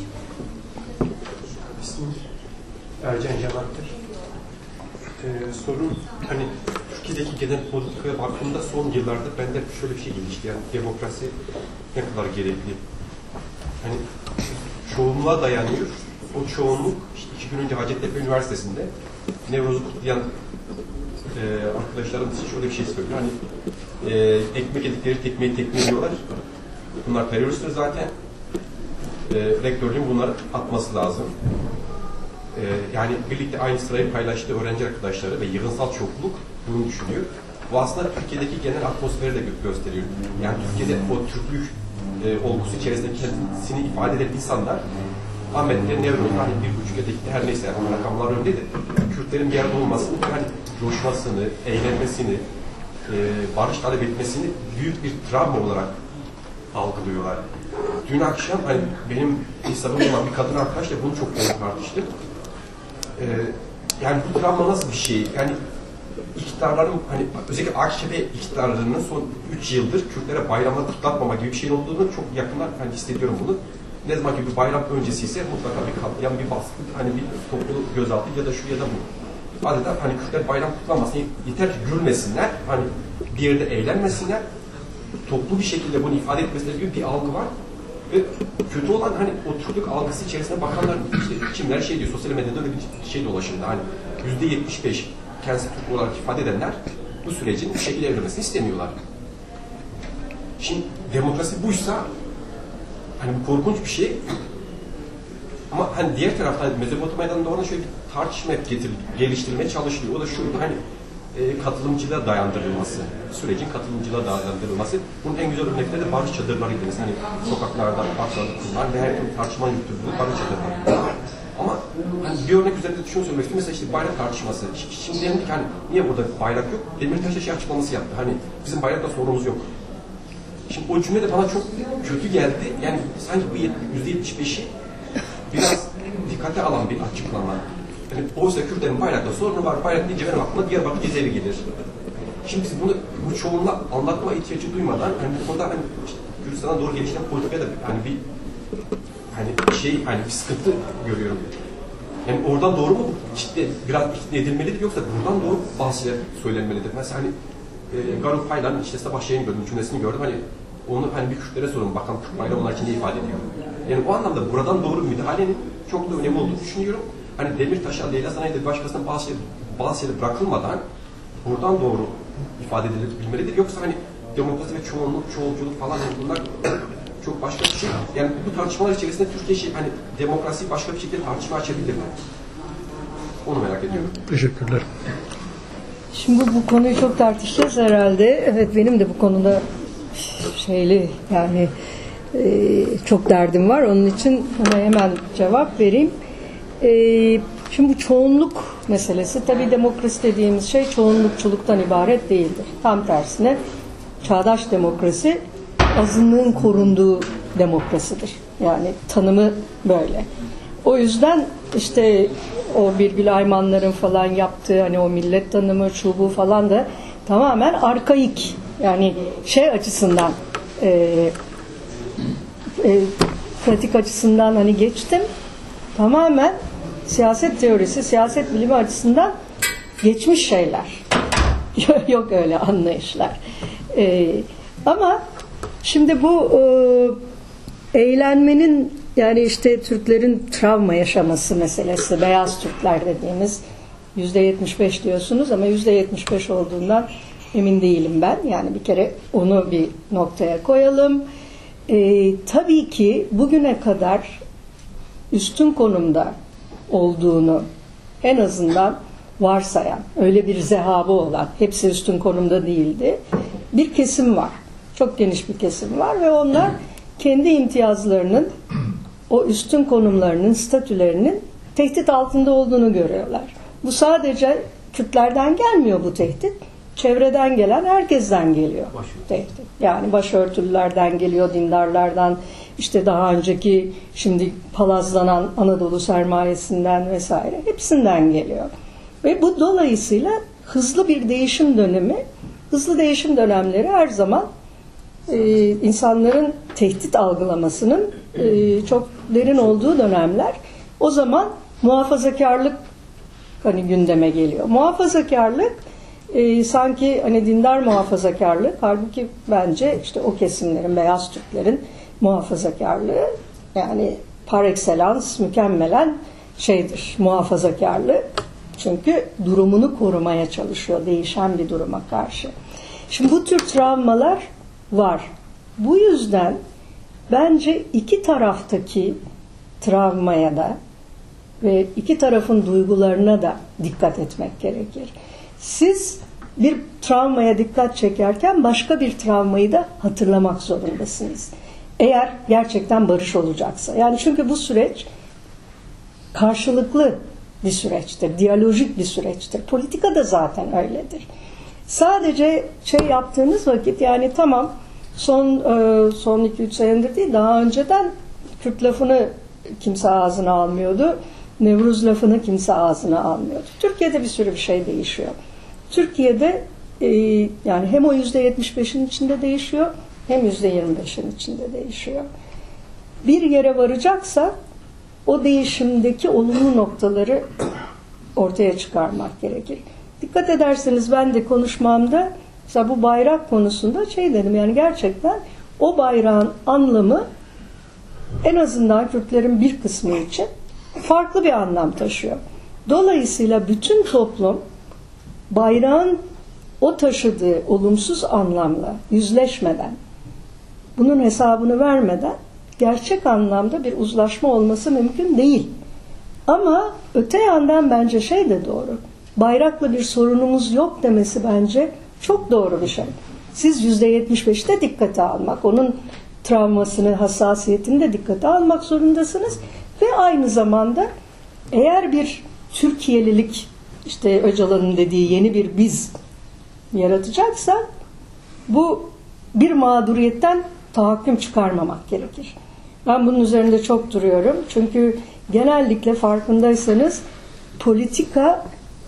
İsmim Ercan Canaktır. Ee, sorun hani Türkiye'deki genel politikaya baktığımda son yıllarda bende şöyle bir şey gelişti. Yani demokrasi ne kadar gerekli. Hani çoğunluğa dayanıyor. O çoğunluk işte iki gün önce Hacettepe Üniversitesi'nde Nevroz'u kutlayan e, arkadaşlarımız için şöyle bir şey söylüyor. Hani e, ekmek yedikleri tekmeyi tekmeliyorlar. Bunlar teröristler zaten. E, rektörlüğün bunları atması lazım. E, yani birlikte aynı sırayı paylaştığı öğrenci arkadaşları ve yığınsal çokluk bunu düşünüyor. Bu aslında Türkiye'deki genel atmosferi de gösteriyor. Yani Türkiye'de o Türklük e, olgusu içerisinde kendisini ifade eden insanlar Ahmet'te, Nevruz'da hani bir buçuk edekte her neyse yani rakamlar öyle de Kürtlerin bir yerde olmasını, hani coşmasını, eğlenmesini, e, barış talep etmesini büyük bir travma olarak algılıyorlar. Dün akşam hani benim hesabım olan bir kadın arkadaşla bunu çok yoğun tartıştık. Ee, yani bu travma nasıl bir şey? Yani iktidarların hani özellikle A K P iktidarlarının son üç yıldır Kürtlere bayramları kutlatmama gibi bir şeyin olduğunu çok yakından hani hissediyorum bunu. Ne zaman ki bir bayram öncesi ise mutlaka bir katliam, bir baskı, hani bir toplu gözaltı ya da şu ya da bu. Adeta hani Kürtler bayram kutlanmasın, yeter ki gülmesinler, hani bir yerde eğlenmesinler, toplu bir şekilde bunu ifade etmesine gibi bir algı var. Ve kötü olan hani o Türklük algısı içerisinde bakanlar işte kimler şey diyor, sosyal medyada öyle bir şey dolaşımda hani yüzde yetmiş beş kendisi Türk olarak ifade edenler bu sürecin bu şekilde evrilmesini istemiyorlar. Şimdi demokrasi buysa hani bu korkunç bir şey ama hani diğer taraftan Mezopotamya'dan doğru şöyle bir tartışma getir, geliştirilmeye çalışılıyor. O da şuydu hani e, katılımcılığa dayandırılması, sürecin katılımcılığa dayandırılması. Bunun en güzel örnekleri de barış çadırlarıydı. Mesela hani sokaklarda parçalı kurulan ve her türlü tartışmanın yürütüldüğü barış çadırları. Ama hani bir örnek üzerinde şunu söylemek istiyorum. Mesela işte bayrak tartışması. Şimdi dedim ki hani niye burada bayrak yok? Demirtaş'a şey açıklaması yaptı. Hani bizim bayrakla sorunumuz yok. Şimdi o cümle de bana çok kötü geldi. Yani sanki bu yüzde yetmiş beşi biraz dikkate alan bir açıklama. Yani oysa Kürtlerin bayrakla sorunu var. Bayrak deyince benim aklıma Diyarbakır Cezeri gelir. Şimdi biz bunu bu çoğunluğa anlatma ihtiyacı duymadan hani bu konuda hani işte Kürdistan'a doğru gelişen politikaya da hani bir hani şey hani bir sıkıntı görüyorum. Yani oradan doğru mu işte biraz ikna edilmelidir yoksa buradan doğru bazı şeyler söylenmelidir. Mesela hani e, Garip Paylan işte sabah şeyini gördüm, cümlesini gördüm. Hani onu hani bir Kürtlere sorun bakalım Kürt bayrağı onlar için ne ifade ediyor. Yani o anlamda buradan doğru müdahalenin çok da önemli olduğunu düşünüyorum. hani Demirtaş'a, Leyla Zana'ya başkasından bazı şeyler, bazı şeyler bırakılmadan buradan doğru ifade edilebilmelidir. Yoksa hani demokrasi ve çoğunluk, çoğulculuk falan yani bunlar çok başka bir şey. Yani bu tartışmalar içerisinde Türkiye şey, hani demokrasi başka bir şekilde tartışma açabilir mi? Onu merak ediyorum. Teşekkürler. Şimdi bu konuyu çok tartışacağız herhalde. Evet, benim de bu konuda şeyli yani e, çok derdim var. Onun için ona hemen cevap vereyim. E, şimdi bu çoğunluk meselesi, tabii demokrasi dediğimiz şey çoğunlukçuluktan ibaret değildir. Tam tersine çağdaş demokrasi azınlığın korunduğu demokrasidir. Yani tanımı böyle. O yüzden işte o Birgül Aymanların falan yaptığı hani o millet tanımı, şu bu falan da tamamen arkaik. Yani şey açısından e, e, pratik açısından hani geçtim. Tamamen siyaset teorisi, siyaset bilimi açısından geçmiş şeyler. Yok öyle anlayışlar. E, ama şimdi bu e, eğlenmenin yani işte Türklerin travma yaşaması meselesi, beyaz Türkler dediğimiz yüzde yetmiş beş diyorsunuz ama yüzde yetmiş beş olduğundan emin değilim ben. Yani bir kere onu bir noktaya koyalım. Ee, tabii ki bugüne kadar üstün konumda olduğunu en azından varsayan, öyle bir zehabı olan, hepsi üstün konumda değildi, bir kesim var. Çok geniş bir kesim var ve onlar kendi imtiyazlarının, o üstün konumlarının, statülerinin tehdit altında olduğunu görüyorlar. Bu sadece Kürtlerden gelmiyor bu tehdit. Çevreden gelen herkesten geliyor tehdit. Yani başörtülülerden geliyor, dindarlardan, işte daha önceki şimdi palazlanan Anadolu sermayesinden vesaire hepsinden geliyor. Ve bu dolayısıyla hızlı bir değişim dönemi, hızlı değişim dönemleri her zaman Ee, insanların tehdit algılamasının e, çok derin olduğu dönemler. O zaman muhafazakarlık hani gündeme geliyor. Muhafazakarlık e, sanki hani dindar muhafazakarlık, halbuki bence işte o kesimlerin, beyaz Türklerin muhafazakarlığı yani par excellence mükemmelen şeydir, muhafazakarlık. Çünkü durumunu korumaya çalışıyor değişen bir duruma karşı. Şimdi bu tür travmalar var. Bu yüzden bence iki taraftaki travmaya da ve iki tarafın duygularına da dikkat etmek gerekir. Siz bir travmaya dikkat çekerken başka bir travmayı da hatırlamak zorundasınız. Eğer gerçekten barış olacaksa. Yani çünkü bu süreç karşılıklı bir süreçtir, diyalojik bir süreçtir. Politika da zaten öyledir. Sadece şey yaptığınız vakit yani tamam son son iki üç senedir değil daha önceden Kürt lafını kimse ağzına almıyordu. Nevruz lafını kimse ağzına almıyordu. Türkiye'de bir sürü bir şey değişiyor. Türkiye'de e, yani hem o yüzde yetmiş beşin içinde değişiyor hem yüzde yirmi beşin içinde değişiyor. Bir yere varacaksa o değişimdeki olumlu noktaları ortaya çıkarmak gerekir. Dikkat ederseniz ben de konuşmamda mesela bu bayrak konusunda şey dedim yani gerçekten o bayrağın anlamı en azından Kürtlerin bir kısmı için farklı bir anlam taşıyor. Dolayısıyla bütün toplum bayrağın o taşıdığı olumsuz anlamla yüzleşmeden, bunun hesabını vermeden gerçek anlamda bir uzlaşma olması mümkün değil. Ama öte yandan bence şey de doğru. Bayrakla bir sorunumuz yok demesi bence çok doğru bir şey. Siz yüzde yetmiş beşte dikkate almak, onun travmasını, hassasiyetini de dikkate almak zorundasınız. Ve aynı zamanda eğer bir Türkiye'lilik, işte Öcalan'ın dediği yeni bir biz yaratacaksa bu bir mağduriyetten tahakküm çıkarmamak gerekir. Ben bunun üzerinde çok duruyorum. Çünkü genellikle farkındaysanız politika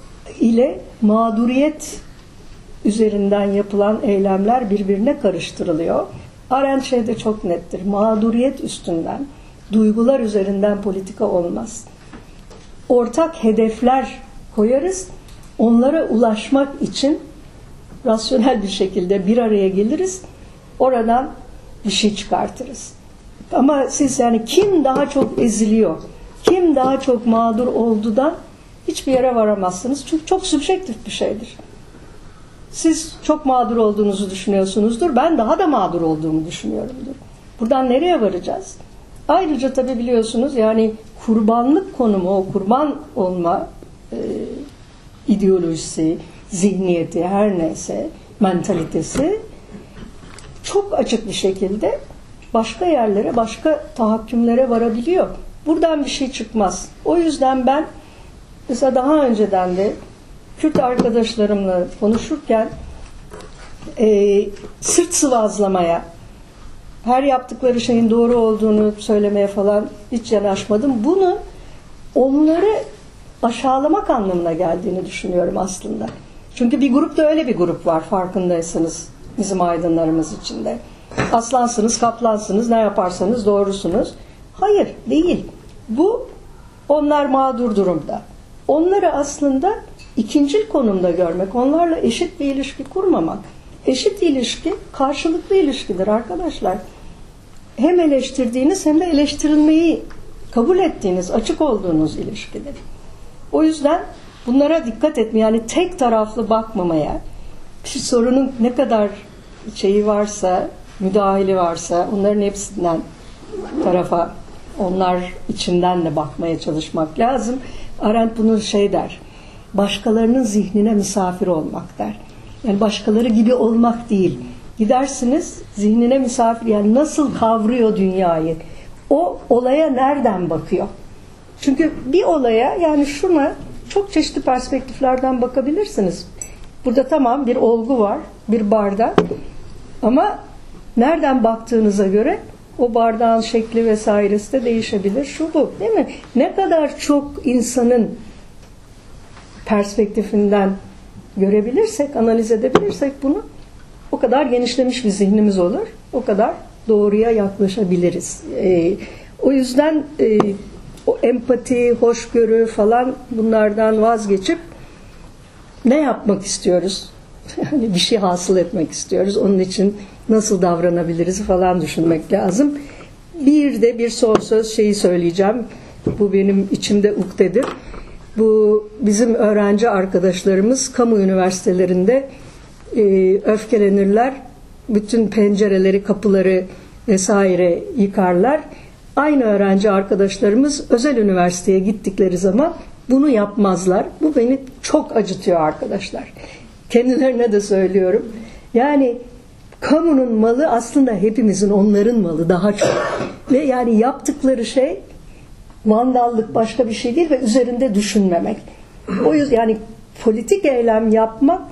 ile mağduriyet üzerinden yapılan eylemler birbirine karıştırılıyor. Arendt şeyde çok nettir. Mağduriyet üstünden, duygular üzerinden politika olmaz. Ortak hedefler koyarız. Onlara ulaşmak için rasyonel bir şekilde bir araya geliriz. Oradan bir şey çıkartırız. Ama siz yani kim daha çok eziliyor, kim kim daha çok mağdur oldudan hiçbir yere varamazsınız. Çünkü çok subjektif bir şeydir. Siz çok mağdur olduğunuzu düşünüyorsunuzdur. Ben daha da mağdur olduğumu düşünüyorumdur. Buradan nereye varacağız? Ayrıca tabii biliyorsunuz yani kurbanlık konumu, o kurban olma e, ideolojisi, zihniyeti her neyse, mentalitesi çok açık bir şekilde başka yerlere, başka tahakkümlere varabiliyor. Buradan bir şey çıkmaz. O yüzden ben mesela daha önceden de Kürt arkadaşlarımla konuşurken e, sırt sıvazlamaya, her yaptıkları şeyin doğru olduğunu söylemeye falan hiç yanaşmadım. Bunu onları aşağılamak anlamına geldiğini düşünüyorum aslında. Çünkü bir grupta öyle bir grup var farkındaysanız bizim aydınlarımız içinde. Aslansınız, kaplansınız, ne yaparsanız doğrusunuz. Hayır, değil. Bu onlar mağdur durumda. Onları aslında ikincil konumda görmek, onlarla eşit bir ilişki kurmamak. Eşit ilişki karşılıklı ilişkidir arkadaşlar. Hem eleştirdiğiniz hem de eleştirilmeyi kabul ettiğiniz, açık olduğunuz ilişkidir. O yüzden bunlara dikkat etme, yani tek taraflı bakmamaya, bir sorunun ne kadar şeyi varsa, müdahili varsa onların hepsinden tarafa, onlar içinden de bakmaya çalışmak lazım. Arendt bunu şey der, başkalarının zihnine misafir olmak der. Yani başkaları gibi olmak değil. Gidersiniz zihnine misafir, yani nasıl kavruyor dünyayı, o olaya nereden bakıyor? Çünkü bir olaya, yani şuna çok çeşitli perspektiflerden bakabilirsiniz. Burada tamam bir olgu var, bir bardak, ama nereden baktığınıza göre o bardağın şekli vesairesi de değişebilir. Şu bu, değil mi? Ne kadar çok insanın perspektifinden görebilirsek, analiz edebilirsek bunu, o kadar genişlemiş bir zihnimiz olur. O kadar doğruya yaklaşabiliriz. Ee, o yüzden e, o empati, hoşgörü falan bunlardan vazgeçip ne yapmak istiyoruz? Yani bir şey hasıl etmek istiyoruz. Onun için nasıl davranabiliriz falan düşünmek lazım. Bir de bir son söz şeyi söyleyeceğim. Bu benim içimde ukdedir. Bu bizim öğrenci arkadaşlarımız kamu üniversitelerinde e, öfkelenirler. Bütün pencereleri, kapıları vesaire yıkarlar. Aynı öğrenci arkadaşlarımız özel üniversiteye gittikleri zaman bunu yapmazlar. Bu beni çok acıtıyor arkadaşlar. Kendilerine de söylüyorum. Yani kamunun malı aslında hepimizin, onların malı daha çok. Ve yani yaptıkları şey vandallık, başka bir şey değil ve üzerinde düşünmemek. O yüzden yani politik eylem yapmak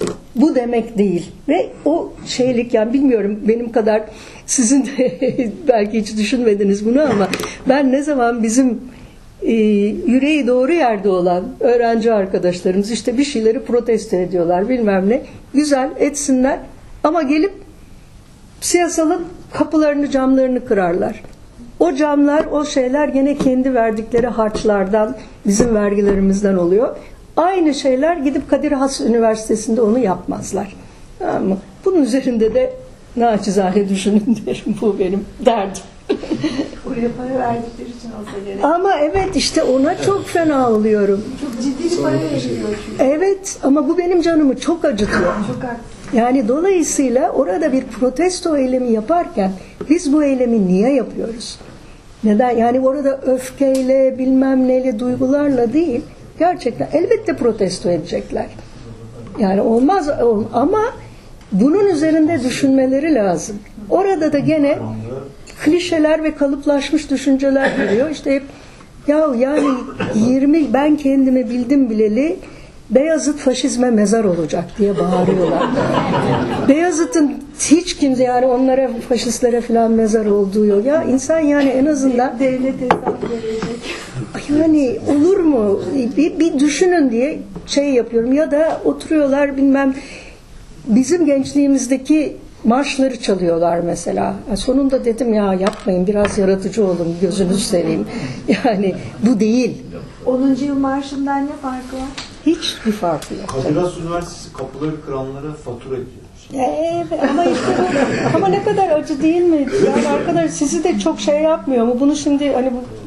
bu demek değil. Ve o şeylik, yani bilmiyorum benim kadar sizin de belki hiç düşünmediniz bunu, ama ben ne zaman bizim e, yüreği doğru yerde olan öğrenci arkadaşlarımız işte bir şeyleri protesto ediyorlar bilmem ne, güzel etsinler, ama gelip siyasalın kapılarını, camlarını kırarlar. O camlar, o şeyler gene kendi verdikleri harçlardan, bizim vergilerimizden oluyor. Aynı şeyler gidip Kadir Has Üniversitesi'nde onu yapmazlar. Ama bunun üzerinde de naçizane düşünün derim. Bu benim derdim. Oraya para verdikleri için olsa gerek. Ama evet, işte ona çok fena oluyorum. Çok ciddi bir para veriliyor çünkü. Evet, ama bu benim canımı çok acıtıyor. Çok haklı. Yani dolayısıyla orada bir protesto eylemi yaparken biz bu eylemi niye yapıyoruz? Neden? Yani orada öfkeyle, bilmem neyle, duygularla değil, gerçekten elbette protesto edecekler. Yani olmaz ama bunun üzerinde düşünmeleri lazım. Orada da gene klişeler ve kalıplaşmış düşünceler giriyor. İşte hep ya yani yirmi ben kendimi bildim bileli Beyazıt faşizme mezar olacak diye bağırıyorlar. Beyazıt'ın hiç kimse, yani onlara, faşistlere falan mezar olduğu yok. Ya insan yani en azından Devlet hesap verecek. yani olur mu? Bir, bir düşünün diye şey yapıyorum. Ya da oturuyorlar bilmem bizim gençliğimizdeki marşları çalıyorlar mesela. Sonunda dedim ya yapmayın, biraz yaratıcı olun, gözünüzü seveyim. Yani bu değil. onuncu yıl marşından ne farkı var? Hiçbir farkı yok. Kadir Has Üniversitesi kapıları kıranlara fatura ediyor. Evet, ama işte bu, ama ne kadar acı değil mi? Yani arkadaş sizi de çok şey yapmıyor mu? Bunu şimdi hani bu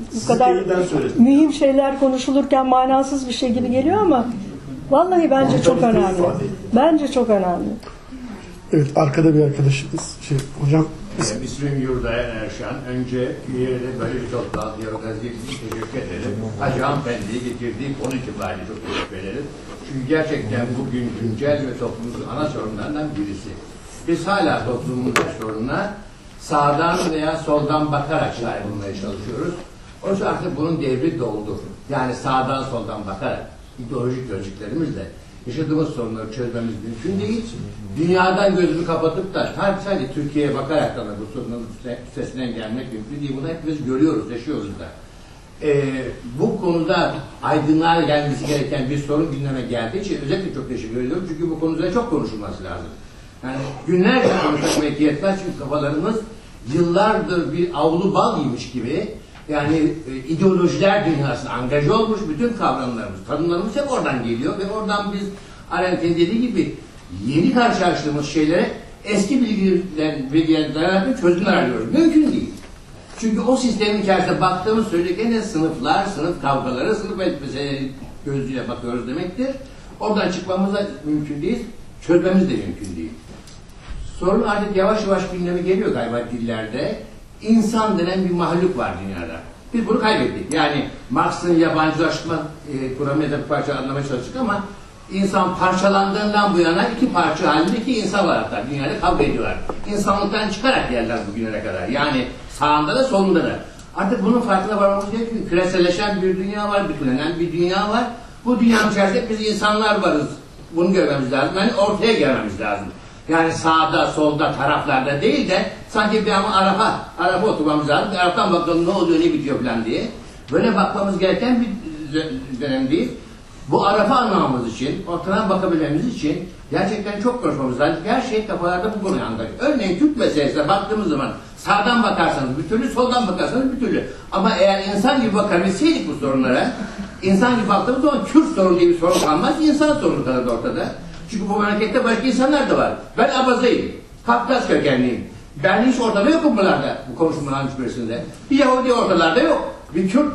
bu kadar mühim şeyler konuşulurken manasız bir şey gibi geliyor ama vallahi bence çok önemli. Bence çok önemli. Evet, arkada bir arkadaşımız. Şey, hocam. Ee, İsmim Yurdayan Erşan. Önce üyeleri böyle bir toplantıya organize için teşekkür ederim. Hacı Hanımefendi'yi getirdiği konu itibariyle çok teşekkür ederim. Çünkü gerçekten bugün güncel ve toplumumuzun ana sorunlarından birisi. Biz hala toplumumuzun sorununa sağdan veya soldan bakarak çare bulmaya çalışıyoruz. Oysa artık bunun devri doldu. Yani sağdan soldan bakarak ideolojik gözlüklerimizle yaşadığımız sorunları çözmemiz mümkün değil. Dünyadan gözünü kapatıp da sadece Türkiye'ye bakarak da bu sorunun üstesinden gelmek mümkün değil. Bunu hepimiz görüyoruz, yaşıyoruz da. Ee, bu konuda aydınlığa gelmesi gereken bir sorun gündeme geldiği için özellikle çok teşekkür ediyorum. Çünkü bu konuda çok konuşulması lazım. Yani günlerce konuşmak belki yetmez çünkü kafalarımız yıllardır bir avlu bal yemiş gibi, yani e, ideolojiler dünyasına angaje olmuş, bütün kavramlarımız, tanımlarımız hep oradan geliyor ve oradan biz Arendt'in dediği gibi yeni karşılaştığımız şeylere eski bilgilerden bilgilerden dayanarak çözümler arıyoruz. Mümkün değil. Çünkü o sistemin içerisinde baktığımız sürece gene sınıflar, sınıf kavgaları, sınıf meseleleri gözüyle bakıyoruz demektir. Oradan çıkmamız da mümkün değil, çözmemiz de mümkün değil. Sorun artık yavaş yavaş gündeme geliyor galiba dillerde. İnsan denen bir mahluk var dünyada. Biz bunu kaybettik. Yani Marx'ın yabancılaşma e, kuramını da bir parça anlamaya çalıştık ama insan parçalandığından bu yana iki parça halinde iki insan var hatta. Dünyada kavga ediyorlar. İnsanlıktan çıkarak geldiler bugüne kadar. Yani sağında da solunda da. Artık bunun farkına varmamız gerekiyor. Küreselleşen bir dünya var, bütünlenen bir dünya var. Bu dünyanın içerisinde biz insanlar varız. Bunu görmemiz lazım. Yani ortaya gelmemiz lazım. Yani sağda, solda, taraflarda değil de sanki bir ama arafa, arafa oturmamız lazım. Bir araftan bakalım ne oluyor, ne bitiyor falan diye. Böyle bakmamız gereken bir dönem değil. Bu arafa anlamamız için, ortadan bakabilmemiz için gerçekten çok konuşmamız lazım. Her şey kafalarda bu konuya anlar. Örneğin Kürt meselesine baktığımız zaman sağdan bakarsanız bir türlü, soldan bakarsanız bir türlü. Ama eğer insan gibi bakabilseydik bu sorunlara, insan gibi baktığımız zaman Kürt sorunu diye bir sorun kalmaz, insan sorunu kalır ortada. Çünkü bu memlekette başka insanlar da var. Ben Abazayım, Kafkas kökenliyim. Ben hiç ortada yokum bunlarda, bu konuşmaların hiçbirisinde. Bir Yahudi ortalarda yok. Bir Kürt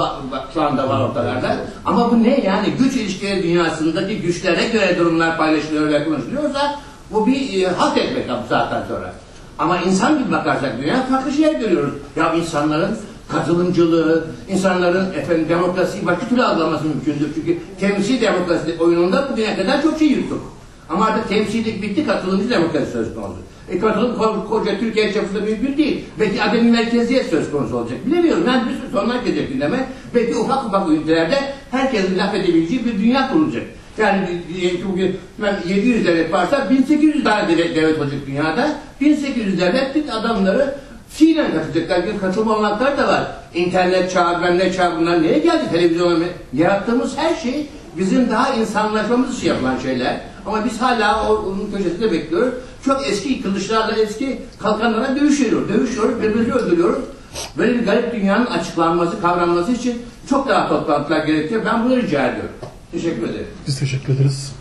şu anda var ortalarda. Ama bu ne yani? Güç ilişkileri dünyasındaki güçlere göre durumlar paylaşılıyor ve konuşuluyorsa bu bir e, hak etmek bu saatten sonra. Ama insan gibi bakarsak dünya farklı şeyler görüyoruz. Ya insanların katılımcılığı, insanların efendim demokrasiyi başka türlü algılaması mümkündür. Çünkü temsil demokrasi oyununda bugüne kadar çok şey yuttuk. Ama artık temsillik bitti, katılımcı demokrasi söz konusu. E katılım koca Türkiye çapında mümkün değil. Belki ademi merkeziyet söz konusu olacak. Bilemiyorum. Ben bir sürü sorunlar gelecek gündeme. Belki ufak ufak ünitelerde herkesin laf edebileceği bir dünya kurulacak. Yani bugün ben yedi yüz devlet varsa bin sekiz yüz tane devlet olacak dünyada. bin sekiz yüz devlet adamları fiilen katılacaklar. Bir katılma olanaklar da var. İnternet çağı, benle çağı bunlar neye geldi? Televizyona yarattığımız her şey bizim daha insanlaşmamız için yapılan şeyler. Ama biz hala onun köşesinde bekliyoruz. Çok eski kılıçlarla, eski kalkanlara dövüşüyoruz. Dövüşüyoruz, birbirimizi öldürüyoruz. Böyle bir garip dünyanın açıklanması, kavranması için çok daha toplantılar gerekiyor. Ben bunu rica ediyorum. Teşekkür ederim. Biz teşekkür ederiz.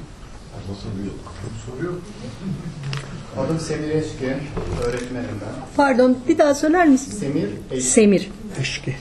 Soruyor. Adım Semir Eşki, öğretmenim ben. Pardon, bir daha söyler misin? Semir Eşki. Semir. Eşki.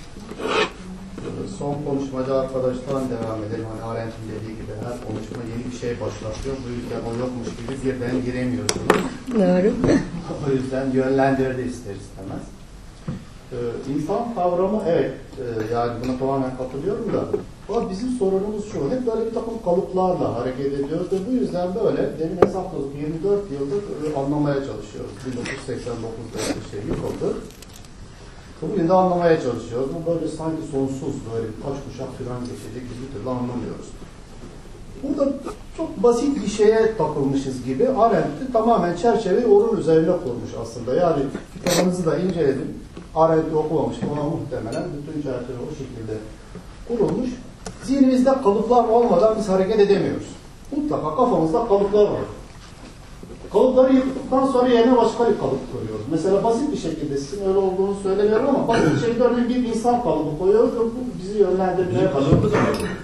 Son konuşmacı arkadaştan devam edelim. Hani Arendt'in dediği gibi her konuşma yeni bir şey başlatıyor. Bu yüzden o yokmuş gibi birden giremiyorsunuz. Doğru. O yüzden yönlendirdi ister istemez. Ee, insan kavramı evet, e, yani buna tamamen katılıyorum da ama bizim sorunumuz şu, hep böyle bir takım kalıplarla hareket ediyoruz ve bu yüzden böyle demin hesapladık yirmi dört yıldır anlamaya çalışıyoruz. bin dokuz yüz seksen dokuzda bir şey yıkıldı. Bugün de anlamaya çalışıyoruz. Bu böyle sanki sonsuz, böyle kaç kuşak falan geçecek bir türlü anlamıyoruz. Burada çok basit bir şeye takılmışız gibi. Arendt'i tamamen çerçeveyi onun üzerine kurmuş aslında. Yani kitabınızı da inceledim. Arendt'i okumamış ama muhtemelen bütün çerçeve o şekilde kurulmuş. Zihnimizde kalıplar olmadan biz hareket edemiyoruz. Mutlaka kafamızda kalıplar var. Kalıpları yıktıktan sonra yerine başka bir kalıp koyuyoruz. Mesela basit bir şekilde, sizin öyle olduğunu söylemiyorum ama basit bir şekilde örneğin bir insan kalıbı koyuyoruz ve bu bizi yönlendirmeye başlıyoruz.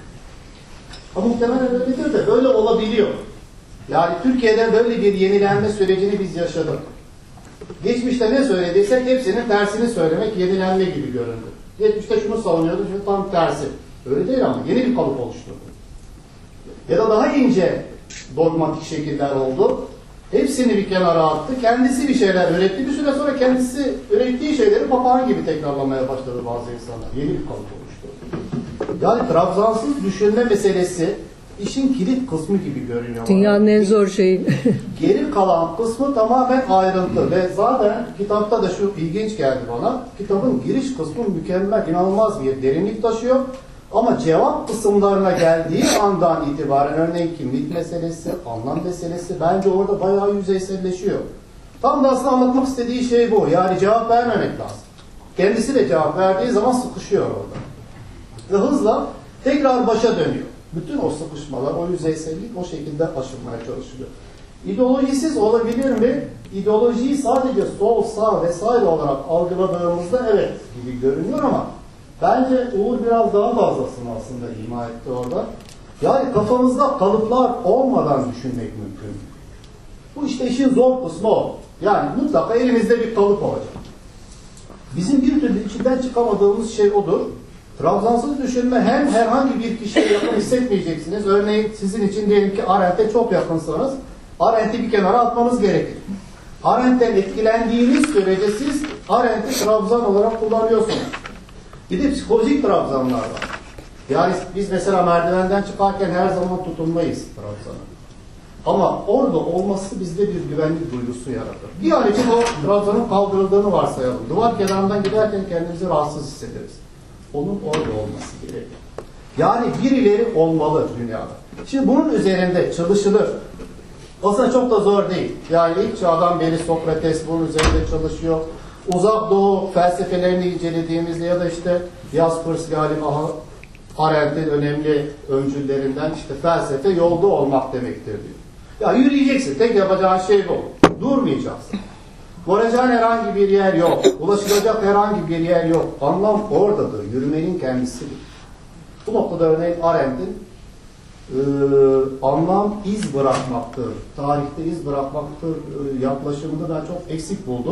Ama muhtemelen öyledir de böyle olabiliyor. Yani Türkiye'de böyle bir yenilenme sürecini biz yaşadık. Geçmişte ne söylediysek hepsinin tersini söylemek yenilenme gibi göründü. yetmişte şunu savunuyordu, şimdi tam tersi. Öyle değil ama yeni bir kalıp oluşturdu. Ya da daha ince dogmatik şekiller oldu. Hepsini bir kenara attı. Kendisi bir şeyler üretti. Bir süre sonra kendisi ürettiği şeyleri papağan gibi tekrarlamaya başladı bazı insanlar. Yeni bir kalıp oluşturdu. Yani Trabzansız düşünme meselesi işin kilit kısmı gibi görünüyor. Dünyanın en zor şeyi. Geri kalan kısmı tamamen ayrıntı ve zaten kitapta da şu ilginç geldi bana. Kitabın giriş kısmı mükemmel, inanılmaz bir derinlik taşıyor. Ama cevap kısımlarına geldiği andan itibaren örneğin kimlik meselesi, anlam meselesi bence orada bayağı yüzeyselleşiyor. Tam da aslında anlatmak istediği şey bu. Yani cevap vermemek lazım. Kendisi de cevap verdiği zaman sıkışıyor orada. Ve hızla tekrar başa dönüyor. Bütün o sıkışmalar, o yüzeysellik o şekilde aşılmaya çalışılıyor. İdeolojisiz olabilir mi? İdeolojiyi sadece sol, sağ vesaire olarak algıladığımızda evet gibi görünüyor ama bence Uğur biraz daha fazlasını aslında ima etti orada. Yani kafamızda kalıplar olmadan düşünmek mümkün. Bu işte işin zor kısmı o. Yani mutlaka elimizde bir kalıp olacak. Bizim bir türlü içinden çıkamadığımız şey odur. Trabzansız düşünme hem herhangi bir kişiye yakın hissetmeyeceksiniz. Örneğin sizin için diyelim ki Arendt'e çok yakınsanız Arendt'i bir kenara atmanız gerekir. Arendt'ten etkilendiğiniz sürece siz Arendt'i Trabzan olarak kullanıyorsunuz. Bir de psikolojik Trabzanlar var. Yani biz mesela merdivenden çıkarken her zaman tutunmayız Trabzan'a. Ama orada olması bizde bir güvenlik duygusu yaratır. Bir an için o Trabzan'ın kaldırıldığını varsayalım. Duvar kenarından giderken kendimizi rahatsız hissederiz. Onun orada olması gerekir. Yani birileri olmalı dünyada. Şimdi bunun üzerinde çalışılır. Aslında çok da zor değil. Yani ilk çağdan beri Sokrates bunun üzerinde çalışıyor. Uzak Doğu felsefelerini incelediğimizde ya da işte Jaspers galiba Arendt'in önemli öncüllerinden işte felsefe yolda olmak demektir diyor. Ya yürüyeceksin. Tek yapacağın şey bu. Durmayacaksın. Varacağın herhangi bir yer yok. Ulaşılacak herhangi bir yer yok. Anlam oradadır. Yürümenin kendisidir. Bu noktada örneğin Arendt'in e, anlam iz bırakmaktır. Tarihte iz bırakmaktır e, yaklaşımını ben çok eksik buldum.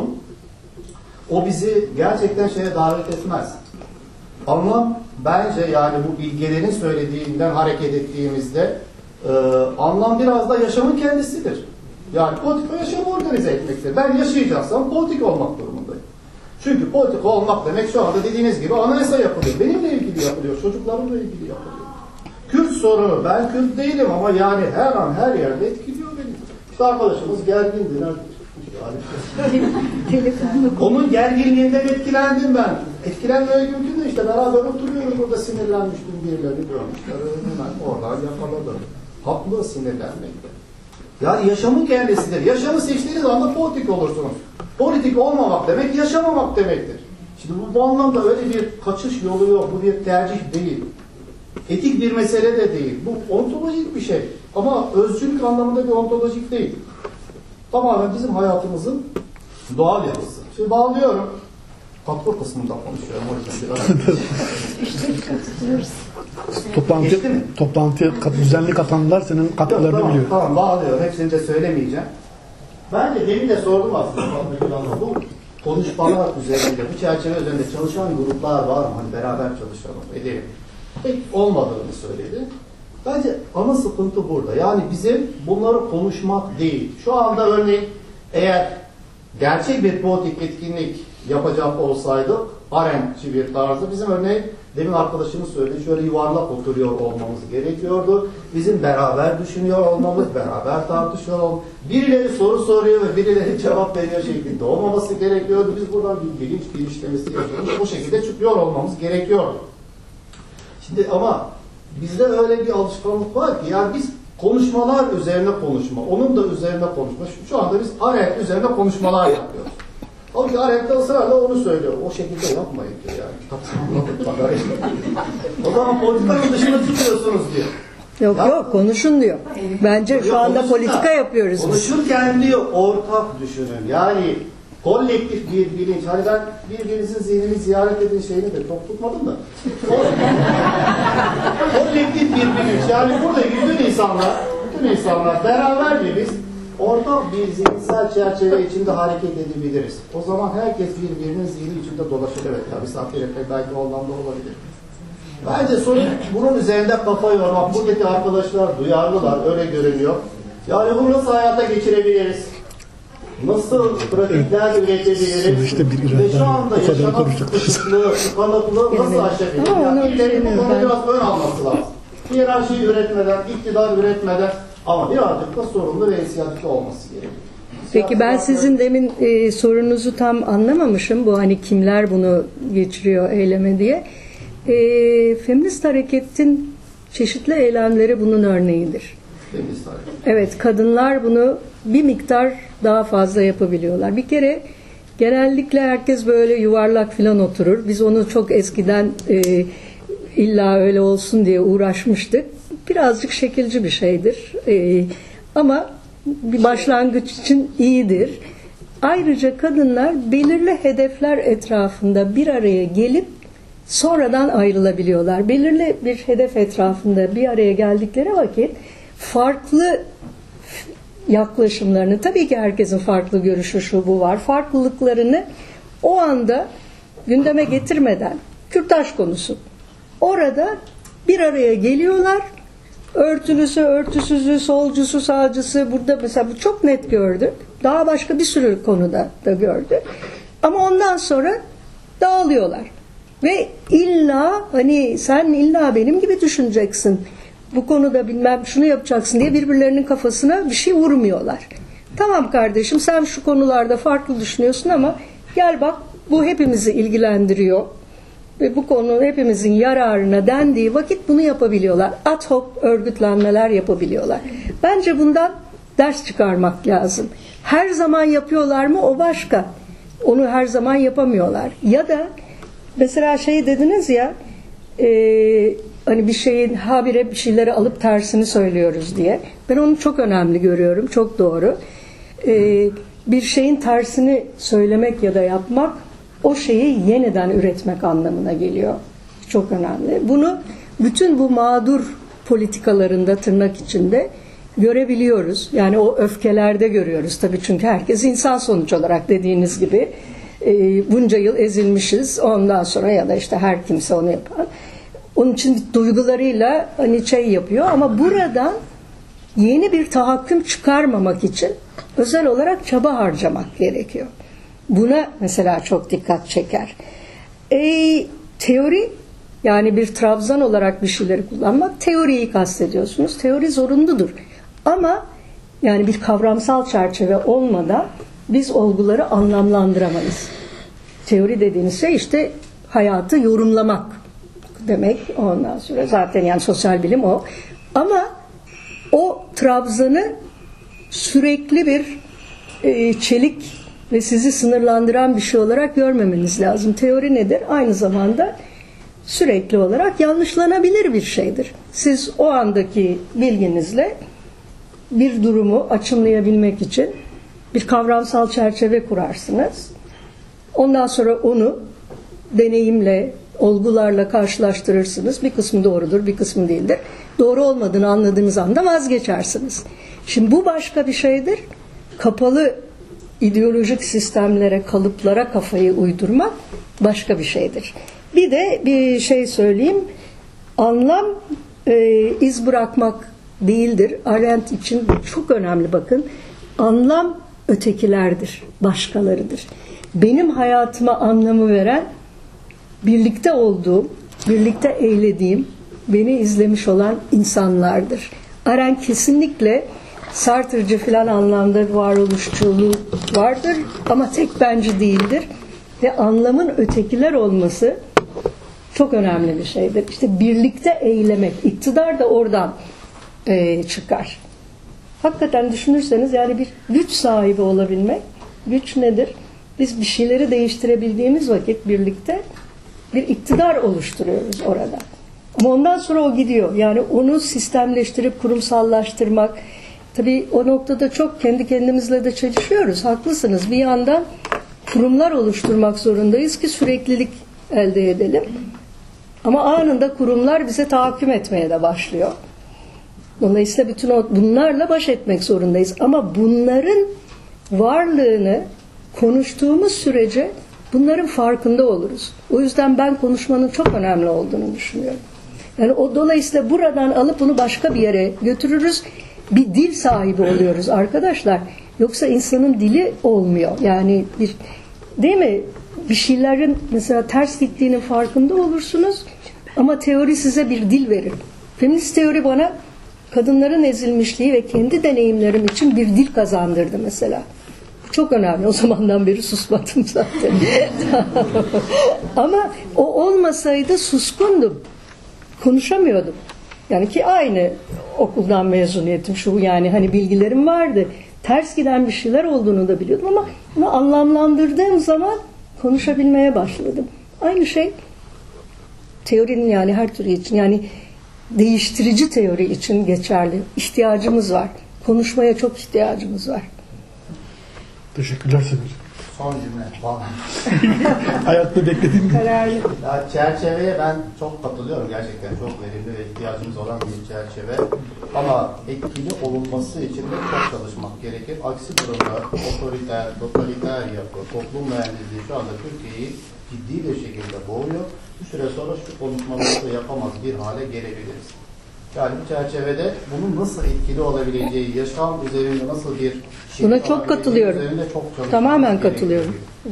O bizi gerçekten şeye davet etmez. Anlam bence yani bu bilgelerin söylediğinden hareket ettiğimizde e, anlam biraz da yaşamın kendisidir. Yani politika yaşamı organize etmektir. Ben yaşayacaksam politik olmak durumundayım. Çünkü politik olmak demek şu anda dediğiniz gibi anayasa yapılıyor. Benimle ilgili yapılıyor, çocuklarımla ilgili yapılıyor. Kürt sorunu, ben Kürt değilim ama yani her an her yerde etkiliyor beni. İşte arkadaşımız gergindi. Onun gerginliğinden etkilendim ben. Etkilenmeye mümkün değil. İşte beraber oturuyoruz burada sinirlenmiştim birileri görmüşler. Hemen oradan yakaladım. Haklı sinirlenmekte. Yani yaşamın kendisidir. Yaşamı seçtiğiniz anda politik olursunuz. Politik olmamak demek yaşamamak demektir. Şimdi bu, bu anlamda öyle bir kaçış yolu yok. Bu bir tercih değil. Etik bir mesele de değil. Bu ontolojik bir şey. Ama özcülük anlamında bir ontolojik değil. Tamamen bizim hayatımızın doğal yapısı. Şimdi bağlıyorum. Katkı kısmında konuşuyorum. O yüzden biraz... İşte katılıyoruz. Toplantı, toplantıya kat, düzenli katılanlar senin katkılarını tamam, biliyor. Tamam bağlıyorum. Hepsini de söylemeyeceğim. Bence demin de sordum aslında. Bu konuşmalar üzerinde, bu çerçeve üzerinde çalışan gruplar var mı? Hani beraber çalışalım, edelim. Pek olmadığını söyledi. Bence ana sıkıntı burada. Yani bizim bunları konuşmak değil. Şu anda örneğin eğer gerçek bir politik etkinlik yapacak olsaydık Arendtçi bir tarzı bizim örneğin demin arkadaşımız söyledi şöyle yuvarlak oturuyor olmamız gerekiyordu. Bizim beraber düşünüyor olmamız, beraber tartışıyor olmamız. Birileri soru soruyor ve birileri cevap veriyor şeklinde olmaması gerekiyordu. Biz buradan bir bilinç geliştirmesi yapıyoruz. Bu şekilde çıkıyor olmamız gerekiyordu. Şimdi ama bizde öyle bir alışkanlık var ki yani biz konuşmalar üzerine konuşma, onun da üzerine konuşma. Şu, şu anda biz Arendt üzerine konuşmalar yapıyoruz. Halbuki Arendt de ısrarla onu söylüyor. O şekilde yapmayın diyor yani. Kitap anladık o zaman politikanın dışına çıkıyorsunuz diyor. Yok ya, yok konuşun diyor. Bence şu anda politika yapıyoruz. Konuşurken diyor ortak düşünün. Yani kolektif bir bilinç. Hani ben birbirinizin zihnini ziyaret edin şeyini de çok tutmadım da. Kolektif bir bilinç. Yani burada bütün insanlar, bütün insanlar beraberce biz ortak bir zihinsel çerçeve içinde hareket edebiliriz. O zaman herkes birbirinin zihni içinde dolaşır. Evet ya misafir etmek belki o anlamda olabilir. Bence sorun bunun üzerinde kafa yormak. Buradaki arkadaşlar duyarlılar, öyle görünüyor. Yani bunu nasıl hayata geçirebiliriz? Nasıl pratikler üretebiliriz? Sonuçta bir Ve şu anda yaşanan sıkışıklığı, tıkanıklığı nasıl aşabiliriz? Yani birilerinin bu konuda biraz ön alması lazım. Hiyerarşiyi üretmeden, iktidar üretmeden ama birazcık da sorumlu ve inisiyatifli olması gerekiyor. Peki ben sizin demin e, sorunuzu tam anlamamışım. Bu hani kimler bunu geçiriyor eyleme diye. E, feminist hareketin çeşitli eylemleri bunun örneğidir. Feminist hareket. Evet, kadınlar bunu bir miktar daha fazla yapabiliyorlar. Bir kere genellikle herkes böyle yuvarlak falan oturur. Biz onu çok eskiden e, illa öyle olsun diye uğraşmıştık. Birazcık şekilci bir şeydir. E, ama bir başlangıç için iyidir. Ayrıca kadınlar belirli hedefler etrafında bir araya gelip sonradan ayrılabiliyorlar. Belirli bir hedef etrafında bir araya geldikleri vakit farklı yaklaşımlarını, tabii ki herkesin farklı görüşü şu bu var, farklılıklarını o anda gündeme getirmeden, kürtaj konusu, orada bir araya geliyorlar. Örtülüsü, örtüsüzü, solcusu, sağcısı, burada mesela bu çok net gördük. Daha başka bir sürü konuda da gördük. Ama ondan sonra dağılıyorlar. Ve illa hani sen illa benim gibi düşüneceksin, bu konuda bilmem şunu yapacaksın diye birbirlerinin kafasına bir şey vurmuyorlar. Tamam kardeşim, sen şu konularda farklı düşünüyorsun ama gel bak bu hepimizi ilgilendiriyor ve bu konu hepimizin yararına dendiği vakit bunu yapabiliyorlar. Ad hoc örgütlenmeler yapabiliyorlar. Bence bundan ders çıkarmak lazım. Her zaman yapıyorlar mı? O başka. Onu her zaman yapamıyorlar. Ya da mesela şey dediniz ya, e, hani bir şeyin habire bir şeyleri alıp tersini söylüyoruz diye. Ben onu çok önemli görüyorum. Çok doğru. E, bir şeyin tersini söylemek ya da yapmak o şeyi yeniden üretmek anlamına geliyor. Çok önemli. Bunu bütün bu mağdur politikalarında tırnak içinde görebiliyoruz. Yani o öfkelerde görüyoruz tabii, çünkü herkes insan sonuç olarak, dediğiniz gibi e, bunca yıl ezilmişiz. Ondan sonra ya da işte her kimse onu yapan. Onun için duygularıyla hani şey yapıyor ama buradan yeni bir tahakküm çıkarmamak için özel olarak çaba harcamak gerekiyor. Buna mesela çok dikkat çeker. E, teori, yani bir trabzan olarak bir şeyleri kullanmak, teoriyi kastediyorsunuz. Teori zorunludur. Ama yani bir kavramsal çerçeve olmadan biz olguları anlamlandıramayız. Teori dediğiniz şey işte hayatı yorumlamak demek. Ondan sonra zaten yani sosyal bilim o. Ama o trabzanı sürekli bir e, çelik ve sizi sınırlandıran bir şey olarak görmemeniz lazım. Teori nedir? Aynı zamanda sürekli olarak yanlışlanabilir bir şeydir. Siz o andaki bilginizle bir durumu açımlayabilmek için bir kavramsal çerçeve kurarsınız. Ondan sonra onu deneyimle, olgularla karşılaştırırsınız. Bir kısmı doğrudur, bir kısmı değildir. Doğru olmadığını anladığınız anda vazgeçersiniz. Şimdi bu başka bir şeydir. Kapalı ideolojik sistemlere, kalıplara kafayı uydurmak başka bir şeydir. Bir de bir şey söyleyeyim. Anlam e, iz bırakmak değildir. Arendt için çok önemli, bakın. Anlam ötekilerdir, başkalarıdır. Benim hayatıma anlamı veren birlikte olduğum, birlikte eylediğim, beni izlemiş olan insanlardır. Arendt kesinlikle Sartre'cı filan anlamda varoluşçuluğu vardır ama tek bence değildir. Ve anlamın ötekiler olması çok önemli bir şeydir. İşte birlikte eylemek, iktidar da oradan e, çıkar. Hakikaten düşünürseniz yani bir güç sahibi olabilmek, güç nedir? Biz bir şeyleri değiştirebildiğimiz vakit birlikte bir iktidar oluşturuyoruz orada. Ama ondan sonra o gidiyor. Yani onu sistemleştirip kurumsallaştırmak. Tabii o noktada çok kendi kendimizle de çelişiyoruz. Haklısınız. Bir yandan kurumlar oluşturmak zorundayız ki süreklilik elde edelim. Ama anında kurumlar bize tahakküm etmeye de başlıyor. Dolayısıyla bütün o, bunlarla baş etmek zorundayız. Ama bunların varlığını konuştuğumuz sürece bunların farkında oluruz. O yüzden ben konuşmanın çok önemli olduğunu düşünüyorum. Yani o dolayısıyla buradan alıp bunu başka bir yere götürürüz. Bir dil sahibi oluyoruz arkadaşlar. Yoksa insanın dili olmuyor. Yani bir, değil mi? Bir şeylerin mesela ters gittiğinin farkında olursunuz ama teori size bir dil verir. Feminist teori bana kadınların ezilmişliği ve kendi deneyimlerim için bir dil kazandırdı mesela. Çok önemli. O zamandan beri susmadım zaten. Ama o olmasaydı suskundum. Konuşamıyordum. Yani ki aynı okuldan mezuniyetim şu, yani hani bilgilerim vardı. Ters giden bir şeyler olduğunu da biliyordum ama bunu anlamlandırdığım zaman konuşabilmeye başladım. Aynı şey teorinin, yani her türü için, yani değiştirici teori için geçerli. İhtiyacımız var. Konuşmaya çok ihtiyacımız var. Teşekkürler Semih. Son cümle falan. Hayatta beklediğim Kararlı. Ya çerçeveye ben çok katılıyorum. Gerçekten çok verimli ve ihtiyacımız olan bir çerçeve. Ama etkili olunması için de çok çalışmak gerekir. Aksi durumda otoriter, totaliter yapı, toplum mühendisliği şu anda Türkiye'yi ciddi bir şekilde boğuyor. Bir süre sonra şu konuşmaları yapamaz bir hale gelebiliriz. Yani bu çerçevede bunun nasıl etkili olabileceği, yaşam üzerinde nasıl bir şey Buna çok katılıyorum. Çok Tamamen katılıyorum.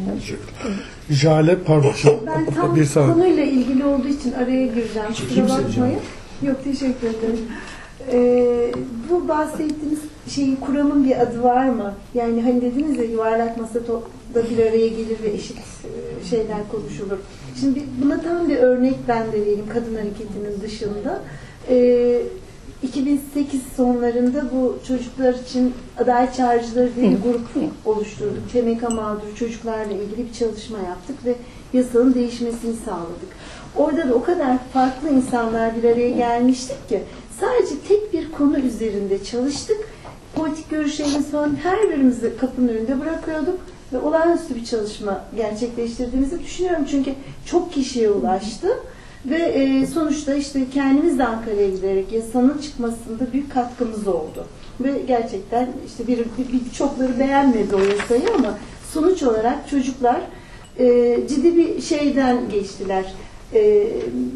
Jale, pardon. Ben tam Bir saniye. konuyla ilgili olduğu için araya gireceğim. Kusura bakmayın. Yok, teşekkür ederim. Ee, bu bahsettiğiniz şeyin, kuramın bir adı var mı? Yani hani dediniz ya, yuvarlak masada bir araya gelir ve eşit şeyler konuşulur. Şimdi buna tam bir örnek ben de vereyim kadın hareketinin dışında. Ee, iki bin sekiz sonlarında bu çocuklar için Adalet Çağrıcıları diye bir grup oluşturduk. T M K mağdur çocuklarla ilgili bir çalışma yaptık ve yasanın değişmesini sağladık. Orada da o kadar farklı insanlar bir araya gelmiştik ki sadece tek bir konu üzerinde çalıştık. Politik görüşlerimiz falan her birimizi kapının önünde bırakıyorduk ve olağanüstü bir çalışma gerçekleştirdiğimizi düşünüyorum. Çünkü çok kişiye ulaştı. Ve e, sonuçta işte kendimiz de Ankara'ya giderek yasanın çıkmasında büyük katkımız oldu. Ve gerçekten işte bir, bir, birçokları beğenmedi o yasayı ama sonuç olarak çocuklar e, ciddi bir şeyden geçtiler. E,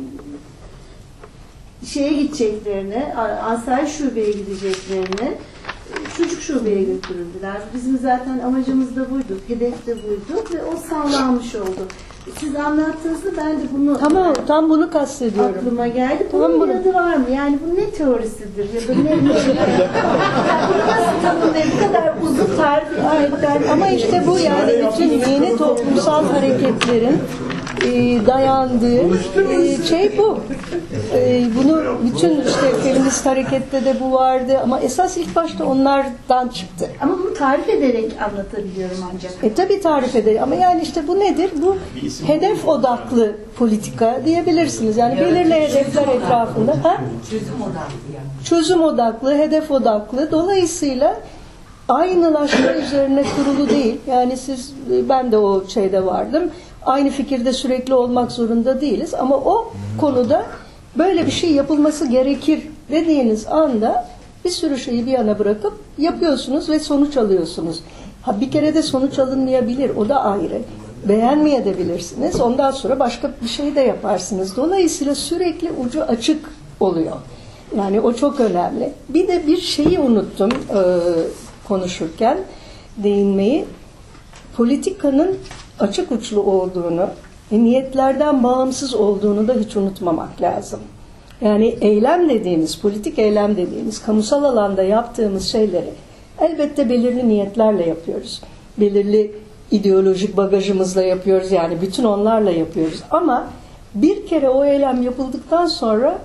şeye gideceklerine, asayiş şubeye gideceklerine çocuk şubeye götürüldüler. Bizim zaten amacımız da buydu, hedef de buydu ve o sağlanmış oldu. Siz anlattığınızda ben de bunu Tamam, tam bunu kastediyorum. aklıma geldi. Bunun Tamam, bir bunu- adı var mı? Yani bu ne teorisidir ya da ne? ne yani bunu nasıl tanımlayayım? Bu kadar uzun tarif Aynen. Ama işte bu, yani bütün yeni toplumsal hareketlerin e, dayandığı e, şey bu. E, bunu bütün işte feminist harekette de bu vardı ama esas ilk başta onlardan çıktı. Ama bunu tarif ederek anlatabiliyorum ancak. E tabi tarif eder ama yani işte bu nedir? Bu hedef odaklı politika diyebilirsiniz. Yani belirli hedefler etrafında. Ha? Çözüm odaklı yani. Çözüm odaklı, hedef odaklı. Dolayısıyla aynılaşma üzerine kurulu değil. Yani siz, ben de o şeyde vardım. Aynı fikirde sürekli olmak zorunda değiliz ama o konuda böyle bir şey yapılması gerekir dediğiniz anda bir sürü şeyi bir yana bırakıp yapıyorsunuz ve sonuç alıyorsunuz. Ha, bir kere de sonuç alınmayabilir, o da ayrı. Beğenmeyebilirsiniz, ondan sonra başka bir şey de yaparsınız. Dolayısıyla sürekli ucu açık oluyor. Yani o çok önemli. Bir de bir şeyi unuttum e, konuşurken değinmeyi. Politikanın açık uçlu olduğunu, e, niyetlerden bağımsız olduğunu da hiç unutmamak lazım. Yani eylem dediğimiz, politik eylem dediğimiz, kamusal alanda yaptığımız şeyleri elbette belirli niyetlerle yapıyoruz. Belirli ideolojik bagajımızla yapıyoruz, yani bütün onlarla yapıyoruz. Ama bir kere o eylem yapıldıktan sonra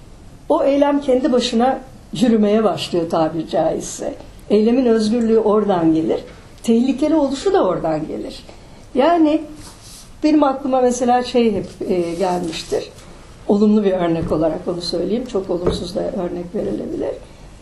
o eylem kendi başına yürümeye başlıyor tabiri caizse. Eylemin özgürlüğü oradan gelir. Tehlikeli oluşu da oradan gelir. Yani benim aklıma mesela şey hep e, gelmiştir. Olumlu bir örnek olarak onu söyleyeyim. Çok olumsuz da örnek verilebilir.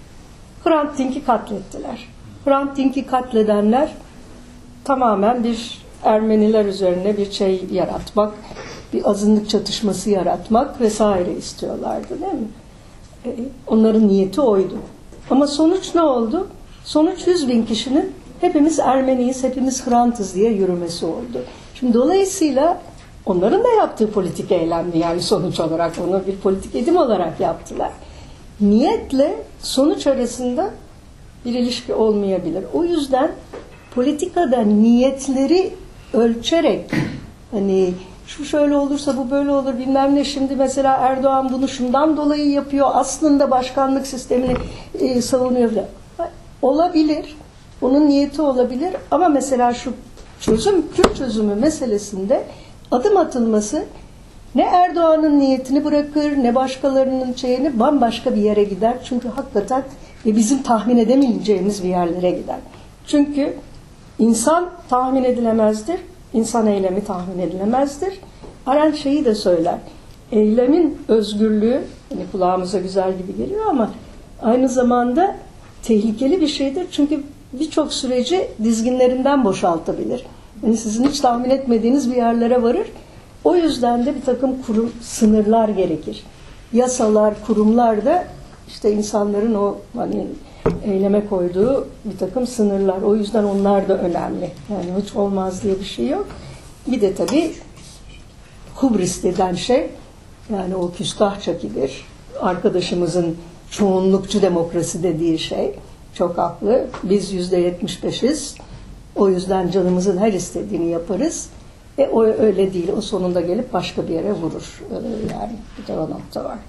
Hrant Dink'i katlettiler. Hrant Dink'i katledenler tamamen bir Ermeniler üzerine bir şey yaratmak, bir azınlık çatışması yaratmak vesaire istiyorlardı, değil mi? E, onların niyeti oydu. Ama sonuç ne oldu? Sonuç yüz bin kişinin hepimiz Ermeniyiz, hepimiz Hrantız diye yürümesi oldu. Şimdi dolayısıyla onların da yaptığı politik eylemdi. Yani sonuç olarak onu bir politik edim olarak yaptılar. Niyetle sonuç arasında bir ilişki olmayabilir. O yüzden politikada niyetleri ölçerek, hani şu şöyle olursa bu böyle olur bilmem ne, şimdi mesela Erdoğan bunu şundan dolayı yapıyor, aslında başkanlık sistemini e, savunuyor. Olabilir. Bunun niyeti olabilir ama mesela şu çözüm, Kürt çözümü meselesinde adım atılması ne Erdoğan'ın niyetini bırakır, ne başkalarının şeyini, bambaşka bir yere gider. Çünkü hakikaten bizim tahmin edemeyeceğimiz bir yerlere gider. Çünkü insan tahmin edilemezdir, insan eylemi tahmin edilemezdir. Arendt şeyi de söyler, eylemin özgürlüğü, hani kulağımıza güzel gibi geliyor ama aynı zamanda tehlikeli bir şeydir. Çünkü birçok süreci dizginlerinden boşaltabilir. Yani sizin hiç tahmin etmediğiniz bir yerlere varır. O yüzden de bir takım kurum, sınırlar gerekir. Yasalar, kurumlar da işte insanların o hani eyleme koyduğu bir takım sınırlar. O yüzden onlar da önemli. Yani hiç olmaz diye bir şey yok. Bir de tabii hubris denen şey, yani o küstahça kibir, arkadaşımızın çoğunlukçu demokrasi dediği şey, çok haklı. Biz yüzde yetmiş beşiz. O yüzden canımızın her istediğini yaparız. E o öyle değil. O sonunda gelip başka bir yere vurur. Yani bir de o nokta var.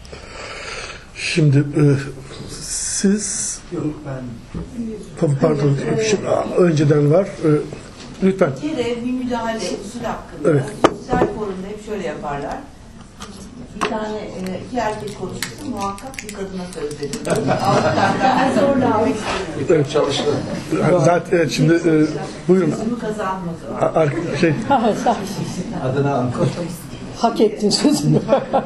Şimdi e, siz Yok ben tabii pardon şimdi, önceden var. E, lütfen. Bir kere bir müdahale usul hakkında Evet. sosyal forumda hep şöyle yaparlar. Bir tane e, iki erkek konuşursa muhakkak bir kadına söz verir. Ben zorla almak istemiyorum. Evet, çalıştı. Zaten evet, şimdi e, buyurun. Sözümü kazanmadı. A- ar- şey adına Ankara. Hak ettin sözünü.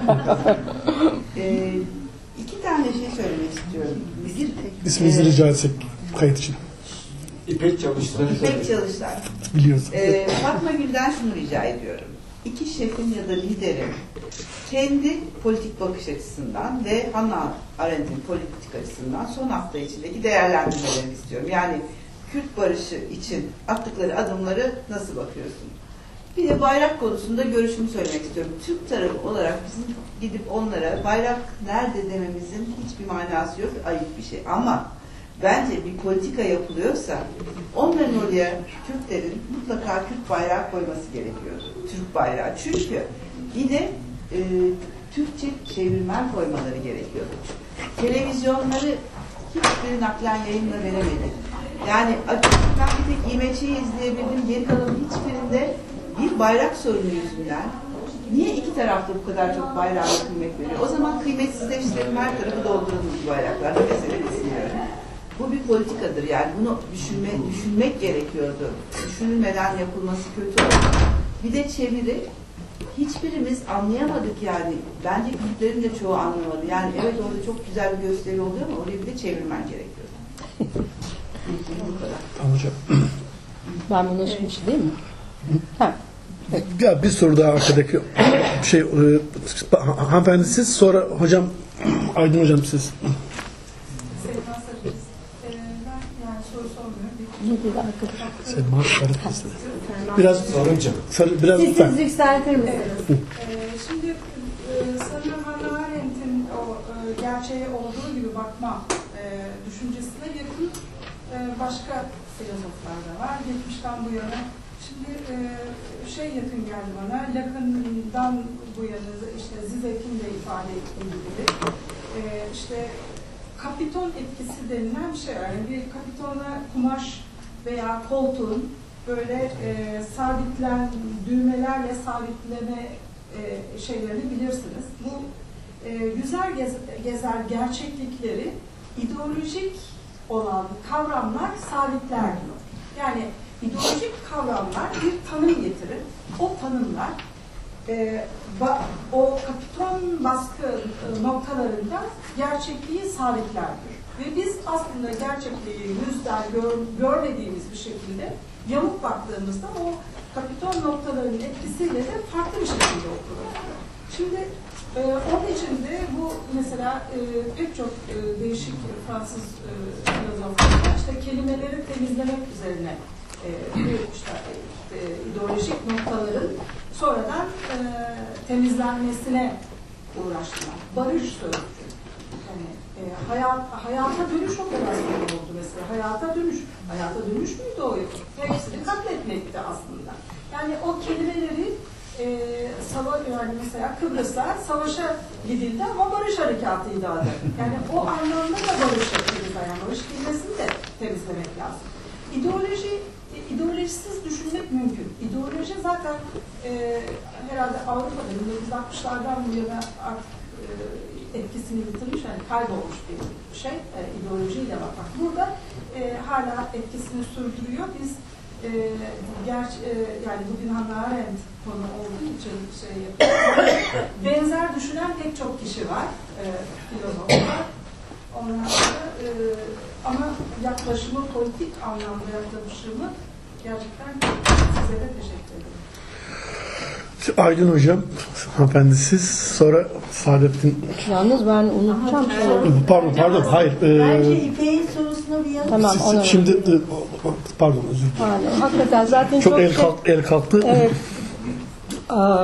e, iki tane şey söylemek istiyorum. Bir, isminizi e, rica etsek kayıt için. İpek Çalışlar. İpek Çalışlar. Biliyoruz. E, Fatma Gül'den şunu rica ediyorum. İki şefin ya da liderin kendi politik bakış açısından ve Hannah Arendt'in politik açısından son hafta içindeki değerlendirmelerini istiyorum. Yani Kürt barışı için attıkları adımları nasıl bakıyorsun? Bir de bayrak konusunda görüşümü söylemek istiyorum. Türk tarafı olarak bizim gidip onlara bayrak nerede dememizin hiçbir manası yok, ayıp bir şey. Ama bence bir politika yapılıyorsa onların oraya Kürtlerin mutlaka Kürt bayrağı koyması gerekiyordu. Türk bayrağı. Çünkü bir de e, Türkçe çevirmen koymaları gerekiyordu. Televizyonları hiçbir naklen yayınla veremedi. Yani açıkçası bir tek İmeç'iyi izleyebildim. Geri kalan hiçbirinde bir bayrak sorunu yüzünden niye iki tarafta bu kadar çok bayrağa kıymet veriyor? O zaman kıymetsizleştirelim, her tarafı dolduralım bu bayraklarla. Mesele bilmiyorum. Bu bir politikadır yani. Bunu düşünme, düşünmek gerekiyordu. Düşünülmeden yapılması kötü oldu. Bir de çeviri. Hiçbirimiz anlayamadık yani. Bence Kürtlerin de çoğu anlamadı. Yani evet orada çok güzel bir gösteri oluyor ama oraya bir de çevirmen gerekiyordu. Bu kadar. Tamam hocam. Ben bunu söylemiş değil mi? Ha. Ya bir soru daha arkadaki şey e, hanımefendi siz, sonra hocam Aydın hocam siz. Selma Sarıkız. Biraz sarı, biraz lütfen. Sesinizi yükseltir misiniz? Ee, şimdi e, sanırım Hannah Arendt'in o e, gerçeğe olduğu gibi bakma e, düşüncesine yakın e, başka filozoflar da var. Geçmişten bu yana. Şimdi e, şey yakın geldi bana, Lacan'dan bu yana işte Zizek'in de ifade ettiği gibi e, işte kapiton etkisi denilen bir şey var. Yani bir kapitona kumaş veya koltuğun böyle e, sabitlen, düğmelerle sabitleme e, şeylerini bilirsiniz. Bu e, güzel gez, gezer gerçeklikleri ideolojik olan kavramlar sabitler diyor. Yani ideolojik kavramlar bir tanım getirir. O tanımlar e, ba, o kapiton baskı e, noktalarında gerçekliği sabitlerdir. Ve biz aslında gerçekliği yüzden gör, görmediğimiz bir şekilde yamuk baktığımızda o kapiton noktalarının etkisiyle de farklı bir şekilde okuruz. Şimdi Ee, onun için de bu mesela e, pek çok e, değişik Fransız e, filozoflar işte kelimeleri temizlemek üzerine e, işte, e, ideolojik noktaların sonradan e, temizlenmesine uğraştılar. Barış sözcüğü. Yani, e, hayat, hayata dönüş operasyonu oldu mesela. Hayata dönüş. Hayata dönüş müydü o? Hepsini katletmekti aslında. Yani o kelimeleri e, sava, yani mesela Kıbrıs'a savaşa gidildi ama barış harekatıydı adı. Yani o anlamda da barış yapıyoruz. Yani barış kelimesini de temizlemek lazım. İdeoloji, ideolojisiz düşünmek mümkün. İdeoloji zaten e, herhalde Avrupa'da bin dokuz yüz altmışlardan bu yana artık e, etkisini yitirmiş, yani kaybolmuş bir şey, e, ideolojiyle bakmak. Burada e, hala etkisini sürdürüyor. Biz e, gerçi e, yani bugün Hannah Arendt konu olduğu için şey yapıyoruz. Benzer düşünen pek çok kişi var, e, filozoflar. Ondan sonra, e, ama yaklaşımı, politik anlamda yaklaşımı gerçekten size de teşekkür ederim. Aydın Hocam, hanımefendi siz, sonra Saadettin. Yalnız ben unutacağım. Pardon, pardon, hayır. Bence İpek'in sorusuna bir yanıt. Tamam, ona Şimdi, pardon, özür dilerim. Yani, hakikaten zaten çok, çok el, şey, kalk, el kalktı. Evet. Aa,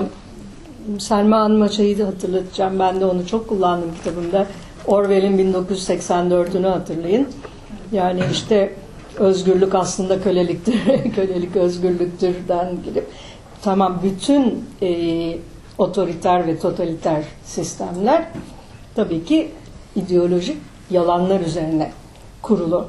Selma Hanım'a şeyi de hatırlatacağım. Ben de onu çok kullandım kitabımda. Orwell'in bin dokuz yüz seksen dördünü hatırlayın. Yani işte özgürlük aslında köleliktir, kölelik özgürlüktürden girip tamam bütün e, otoriter ve totaliter sistemler tabii ki ideolojik yalanlar üzerine kurulu.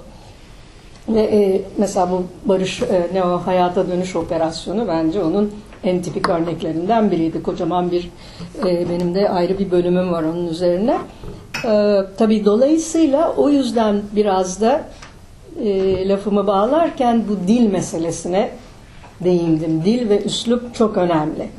Ve e, mesela bu barış e, ne o hayata dönüş operasyonu bence onun en tipik örneklerinden biriydi. Kocaman bir e, benim de ayrı bir bölümüm var onun üzerine. E, tabii dolayısıyla o yüzden biraz da e, lafımı bağlarken bu dil meselesine değindim. Dil ve üslup çok önemli.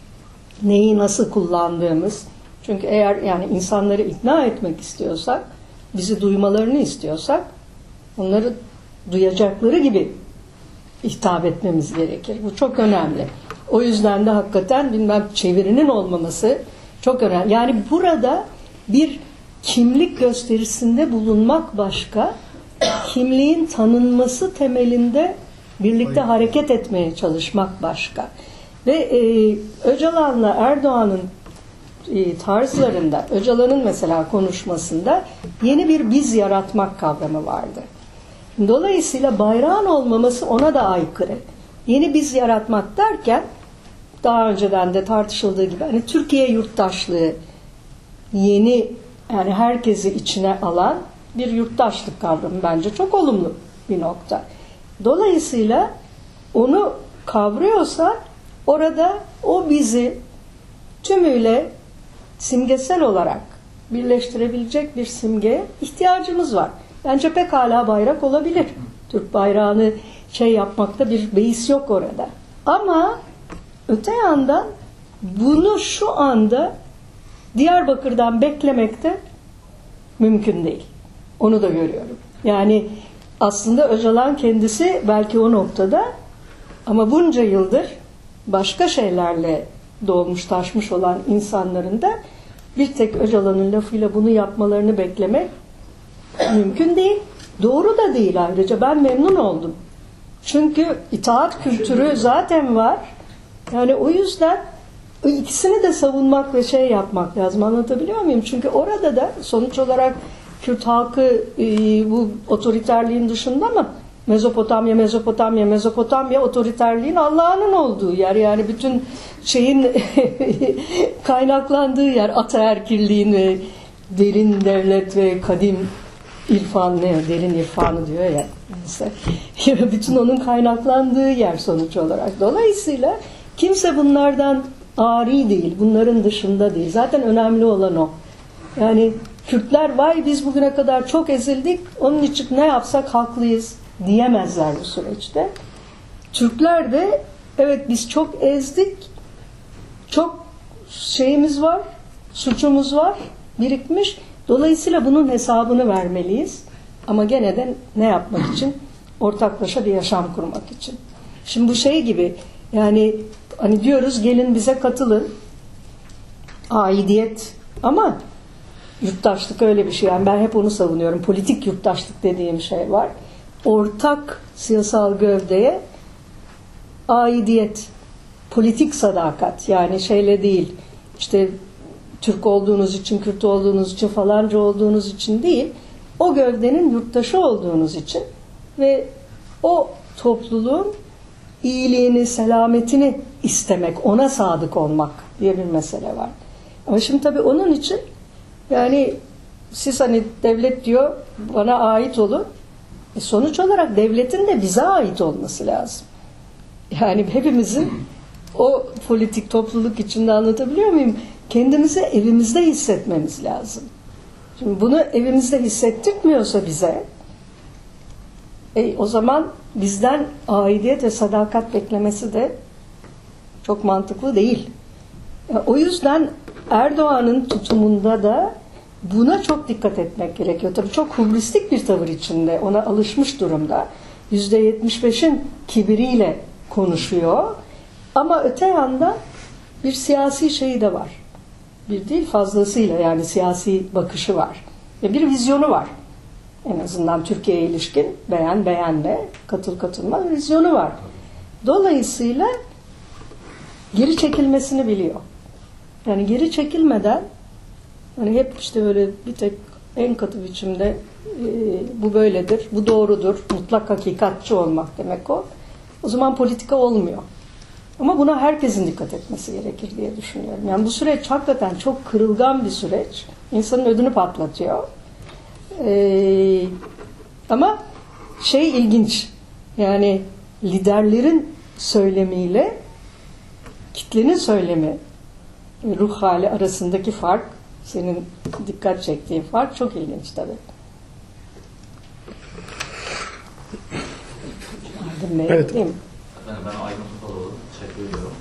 Neyi nasıl kullandığımız. Çünkü eğer yani insanları ikna etmek istiyorsak, bizi duymalarını istiyorsak, onları duyacakları gibi hitap etmemiz gerekir. Bu çok önemli. O yüzden de hakikaten bilmem çevirinin olmaması çok önemli. Yani burada bir kimlik gösterisinde bulunmak başka, kimliğin tanınması temelinde birlikte hareket etmeye çalışmak başka. Ve e, Öcalan'la Erdoğan'ın e, tarzlarında, Öcalan'ın mesela konuşmasında yeni bir biz yaratmak kavramı vardı. Dolayısıyla bayrağın olmaması ona da aykırı. Yeni biz yaratmak derken daha önceden de tartışıldığı gibi hani Türkiye yurttaşlığı yeni yani herkesi içine alan bir yurttaşlık kavramı bence çok olumlu bir nokta. Dolayısıyla onu kavruyorsa orada o bizi tümüyle simgesel olarak birleştirebilecek bir simgeye ihtiyacımız var. Bence pekala bayrak olabilir. Türk bayrağını şey yapmakta bir beis yok orada. Ama öte yandan bunu şu anda Diyarbakır'dan beklemek de mümkün değil. Onu da görüyorum. Yani aslında Öcalan kendisi belki o noktada ama bunca yıldır başka şeylerle doğmuş taşmış olan insanların da bir tek Öcalan'ın lafıyla bunu yapmalarını beklemek mümkün değil. Doğru da değil ayrıca. Ben memnun oldum. Çünkü itaat kültürü zaten var. Yani o yüzden ikisini de savunmak ve şey yapmak lazım. Anlatabiliyor muyum? Çünkü orada da sonuç olarak Kürt halkı e, bu otoriterliğin dışında mı? Mezopotamya, Mezopotamya, Mezopotamya otoriterliğin Allah'ın olduğu yer. Yani bütün şeyin kaynaklandığı yer. Ataerkilliğin ve derin devlet ve kadim irfan ne? Derin irfanı diyor ya. Neyse. Bütün onun kaynaklandığı yer sonuç olarak. Dolayısıyla kimse bunlardan ari değil. Bunların dışında değil. Zaten önemli olan o. Yani Kürtler vay biz bugüne kadar çok ezildik. Onun için ne yapsak haklıyız diyemezler bu süreçte. Türkler de evet biz çok ezdik. Çok şeyimiz var. Suçumuz var. Birikmiş. Dolayısıyla bunun hesabını vermeliyiz. Ama gene de ne yapmak için? Ortaklaşa bir yaşam kurmak için. Şimdi bu şey gibi yani hani diyoruz gelin bize katılın. aidiyet ama yurttaşlık öyle bir şey. Yani ben hep onu savunuyorum. Politik yurttaşlık dediğim şey var. Ortak siyasal gövdeye aidiyet, politik sadakat, yani şeyle değil, işte Türk olduğunuz için, Kürt olduğunuz için, falanca olduğunuz için değil, o gövdenin yurttaşı olduğunuz için ve o topluluğun iyiliğini, selametini istemek, ona sadık olmak diye bir mesele var. Ama şimdi tabii onun için yani siz hani devlet diyor bana ait olun. E sonuç olarak devletin de bize ait olması lazım. Yani hepimizin o politik topluluk içinde, anlatabiliyor muyum? Kendimizi evimizde hissetmemiz lazım. Şimdi bunu evimizde hissettirmiyorsa bize, e, o zaman bizden aidiyet ve sadakat beklemesi de çok mantıklı değil. Yani o yüzden Erdoğan'ın tutumunda da buna çok dikkat etmek gerekiyor. Tabii çok hubristik bir tavır içinde, ona alışmış durumda. yüzde yetmiş beşin kibiriyle konuşuyor. Ama öte yandan bir siyasi şeyi de var. Bir değil fazlasıyla, yani siyasi bakışı var. Ve bir vizyonu var. En azından Türkiye'ye ilişkin beğen beğenme, katıl katılma vizyonu var. Dolayısıyla geri çekilmesini biliyor. Yani geri çekilmeden, hani hep işte böyle bir tek en katı biçimde e, bu böyledir, bu doğrudur, mutlak hakikatçi olmak demek o. O zaman politika olmuyor. Ama buna herkesin dikkat etmesi gerekir diye düşünüyorum. Yani bu süreç hakikaten çok kırılgan bir süreç. İnsanın ödünü patlatıyor. Ee, ama şey ilginç. Yani liderlerin söylemiyle kitlenin söylemi, ruh hali arasındaki fark, senin dikkat çektiğin fark çok ilginç tabii. Evet. Efendim ben Aydın Kutaloğlu, teşekkür ediyorum.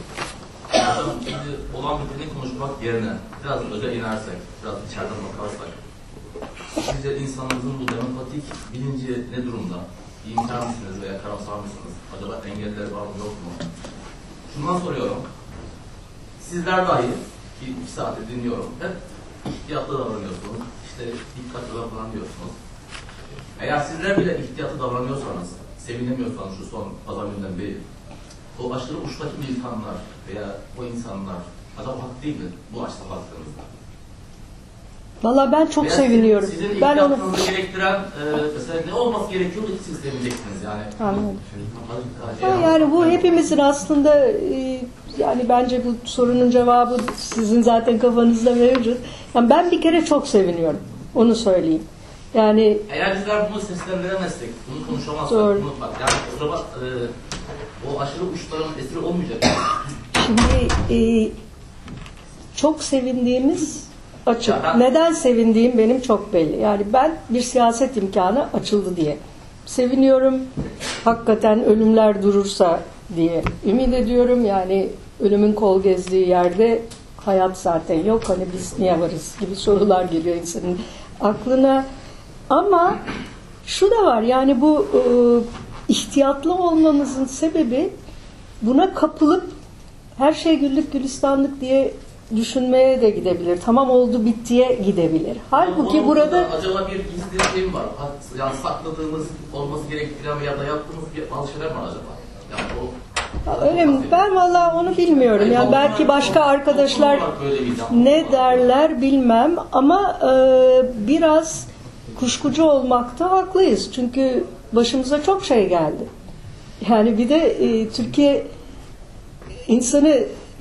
Şimdi olan biteni konuşmak yerine biraz öze inersek, biraz içeriden bakarsak, sizce insanımızın bu demokratik bilinci ne durumda? İyimser misiniz veya karamsar mısınız? Acaba engelleri var mı yok mu? Şundan soruyorum. Sizler dahi, ki iki saattir dinliyorum, hep ihtiyatlı davranıyorsunuz, işte dikkatli falan diyorsunuz. Eğer sizler bile ihtiyatlı davranıyorsanız, sevinemiyorsanız şu son pazar günden beri, o aşırı uçtaki militanlar veya o insanlar acaba hak değil mi bu açıdan baktığınızda? Valla ben çok veya seviniyorum. Sizin, sizin ben ihtiyatınızı onu... gerektiren e, mesela ne olması gerekiyordu ki siz sevineceksiniz yani? Anladım. Yani bu hepimizin aslında e, yani bence bu sorunun cevabı sizin zaten kafanızda mevcut. Yani ben bir kere çok seviniyorum. Onu söyleyeyim. Yani eğer bizler bunu seslendiremezsek, bunu konuşamazsak, doğru. bunu bak yani o zaman e, o aşırı uçların esiri olmayacak. Şimdi e, çok sevindiğimiz açık. Ya ben... Neden sevindiğim benim çok belli. Yani ben bir siyaset imkanı açıldı diye seviniyorum. Hakikaten ölümler durursa diye ümit ediyorum. Yani ölümün kol gezdiği yerde hayat zaten yok. Hani biz niye varız gibi sorular geliyor insanın aklına. Ama şu da var, yani bu e, ihtiyatlı olmamızın sebebi buna kapılıp her şey güllük gülistanlık diye düşünmeye de gidebilir. Tamam oldu bittiye gidebilir. Halbuki yani burada acaba bir gizli şey mi var? Yani sakladığımız olması gerektiren ya da yaptığımız bir bazı şeyler mi var acaba? Yani o öyle mi? Ben vallahi onu bilmiyorum. Yani belki başka arkadaşlar ne derler bilmem ama e, biraz kuşkucu olmakta haklıyız. Çünkü başımıza çok şey geldi. Yani bir de e, Türkiye insanı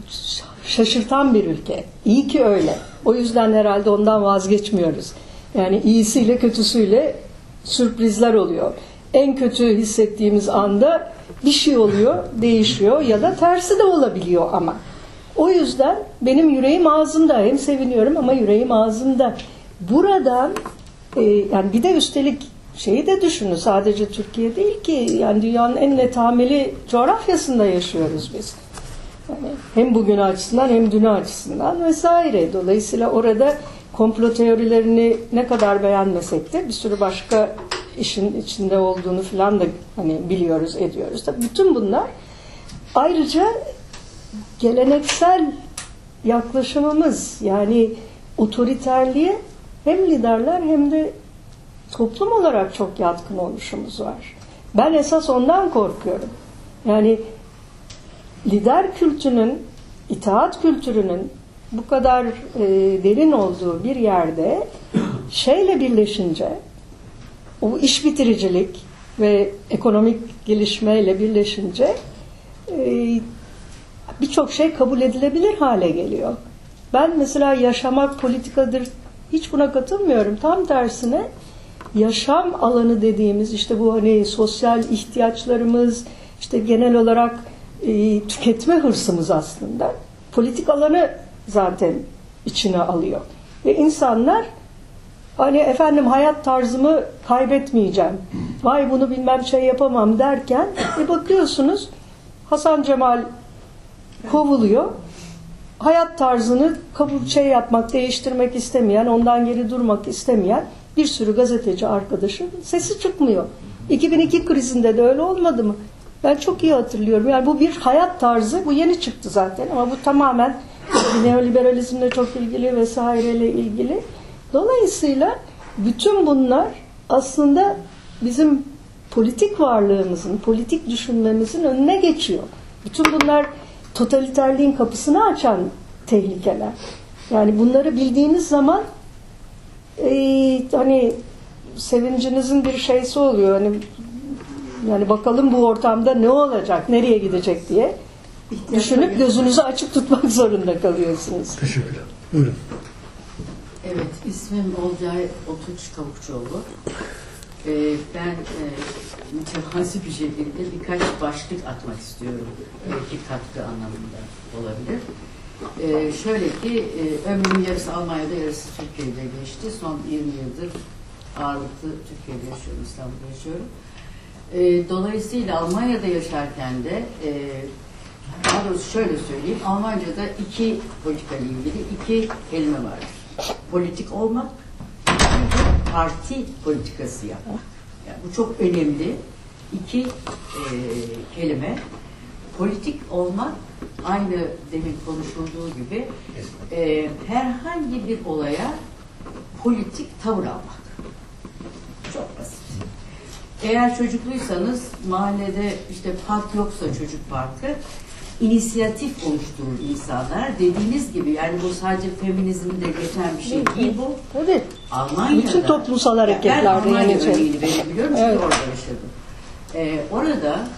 şaşırtan bir ülke. İyi ki öyle. O yüzden herhalde ondan vazgeçmiyoruz. Yani iyisiyle kötüsüyle sürprizler oluyor. En kötü hissettiğimiz anda bir şey oluyor, değişiyor ya da tersi de olabiliyor ama. O yüzden benim yüreğim ağzımda. Hem seviniyorum ama yüreğim ağzımda. Buradan e, yani bir de üstelik şeyi de düşünün, sadece Türkiye değil ki, yani dünyanın en netameli coğrafyasında yaşıyoruz biz. Yani hem bugün açısından hem dünü açısından vesaire. Dolayısıyla orada komplo teorilerini ne kadar beğenmesek de bir sürü başka işin içinde olduğunu falan da hani biliyoruz, ediyoruz. Tabii bütün bunlar ayrıca geleneksel yaklaşımımız, yani otoriterliğe hem liderler hem de toplum olarak çok yatkın olmuşumuz var. Ben esas ondan korkuyorum. Yani lider kültürünün, itaat kültürünün bu kadar e, derin olduğu bir yerde şeyle birleşince, o iş bitiricilik ve ekonomik gelişmeyle birleşince e, birçok şey kabul edilebilir hale geliyor. Ben mesela yaşamak politikadır, hiç buna katılmıyorum. Tam tersine yaşam alanı dediğimiz, işte bu hani sosyal ihtiyaçlarımız, işte genel olarak e, tüketme hırsımız aslında politik alanı zaten içine alıyor. Ve insanlar hani efendim hayat tarzımı kaybetmeyeceğim, vay bunu bilmem şey yapamam derken e bakıyorsunuz Hasan Cemal kovuluyor. Hayat tarzını kabul şey yapmak, değiştirmek istemeyen, ondan geri durmak istemeyen bir sürü gazeteci arkadaşım sesi çıkmıyor. iki bin iki krizinde de öyle olmadı mı? Ben çok iyi hatırlıyorum. Yani bu bir hayat tarzı, bu yeni çıktı zaten ama bu tamamen neoliberalizmle çok ilgili vesaireyle ilgili. Dolayısıyla bütün bunlar aslında bizim politik varlığımızın, politik düşünmemizin önüne geçiyor. Bütün bunlar totaliterliğin kapısını açan tehlikeler. Yani bunları bildiğiniz zaman e, hani sevincinizin bir şeysi oluyor. Hani yani bakalım bu ortamda ne olacak, nereye gidecek diye düşünüp gözünüzü açık tutmak zorunda kalıyorsunuz. Teşekkürler. Buyurun. Evet, ismim Olcay Otuç Kavukçuoğlu. Ee, ben e, mütevazi bir şekilde birkaç başlık atmak istiyorum. Belki katkı anlamında olabilir. Ee, şöyle ki, e, ömrümün yarısı Almanya'da, yarısı Türkiye'de geçti. Son yirmi yıldır ağırlıklı Türkiye'de yaşıyorum, İstanbul'da yaşıyorum. E, dolayısıyla Almanya'da yaşarken de, e, daha doğrusu şöyle söyleyeyim, Almanca'da iki politikayla ilgili iki kelime vardır. Politik olmak, parti politikası yapmak. Yani bu çok önemli. İki e, kelime. Politik olmak, aynı demin konuşulduğu gibi e, herhangi bir olaya politik tavır almak. Çok basit. Eğer çocukluysanız mahallede işte park yoksa çocuk parkı, inisiyatif oluşturur insanlar. Dediğiniz gibi yani bu sadece feminizmde geçen bir şey değil bu. Tabii. Almanya'da. Bütün toplumsal hareketlerde. Ben Almanya yani örneğini verebiliyorum çünkü evet. orada yaşadım. Ee, orada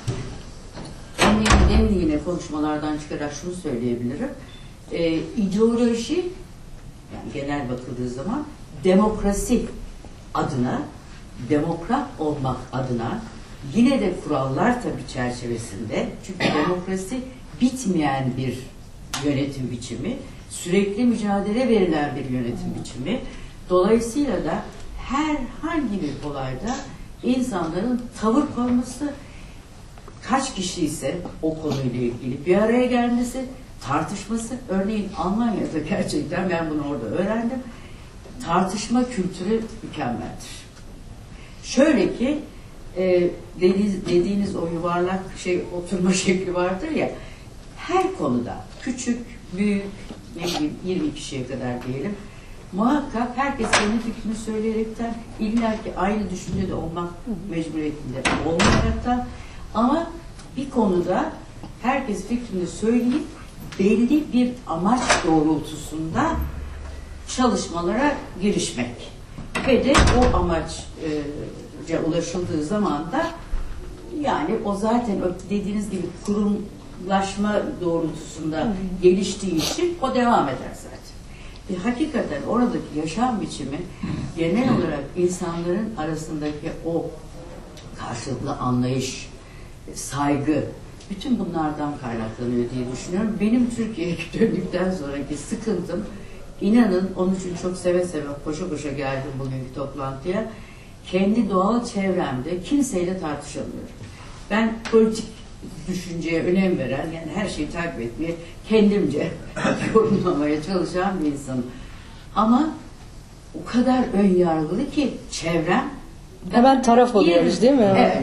demin yine konuşmalardan çıkarak şunu söyleyebilirim. Ee, ideoloji, yani genel bakıldığı zaman demokrasi adına, demokrat olmak adına, yine de kurallar tabii çerçevesinde, çünkü demokrasi bitmeyen bir yönetim biçimi, sürekli mücadele verilen bir yönetim biçimi. Dolayısıyla da herhangi bir olayda insanların tavır koyması, kaç kişi ise o konuyla ilgili bir araya gelmesi, tartışması. Örneğin Almanya'da gerçekten ben bunu orada öğrendim. Tartışma kültürü mükemmeldir. Şöyle ki e, dediğiniz, dediğiniz o yuvarlak şey oturma şekli vardır ya, her konuda küçük, büyük, ne bileyim yirmi kişiye kadar diyelim, muhakkak herkes kendi fikrini söyleyerekten, illa ki aynı düşüncede olmak mecburiyetinde olmayaraktan, ama bir konuda herkes fikrini söyleyip belli bir amaç doğrultusunda çalışmalara girişmek ve de o amaca ulaşıldığı zaman da yani o zaten dediğiniz gibi kurumlaşma doğrultusunda geliştiği için o devam eder zaten. E, hakikaten oradaki yaşam biçimi genel olarak insanların arasındaki o karşılıklı anlayış, saygı, bütün bunlardan kaynaklanıyor diye düşünüyorum. Benim Türkiye'ye döndükten sonraki sıkıntım, inanın onun için çok seve seve koşa koşa geldim bugünkü toplantıya. Kendi doğal çevremde kimseyle tartışamıyorum. Ben politik düşünceye önem veren, yani her şeyi takip etmeye, kendimce yorumlamaya çalışan bir insanım. Ama o kadar ön yargılı ki çevrem. Hemen taraf oluyoruz değil mi? Evet.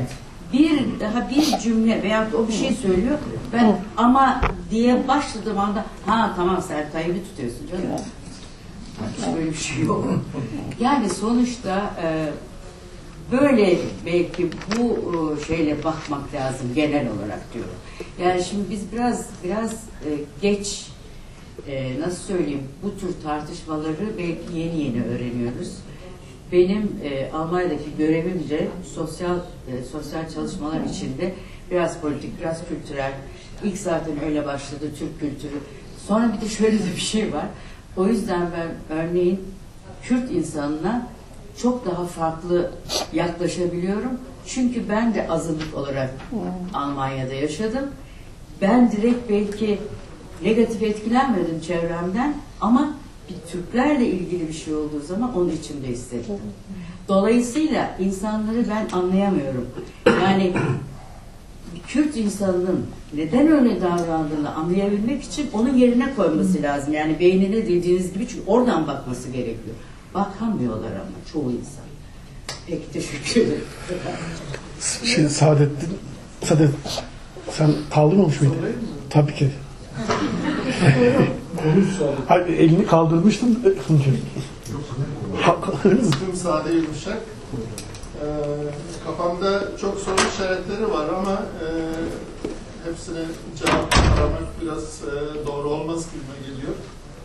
bir daha bir cümle veya o bir şey söylüyor, ben ama diye başladığım anda ha tamam sen Tayyip'i tutuyorsun canım. Hiç böyle bir şey yok. Yani sonuçta e, böyle belki bu e, şeyle bakmak lazım genel olarak diyorum. Yani şimdi biz biraz biraz e, geç e, nasıl söyleyeyim bu tür tartışmaları belki yeni yeni öğreniyoruz. Benim e, Almanya'daki görevimce sosyal e, sosyal çalışmalar içinde biraz politik, biraz kültürel. İlk zaten öyle başladı Türk kültürü. Sonra bir de şöyle de bir şey var. O yüzden ben örneğin Kürt insanına çok daha farklı yaklaşabiliyorum. Çünkü ben de azınlık olarak Almanya'da yaşadım. Ben direkt belki negatif etkilenmedim çevremden ama bir Türklerle ilgili bir şey olduğu zaman onun içinde hissettim. Dolayısıyla insanları ben anlayamıyorum. Yani Kürt insanının neden öyle davrandığını anlayabilmek için onun yerine koyması lazım. Yani beynine dediğiniz gibi çünkü oradan bakması gerekiyor. Bakamıyorlar ama çoğu insan. Peki teşekkür ederim. Şey, Saadettin, Saadet, sen kaldırmamış mıydın? Tabii ki. Hayır, elini kaldırmıştım. İsmim Sade Yumuşak. Ee, kafamda çok soru işaretleri var ama e, hepsine cevap aramak biraz e, doğru olmaz gibime geliyor.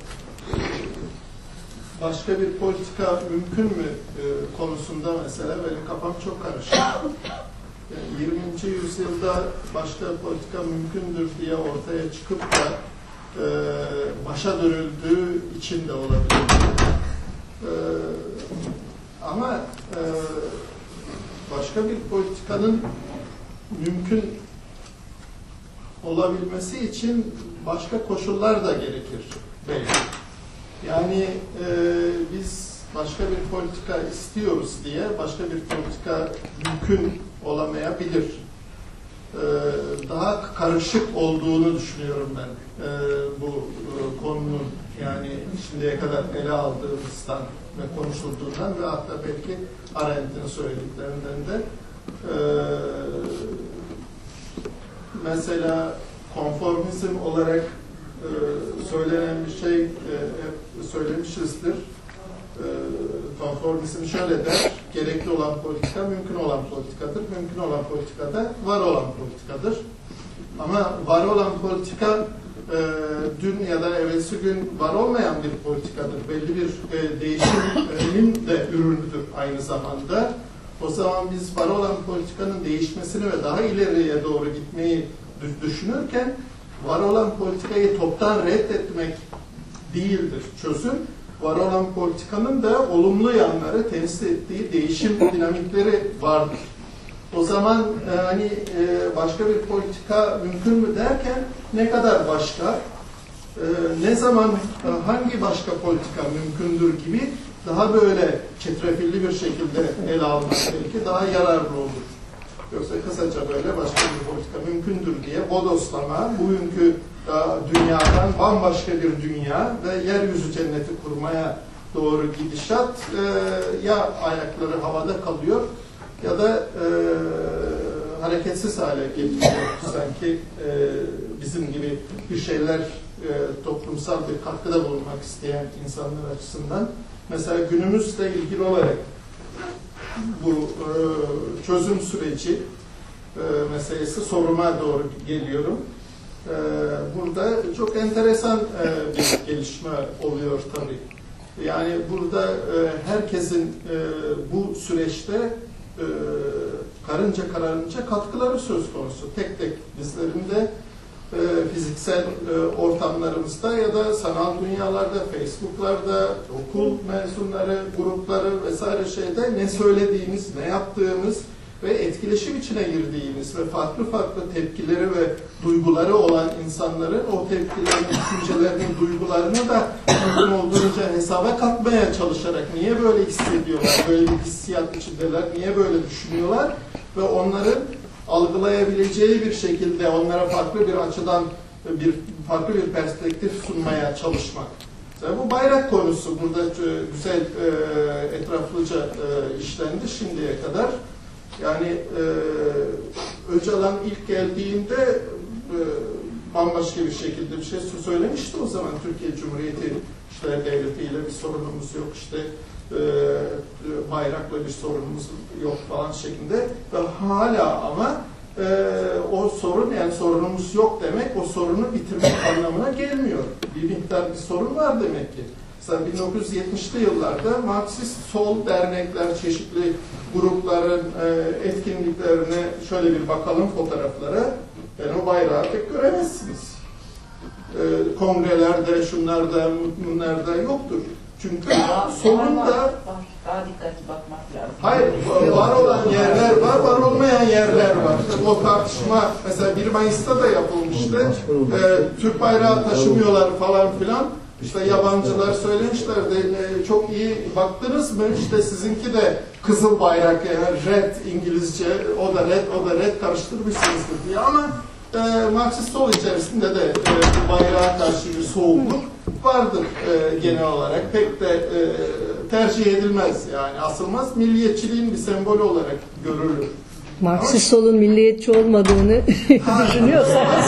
Başka bir politika mümkün mü e, konusunda mesela benim kafam çok karışık. Yani yirminci yüzyılda başka politika mümkündür diye ortaya çıkıp da e, başa dönüldüğü için de olabilir. E, ama e, başka bir politikanın mümkün olabilmesi için başka koşullar da gerekir belki. Yani e, biz başka bir politika istiyoruz diye başka bir politika mümkün olamayabilir. E, daha karışık olduğunu düşünüyorum ben e, bu e, konunun yani şimdiye kadar ele aldığımızdan ve konuşulduğundan ve hatta belki Arendt'in söylediklerinden de e, mesela konformizm olarak e, söylenen bir şey e, hep söylemişizdir. E, konformizm şöyle der, gerekli olan politika mümkün olan politikadır. Mümkün olan politika da var olan politikadır. Ama var olan politika e, dün ya da evvelsi gün var olmayan bir politikadır. Belli bir e, değişimin de ürünüdür aynı zamanda. O zaman biz var olan politikanın değişmesini ve daha ileriye doğru gitmeyi düşünürken var olan politikayı toptan reddetmek değildir çözüm. Var olan politikanın da olumlu yanları temsil ettiği değişim dinamikleri vardır. O zaman e, hani e, başka bir politika mümkün mü derken ne kadar başka, e, ne zaman e, hangi başka politika mümkündür gibi daha böyle çetrefilli bir şekilde ele almak belki daha yararlı olur. Yoksa kısaca böyle başka bir politika mümkündür diye bodoslama, bugünkü e, dünyadan bambaşka bir dünya ve yeryüzü cenneti kurmaya doğru gidişat e, ya ayakları havada kalıyor ya da e, hareketsiz hale geliyor. Sanki e, bizim gibi bir şeyler e, toplumsal bir katkıda bulunmak isteyen insanlar açısından. Mesela günümüzle ilgili olarak bu e, çözüm süreci e, meselesi soruma doğru geliyorum. E, burada çok enteresan e, bir gelişme oluyor tabii. Yani burada e, herkesin e, bu süreçte e, karınca kararınca katkıları söz konusu. Tek tek bizlerinde e, fiziksel e, ortamlarımızda ya da sanal dünyalarda, Facebook'larda, okul mezunları, grupları vesaire şeyde ne söylediğimiz, ne yaptığımız ve etkileşim içine girdiğimiz ve farklı farklı tepkileri ve duyguları olan insanların o tepkilerini, düşüncelerini, duygularını da mümkün olduğunca hesaba katmaya çalışarak niye böyle hissediyorlar, böyle bir hissiyat içindeler, niye böyle düşünüyorlar ve onların algılayabileceği bir şekilde onlara farklı bir açıdan bir farklı bir perspektif sunmaya çalışmak. Mesela bu bayrak konusu burada güzel etraflıca işlendi şimdiye kadar. Yani Öcalan ilk geldiğinde e, bambaşka bir şekilde bir şey söylemişti o zaman. Türkiye Cumhuriyeti işte devletiyle bir sorunumuz yok, işte e, bayrakla bir sorunumuz yok falan şeklinde ve hala ama e, o sorun, yani sorunumuz yok demek o sorunu bitirmek anlamına gelmiyor. Bir miktar bir sorun var demek ki. Mesela bin dokuz yüz yetmişli yıllarda Marksist sol dernekler, çeşitli grupların e, etkinliklerine şöyle bir bakalım fotoğraflara. Yani o bayrağı pek göremezsiniz. E, kongrelerde, şunlarda, bunlarda yoktur. Çünkü sonunda... Daha dikkatli bakmak lazım. Hayır, var olan yerler var, var olmayan yerler var. O tartışma mesela bir Mayıs'ta da yapılmıştı. E, Türk bayrağı taşımıyorlar falan filan. İşte yabancılar söylemişlerdi, e, çok iyi baktınız mı? İşte sizinki de kızıl bayrak, yani red İngilizce, o da red, o da red karıştırmışsınızdır diye. Ama e, Marksist sol içerisinde de e, bayrağa karşı bir soğukluk vardır e, genel olarak. Pek de e, tercih edilmez, yani asılmaz. Milliyetçiliğin bir sembolü olarak görülür. Marksist solun milliyetçi olmadığını düşünüyorsanız.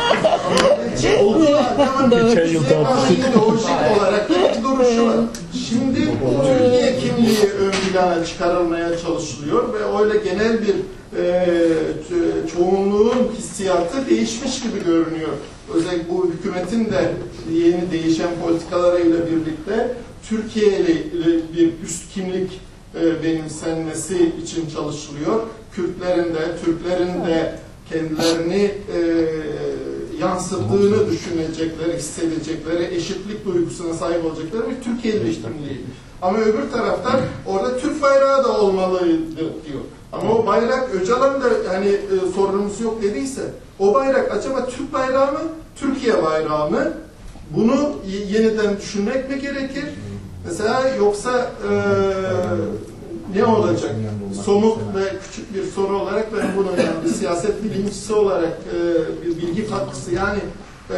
Geçen yıl ideolojik olarak bir duruşu var. Şimdi Türkiye kimliği ön plana çıkarılmaya çalışılıyor ve öyle genel bir e, çoğunluğun hissiyatı değişmiş gibi görünüyor. Özellikle bu hükümetin de yeni değişen politikalarıyla birlikte Türkiye'li bir üst kimlik e, benimsenmesi için çalışılıyor. Kürtlerin de, Türklerin de kendilerini e, yansıttığını düşünecekleri, hissedecekleri, eşitlik duygusuna sahip olacakları bir Türkiye'li kimliği. Ama öbür taraftan orada Türk bayrağı da olmalıydı diyor. Ama o bayrak, Öcalan da hani e, sorunumuz yok dediyse, o bayrak acaba Türk bayrağı mı, Türkiye bayrağı mı? Bunu yeniden düşünmek mi gerekir? Mesela yoksa e, ne olacak? Somut ve küçük bir soru olarak ben bunu yani bir siyaset bilimcisi olarak e, bir bilgi katkısı yani e,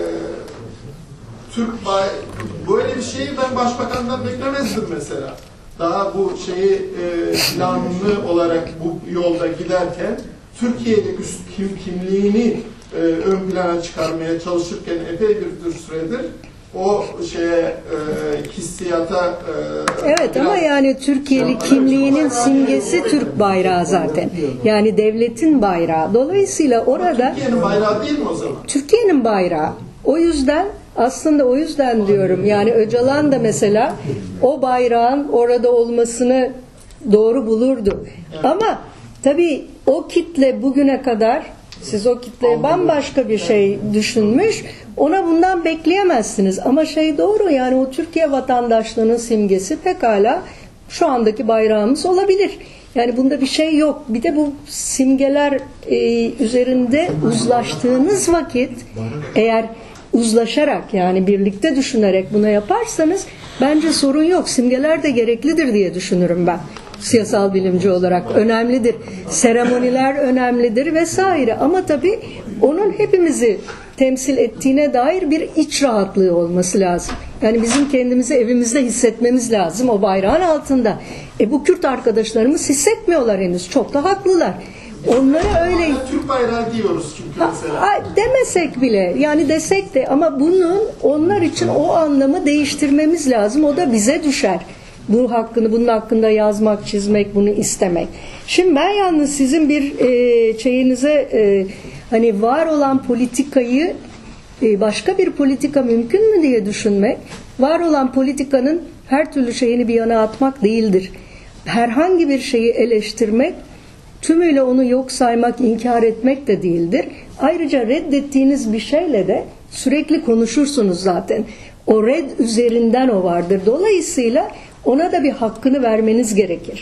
Türk bay, böyle bir şeyi ben başbakandan beklemezdim mesela. Daha bu şeyi e, planlı olarak bu yolda giderken Türkiye'de üst kim, kimliğini e, ön plana çıkarmaya çalışırken epey bir süredir o şeye e, hissiyata e, evet ama yani Türkiye'li kimliğinin simgesi Türk bayrağı zaten. Yani devletin bayrağı. Dolayısıyla orada Türkiye'nin bayrağı değil mi o zaman? Türkiye'nin bayrağı. O yüzden aslında o yüzden diyorum yani Öcalan da mesela o bayrağın orada olmasını doğru bulurdu. Evet. Ama tabii o kitle bugüne kadar siz o kitleye bambaşka bir şey düşünmüş. Ona bundan bekleyemezsiniz. Ama şey doğru yani o Türkiye vatandaşlığının simgesi pekala şu andaki bayrağımız olabilir. Yani bunda bir şey yok. Bir de bu simgeler e, üzerinde uzlaştığınız vakit eğer uzlaşarak yani birlikte düşünerek bunu yaparsanız bence sorun yok. Simgeler de gereklidir diye düşünürüm ben. Siyasal bilimci olarak önemlidir. Seremoniler önemlidir vesaire. Ama tabii onun hepimizi temsil ettiğine dair bir iç rahatlığı olması lazım. Yani bizim kendimizi evimizde hissetmemiz lazım o bayrağın altında. E bu Kürt arkadaşlarımız hissetmiyorlar henüz. Çok da haklılar. Onlara öyle Türk bayrağı diyoruz çünkü mesela. Ha, demesek bile yani desek de ama bunun onlar için o anlamı değiştirmemiz lazım. O da bize düşer. Bu hakkını bunun hakkında yazmak, çizmek, bunu istemek. Şimdi ben yalnız sizin bir e, şeyinize e, hani var olan politikayı e, başka bir politika mümkün mü diye düşünmek, var olan politikanın her türlü şeyini bir yana atmak değildir. Herhangi bir şeyi eleştirmek, tümüyle onu yok saymak, inkar etmek de değildir. Ayrıca reddettiğiniz bir şeyle de sürekli konuşursunuz zaten. O red üzerinden o vardır. Dolayısıyla ona da bir hakkını vermeniz gerekir.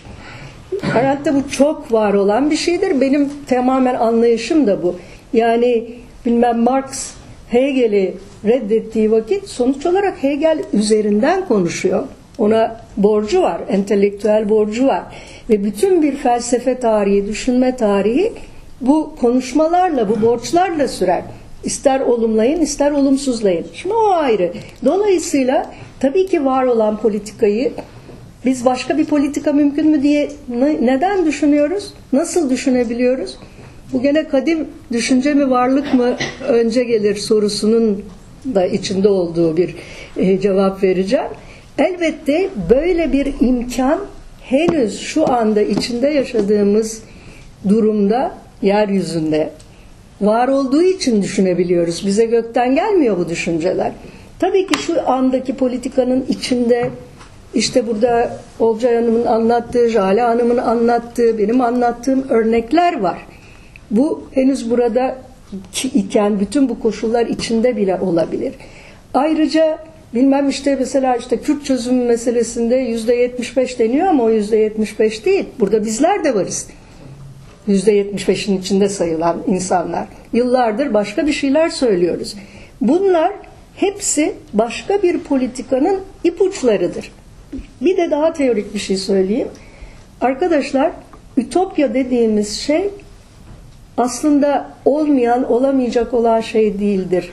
Hayatta bu çok var olan bir şeydir. Benim tamamen anlayışım da bu. Yani bilmem Marx Hegel'i reddettiği vakit sonuç olarak Hegel üzerinden konuşuyor. Ona borcu var, entelektüel borcu var. Ve bütün bir felsefe tarihi, düşünme tarihi bu konuşmalarla, bu borçlarla sürer. İster olumlayın, ister olumsuzlayın. Şimdi o ayrı. Dolayısıyla tabii ki var olan politikayı biz başka bir politika mümkün mü diye neden düşünüyoruz? Nasıl düşünebiliyoruz? Bu gene kadim düşünce mi varlık mı önce gelir sorusunun da içinde olduğu bir e, cevap vereceğim. Elbette böyle bir imkan henüz şu anda içinde yaşadığımız durumda yeryüzünde var olduğu için düşünebiliyoruz. Bize gökten gelmiyor bu düşünceler. Tabii ki şu andaki politikanın içinde işte burada Olcay Hanım'ın anlattığı, Jale Hanım'ın anlattığı, benim anlattığım örnekler var. Bu henüz burada iken bütün bu koşullar içinde bile olabilir. Ayrıca bilmem işte mesela işte Kürt çözümü meselesinde yüzde yetmiş beş deniyor ama o yüzde yetmiş beş değil. Burada bizler de varız. yüzde yetmiş beşin içinde sayılan insanlar. Yıllardır başka bir şeyler söylüyoruz. Bunlar hepsi başka bir politikanın ipuçlarıdır. Bir de daha teorik bir şey söyleyeyim. Arkadaşlar, ütopya dediğimiz şey aslında olmayan, olamayacak olan şey değildir.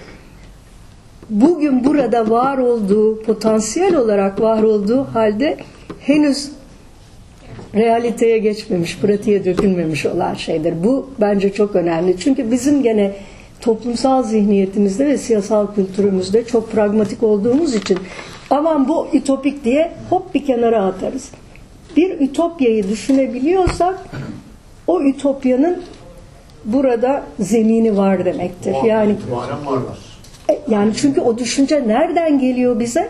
Bugün burada var olduğu, potansiyel olarak var olduğu halde henüz realiteye geçmemiş, pratiğe dökülmemiş olan şeydir. Bu bence çok önemli. Çünkü bizim gene toplumsal zihniyetimizde ve siyasal kültürümüzde çok pragmatik olduğumuz için aman bu ütopik diye hop bir kenara atarız. Bir ütopyayı düşünebiliyorsak o ütopyanın burada zemini var demektir. Yani yani çünkü o düşünce nereden geliyor bize?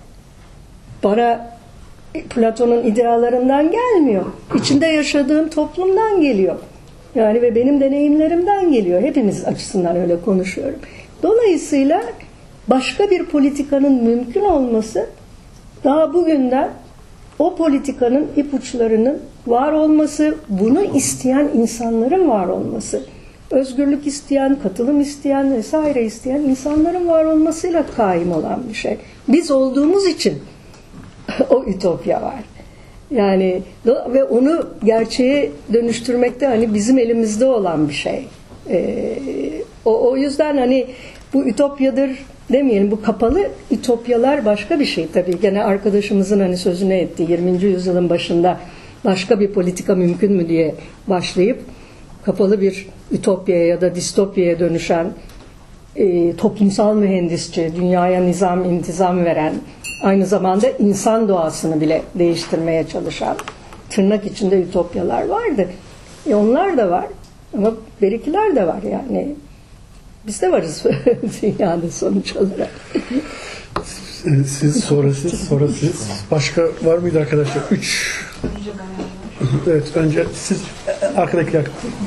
Bana Platon'un idealarından gelmiyor. İçinde yaşadığım toplumdan geliyor. Yani ve benim deneyimlerimden geliyor. Hepimiz açısından öyle konuşuyorum. Dolayısıyla başka bir politikanın mümkün olması daha bugünden o politikanın ipuçlarının var olması, bunu isteyen insanların var olması, özgürlük isteyen, katılım isteyen vesaire isteyen insanların var olmasıyla kaim olan bir şey. Biz olduğumuz için o ütopya var. Yani ve onu gerçeğe dönüştürmekte hani bizim elimizde olan bir şey. Ee, o, o yüzden hani bu ütopyadır demeyelim, bu kapalı ütopyalar başka bir şey tabii. Gene arkadaşımızın hani sözünü ettiği yirminci yüzyılın başında başka bir politika mümkün mü diye başlayıp kapalı bir ütopyaya ya da distopyaya dönüşen e, toplumsal mühendisçi, dünyaya nizam, intizam veren, aynı zamanda insan doğasını bile değiştirmeye çalışan tırnak içinde ütopyalar vardı. E onlar da var ama berikiler de var yani. Biz de varız dünyada sonuç olarak. Siz sonra siz sonra siz. Başka var mıydı arkadaşlar? Üç. Evet, önce siz arkadakiler.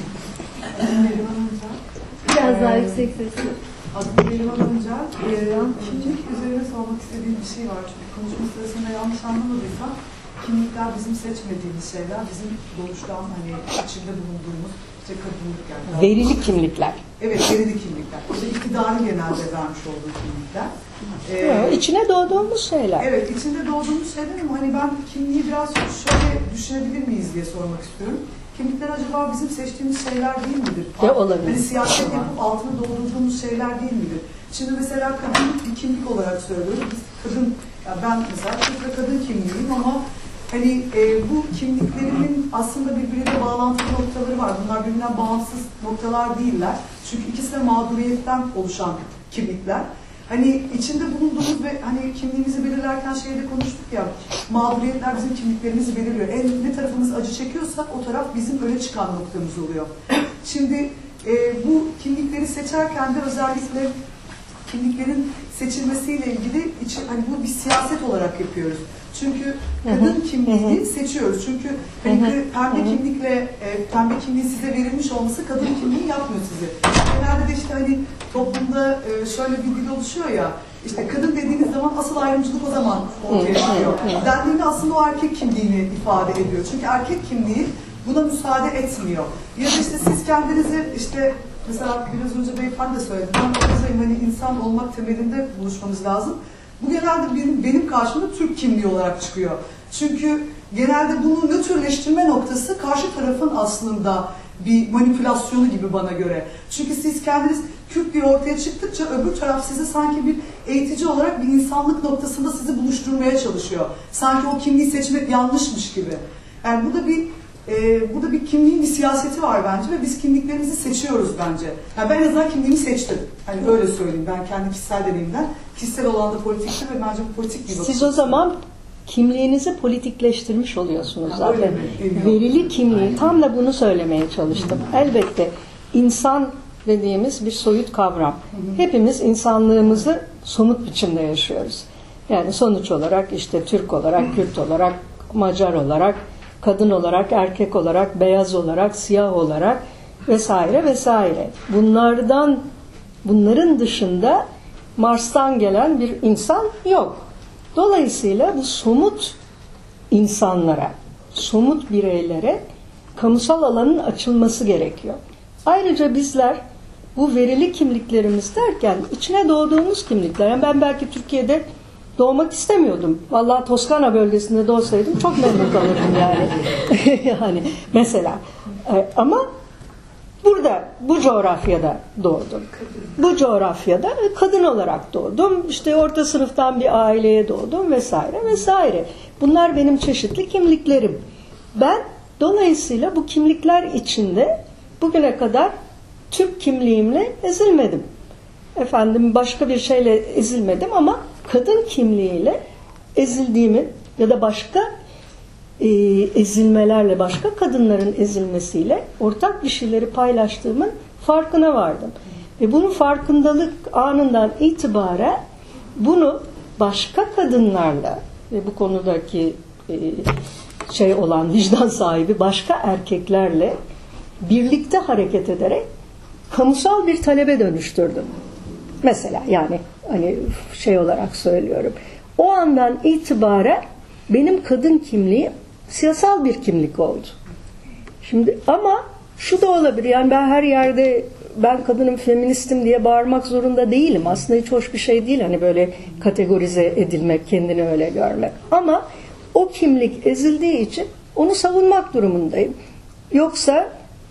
Biraz daha yüksek sesli. Adım Neriman Hoca. Kimlik üzerine sormak istediğim bir şey var. Çünkü konuşma sırasında yanlış anlamadıysam kimlikler bizim seçmediğimiz şeyler. Bizim doğuştan hani içinde bulunduğumuz işte kadınlık yani. Verili kimlikler. Evet, verili kimlikler. İşte iktidarın genelde vermiş olduğu kimlikler. Ee, evet, içine doğduğumuz şeyler. Evet, içinde doğduğumuz şeyler ama hani ben kimliği biraz şöyle düşünebilir miyiz diye sormak istiyorum. Kimlikler acaba bizim seçtiğimiz şeyler değil midir? Ne olabilir? Hani siyaset yapıp altını doldurduğumuz şeyler değil midir? Şimdi mesela kadınlık bir kimlik olarak söylüyoruz. Biz kadın, ya ben mesela Türk ve kadın kimliğiyim ama hani e, bu kimliklerimin aslında birbiriyle bağlantılı noktaları var. Bunlar birbirinden bağımsız noktalar değiller. Çünkü ikisi de mağduriyetten oluşan kimlikler. Hani içinde bulunduğumuz ve hani kimliğimizi belirlerken şeyde konuştuk ya, mağduriyetler bizim kimliklerimizi belirliyor. En ne tarafımız acı çekiyorsak o taraf bizim öne çıkan noktamız oluyor. Şimdi e, bu kimlikleri seçerken de özellikle kimliklerin seçilmesiyle ilgili içi, hani bu bir siyaset olarak yapıyoruz. Çünkü kadın kimliğini seçiyoruz. Çünkü hani pembe kimlikle e, pembe kimliğin size verilmiş olması kadın kimliği yapmıyor sizi. Genelde de işte hani toplumda e, şöyle bir dil oluşuyor ya, işte kadın dediğiniz zaman asıl ayrımcılık o zaman ortaya çıkıyor. Dendiğinde aslında o erkek kimliğini ifade ediyor. Çünkü erkek kimliği buna müsaade etmiyor. Ya da işte siz kendinizi işte mesela biraz önce beyefendi de söyledi. Ben okuzayım, hani insan olmak temelinde buluşmamız lazım. Bu genelde benim, benim karşımda Türk kimliği olarak çıkıyor. Çünkü genelde bunu nötrleştirme noktası karşı tarafın aslında bir manipülasyonu gibi bana göre. Çünkü siz kendiniz Kürt diye ortaya çıktıkça öbür taraf sizi sanki bir eğitici olarak bir insanlık noktasında sizi buluşturmaya çalışıyor. Sanki o kimliği seçmek yanlışmış gibi. Yani bu da bir e, burada bir kimliğin bir siyaseti var bence ve biz kimliklerimizi seçiyoruz bence. Yani ben en azından kimliğimi seçtim. Hani öyle söyleyeyim ben kendi kişisel deneyimden. Kişisel olan da politikti ve bence bu politik bir bakış. Siz o zaman kimliğinizi politikleştirmiş oluyorsunuz zaten. Verili kimliği, tam da bunu söylemeye çalıştım. Elbette insan dediğimiz bir soyut kavram. Hepimiz insanlığımızı somut biçimde yaşıyoruz. Yani sonuç olarak işte Türk olarak, Kürt olarak, Macar olarak, kadın olarak, erkek olarak, beyaz olarak, siyah olarak vesaire vesaire. Bunlardan, bunların dışında Mars'tan gelen bir insan yok. Dolayısıyla bu somut insanlara, somut bireylere kamusal alanın açılması gerekiyor. Ayrıca bizler bu verili kimliklerimiz derken içine doğduğumuz kimlikler. Yani ben belki Türkiye'de doğmak istemiyordum. Vallahi Toskana bölgesinde doğsaydım çok memnun kalırdım yani. Yani mesela. Ama burada, bu coğrafyada doğdum. Bu coğrafyada kadın olarak doğdum. İşte orta sınıftan bir aileye doğdum vesaire vesaire. Bunlar benim çeşitli kimliklerim. Ben dolayısıyla bu kimlikler içinde bugüne kadar Türk kimliğimle ezilmedim. Efendim başka bir şeyle ezilmedim ama kadın kimliğiyle ezildiğimin ya da başka e, ezilmelerle, başka kadınların ezilmesiyle ortak bir şeyleri paylaştığımın farkına vardım. Ve bunun farkındalık anından itibaren bunu başka kadınlarla ve bu konudaki e, şey olan vicdan sahibi başka erkeklerle birlikte hareket ederek kamusal bir talebe dönüştürdüm. Mesela yani hani şey olarak söylüyorum. O andan itibaren benim kadın kimliğim siyasal bir kimlik oldu. Şimdi ama şu da olabilir. Yani ben her yerde ben kadınım, feministim diye bağırmak zorunda değilim. Aslında hiç hoş bir şey değil. Hani böyle kategorize edilmek, kendini öyle görmek. Ama o kimlik ezildiği için onu savunmak durumundayım. Yoksa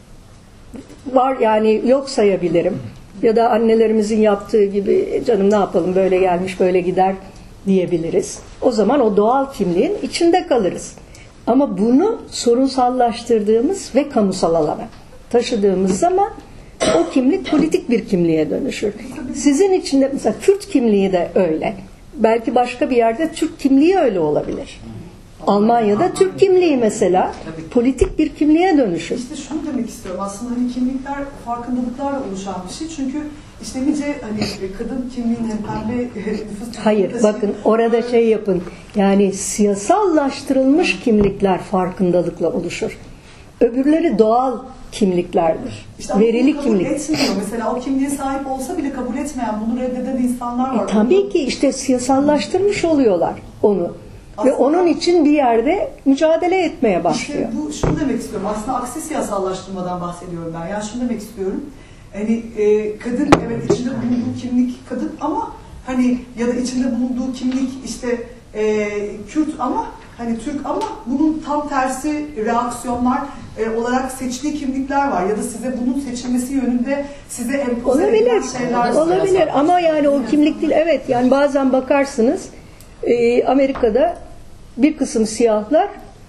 var yani yok sayabilirim. Ya da annelerimizin yaptığı gibi canım ne yapalım böyle gelmiş böyle gider diyebiliriz. O zaman o doğal kimliğin içinde kalırız. Ama bunu sorunsallaştırdığımız ve kamusal alana taşıdığımız zaman o kimlik politik bir kimliğe dönüşür. Sizin için de mesela Kürt kimliği de öyle. Belki başka bir yerde Türk kimliği öyle olabilir. Almanya'da Türk kimliği mesela politik bir kimliğe dönüşür. İşte şunu demek istiyorum. Aslında hani kimlikler farkındalıklarla oluşan bir şey. Çünkü işte nice hani kadın kimliğinin pembe nüfus... Hayır bakın orada şey yapın. Yani siyasallaştırılmış kimlikler farkındalıkla oluşur. Öbürleri doğal kimliklerdir. İşte verili kabul kimlik. etmiyor. Mesela o kimliğe sahip olsa bile kabul etmeyen, bunu reddeden insanlar var. E, tabii ki işte siyasallaştırmış oluyorlar onu. Aslında, ve onun için bir yerde mücadele etmeye başlıyor. İşte bu şunu demek istiyorum. Aslında aksi siyasallaştırmadan bahsediyorum ben. Yani şunu demek istiyorum. Hani e, kadın evet içinde bulunduğu kimlik kadın ama hani ya da içinde bulunduğu kimlik işte e, Kürt ama hani Türk ama bunun tam tersi reaksiyonlar e, olarak seçtiği kimlikler var ya da size bunun seçilmesi yönünde size empoze edilen şeyler olabilir ama yani o kimlik değil. Evet yani bazen bakarsınız e, Amerika'da bir kısım siyahlar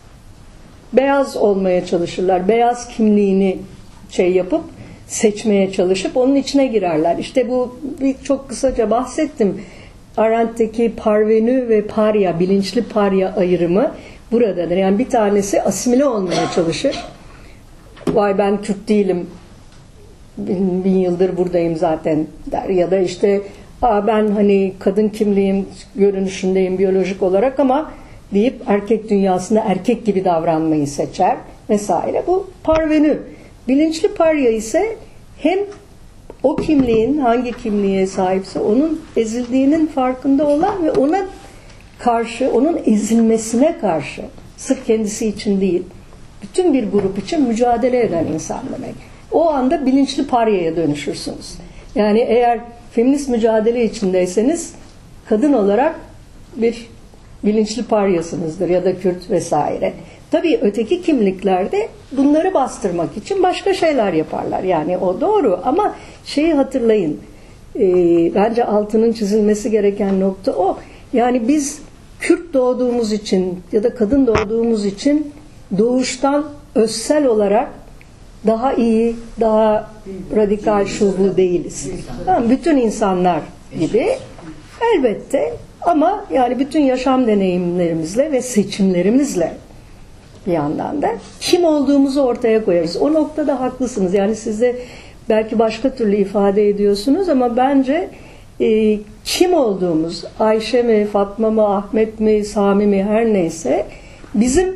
beyaz olmaya çalışırlar. Beyaz kimliğini şey yapıp seçmeye çalışıp onun içine girerler. İşte bu bir çok kısaca bahsettim. Arendt'teki parvenü ve parya, bilinçli parya ayrımı buradadır. Yani bir tanesi asimile olmaya çalışır. Vay ben Kürt değilim. Bin, bin yıldır buradayım zaten der. Ya da işte Aa, ben hani kadın kimliğim, görünüşündeyim biyolojik olarak ama deyip erkek dünyasında erkek gibi davranmayı seçer vesaire. Bu parvenü. Bilinçli parya ise hem o kimliğin hangi kimliğe sahipse onun ezildiğinin farkında olan ve ona karşı, onun ezilmesine karşı sırf kendisi için değil, bütün bir grup için mücadele eden insan demek. O anda bilinçli paryaya dönüşürsünüz. Yani eğer feminist mücadele içindeyseniz kadın olarak bir bilinçli paryasınızdır ya da Kürt vesaire. Tabii öteki kimliklerde bunları bastırmak için başka şeyler yaparlar. Yani o doğru ama şeyi hatırlayın. E, bence altının çizilmesi gereken nokta o. Yani biz Kürt doğduğumuz için ya da kadın doğduğumuz için doğuştan özsel olarak daha iyi, daha radikal şuurlu değiliz. Tamam, bütün insanlar gibi elbette, ama yani bütün yaşam deneyimlerimizle ve seçimlerimizle bir yandan da kim olduğumuzu ortaya koyarız. O noktada haklısınız. Yani siz de belki başka türlü ifade ediyorsunuz ama bence e, kim olduğumuz, Ayşe mi, Fatma mı, Ahmet mi, Sami mi, her neyse, bizim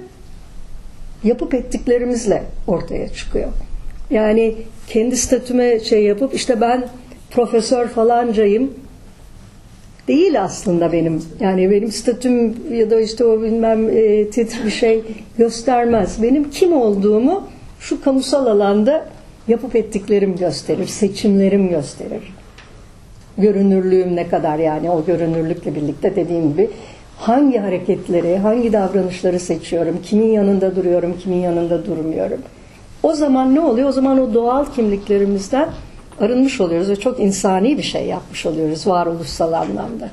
yapıp ettiklerimizle ortaya çıkıyor. Yani kendi statüme şey yapıp işte ben profesör falancayım değil aslında benim. Yani benim statüm ya da işte o bilmem e, titr bir şey göstermez. Benim kim olduğumu şu kamusal alanda yapıp ettiklerim gösterir, seçimlerim gösterir. Görünürlüğüm ne kadar, yani o görünürlükle birlikte dediğim gibi hangi hareketleri, hangi davranışları seçiyorum, kimin yanında duruyorum, kimin yanında durmuyorum. O zaman ne oluyor? O zaman o doğal kimliklerimizden arınmış oluyoruz ve çok insani bir şey yapmış oluyoruz varoluşsal anlamda.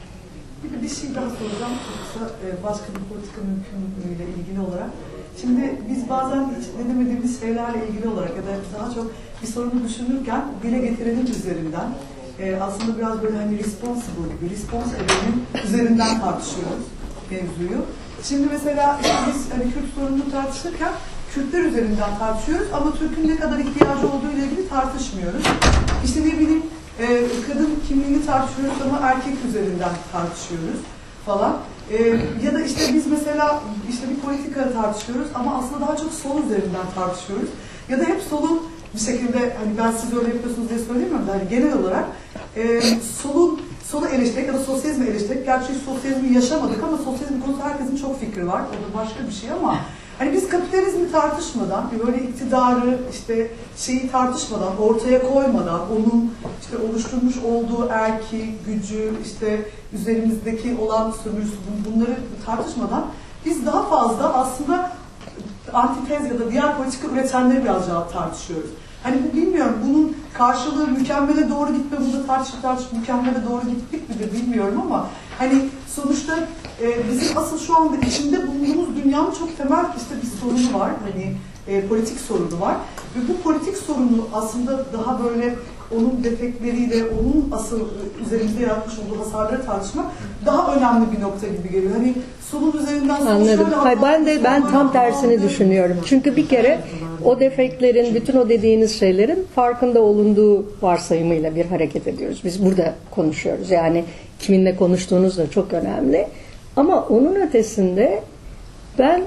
Bir, bir şey daha soracağım. Yoksa başka bir politika mümkünlüğüyle ilgili olarak. Şimdi biz bazen hiç denemediğimiz şeylerle ilgili olarak ya da daha çok bir sorunu düşünürken dile getirenin üzerinden e, aslında biraz böyle hani responsible gibi, response edenin üzerinden tartışıyoruz mevzuyu. Şimdi mesela işte biz hani Kürt sorununu tartışırken Kürtler üzerinden tartışıyoruz ama Türk'ün ne kadar ihtiyacı olduğu ile ilgili tartışmıyoruz. İşte ne bileyim e, kadın kimliğini tartışıyoruz ama erkek üzerinden tartışıyoruz falan. E, ya da işte biz mesela işte bir politika tartışıyoruz ama aslında daha çok sol üzerinden tartışıyoruz. Ya da hep solun bir şekilde, hani ben siz öyle yapıyorsunuz diye söylemiyorum da hani genel olarak e, solun solu eleştirmek ya da sosyalizmi eleştirmek. Gerçi sosyalizmi yaşamadık ama sosyalizm konusunda herkesin çok fikri var. O da başka bir şey ama hani biz kapitalizmi tartışmadan, böyle iktidarı işte şeyi tartışmadan, ortaya koymadan, onun işte oluşturmuş olduğu erki, gücü, işte üzerimizdeki olan sömürüsü, bunları tartışmadan biz daha fazla aslında antitez ya da diğer politika üretenleri biraz daha tartışıyoruz. Hani bu bilmiyorum, bunun karşılığı mükemmele doğru gitme, burada tartışıp tartışıp mükemmele doğru gitmek midir bilmiyorum ama hani sonuçta e, bizim asıl şu anda içinde bulunduğumuz dünyanın çok temel işte bir sorunu var, hani e, politik sorunu var ve bu politik sorunu aslında daha böyle onun defektleriyle, onun asıl üzerinde yaratmış olduğu hasarları tartışmak daha önemli bir nokta gibi geliyor. Hani solun üzerinden anladım. Hayır, ben de ben tam tersini düşünüyorum. Çünkü bir kere o defektlerin, bütün o dediğiniz şeylerin farkında olunduğu varsayımıyla bir hareket ediyoruz. Biz burada konuşuyoruz. Yani kiminle konuştuğunuz da çok önemli. Ama onun ötesinde ben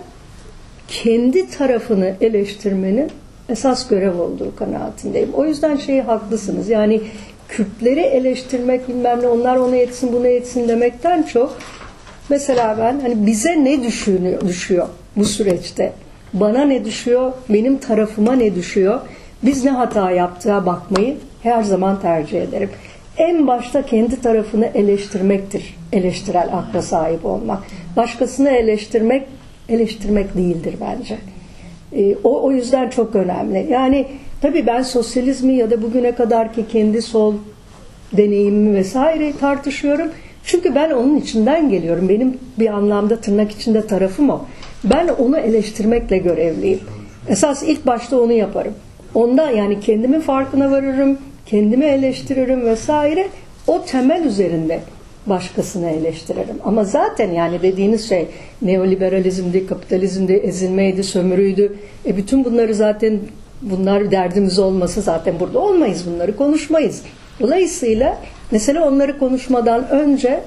kendi tarafını eleştirmenin esas görev olduğu kanaatindeyim. O yüzden şeyi haklısınız. Yani Kürtleri eleştirmek bilmem ne, onlar ona yetsin buna yetsin demekten çok, mesela ben hani bize ne düşünüyor, düşüyor bu süreçte? Bana ne düşüyor? Benim tarafıma ne düşüyor? Biz ne hata yaptığa bakmayı her zaman tercih ederim. En başta kendi tarafını eleştirmektir. Eleştirel akla sahip olmak. Başkasını eleştirmek, eleştirmek değildir bence. E, o, o yüzden çok önemli. Yani tabii ben sosyalizmi ya da bugüne kadarki kendi sol deneyimimi vesaire tartışıyorum. Çünkü ben onun içinden geliyorum. Benim bir anlamda tırnak içinde tarafım o. Ben onu eleştirmekle görevliyim. Esas ilk başta onu yaparım. Onda yani kendimin farkına varırım, kendimi eleştiririm vesaire. O temel üzerinde başkasını eleştiririm. Ama zaten yani dediğiniz şey neoliberalizmdi, kapitalizmdi, ezilmeydi, sömürüydü. E bütün bunları zaten, bunlar derdimiz olmasa zaten burada olmayız, bunları konuşmayız. Dolayısıyla mesela onları konuşmadan önce,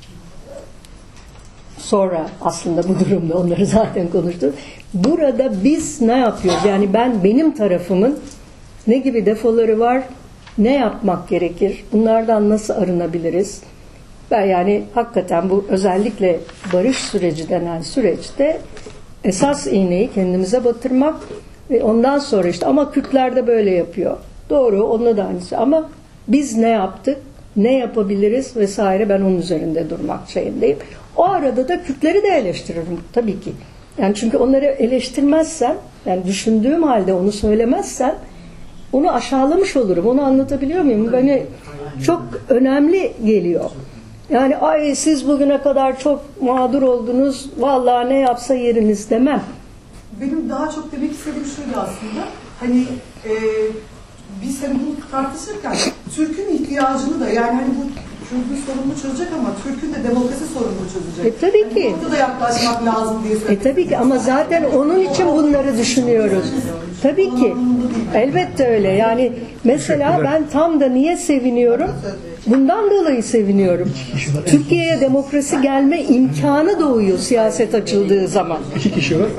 sonra aslında bu durumda onları zaten konuştuk. Burada biz ne yapıyoruz? Yani ben benim tarafımın ne gibi defoları var, ne yapmak gerekir? Bunlardan nasıl arınabiliriz? Ben yani hakikaten bu özellikle barış süreci denen süreçte esas iğneyi kendimize batırmak ve ondan sonra işte ama Kürtler de böyle yapıyor. Doğru, onunla da aynısı ama biz ne yaptık, ne yapabiliriz vesaire, ben onun üzerinde durmak şeyindeyim. O arada da Kürtleri de eleştiririm tabii ki. Yani çünkü onları eleştirmezsem, yani düşündüğüm halde onu söylemezsem onu aşağılamış olurum. Onu anlatabiliyor muyum? Bana çok önemli geliyor. Yani ay siz bugüne kadar çok mağdur oldunuz, vallahi ne yapsa yeriniz demem. benim daha çok demek istediğim şuydu aslında. Hani e, biz hani bunu tartışırken Türk'ün ihtiyacını da yani hani bu Kürt'ün sorununu çözecek ama Türk'ün de demokrasi sorununu çözecek. E tabii ki. Yani burada da yaklaşmak lazım diye E tabii ki ama zaten onun için bunları düşünüyoruz. Tabii ki. Elbette öyle. Yani mesela ben tam da niye seviniyorum? Bundan dolayı seviniyorum. Türkiye'ye demokrasi gelme imkanı doğuyor siyaset açıldığı zaman. İki kişi var.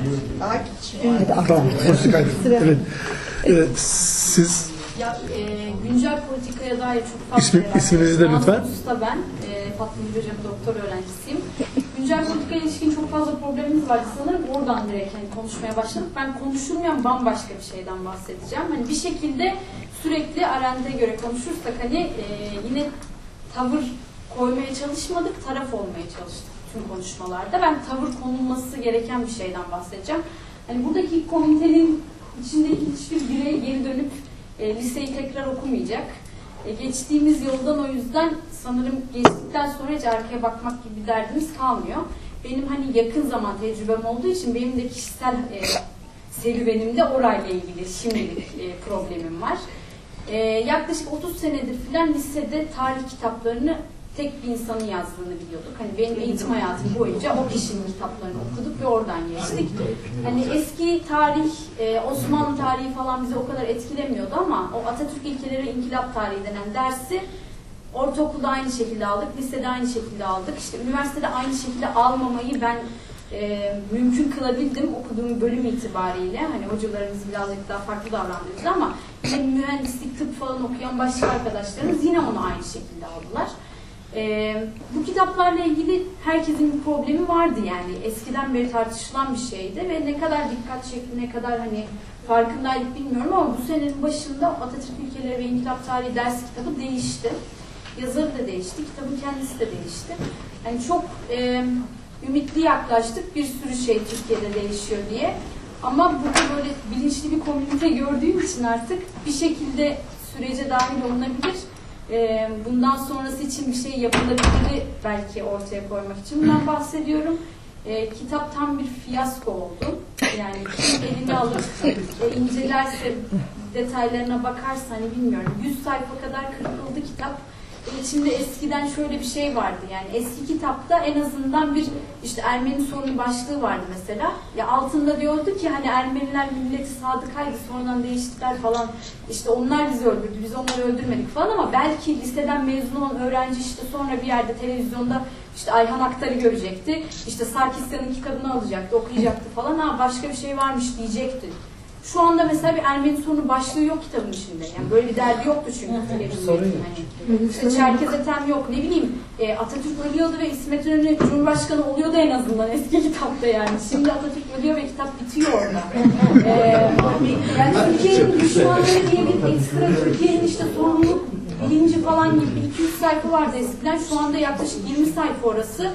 Evet, tamam. Evet. Ee, siz Ya, e, güncel politikaya dair çok fazla İsmi, isminizi de lütfen. Usta ben, e, Fatma Gül Hocam doktor öğrencisiyim. Güncel politikaya ilişkin çok fazla problemimiz vardı sanırım. Oradan direkt hani konuşmaya başladık. Ben konuşulmayan bambaşka bir şeyden bahsedeceğim. Hani bir şekilde sürekli Arendt'e göre konuşursak hani e, yine tavır koymaya çalışmadık, taraf olmaya çalıştık tüm konuşmalarda. Ben tavır konulması gereken bir şeyden bahsedeceğim. Hani buradaki komitenin içindeki hiçbir birey geri dönüp E, liseyi tekrar okumayacak. E, geçtiğimiz yoldan o yüzden sanırım geçtikten sonra hiç arkaya bakmak gibi bir derdimiz kalmıyor. Benim hani yakın zaman tecrübem olduğu için benim de kişisel e, serüvenimde orayla ilgili şimdilik e, problemim var. E, yaklaşık otuz senedir filan lisede tarih kitaplarını tek bir insanın yazdığını biliyorduk. Hani benim eğitim hayatım boyunca o kişinin kitaplarını okuduk ve oradan geçtik. Hani eski tarih, e, Osmanlı tarihi falan bizi o kadar etkilemiyordu ama o Atatürk ilkeleri inkılap tarihi denen dersi ortaokulda aynı şekilde aldık, lisede aynı şekilde aldık. İşte üniversitede aynı şekilde almamayı ben e, mümkün kılabildim okuduğum bölüm itibariyle. Hani hocalarımız birazcık daha farklı davranıyordu ama yine mühendislik, tıp falan okuyan başka arkadaşlarımız yine onu aynı şekilde aldılar. Ee, bu kitaplarla ilgili herkesin bir problemi vardı yani. Eskiden beri tartışılan bir şeydi ve ne kadar dikkat çekti, ne kadar hani farkındaydık bilmiyorum ama bu senenin başında Atatürk İlkeleri ve İnkılap Tarihi ders kitabı değişti. Yazarı da değişti, kitabın kendisi de değişti. Yani çok e, ümitli yaklaştık, bir sürü şey Türkiye'de değişiyor diye. Ama burada böyle bilinçli bir komünite gördüğüm için artık bir şekilde sürece dahil olunabilir. Bundan sonrası için bir şey yapılabilir belki ortaya koymak için bundan bahsediyorum. E, kitap tam bir fiyasko oldu. Yani kim elini alıp e, incelerse, detaylarına bakarsa hani bilmiyorum yüz sayfa kadar kırpıldı kitap. İçinde eskiden şöyle bir şey vardı yani eski kitapta en azından bir işte Ermeni sorunu başlığı vardı mesela. Ya altında diyordu ki hani Ermeniler milleti sadıkaydı sonradan değiştiler falan. İşte onlar bizi öldürdü, biz onları öldürmedik falan ama belki liseden mezun olan öğrenci işte sonra bir yerde televizyonda işte Ayhan Aktar'ı görecekti. İşte Sarkisyan'ın kitabını alacaktı, okuyacaktı falan. Ha başka bir şey varmış diyecekti. Şu anda mesela bir Ermeni sorunu başlığı yok kitabın içinde. Yani böyle bir derdi yoktu çünkü. Sorun yok. Yani, işte Çerkez Ethem yok. Ne bileyim e, Atatürk ölüyordu ve İsmet İnönü Cumhurbaşkanı oluyordu en azından eski kitapta yani. Şimdi Atatürk ölüyor ve kitap bitiyor orada. e, yani Türkiye'nin düşmanları diye bir ekstra Türkiye'nin işte sorumluluk bilinci falan gibi iki yüz sayfa vardı eskiden. Şu anda yaklaşık yirmi sayfa orası.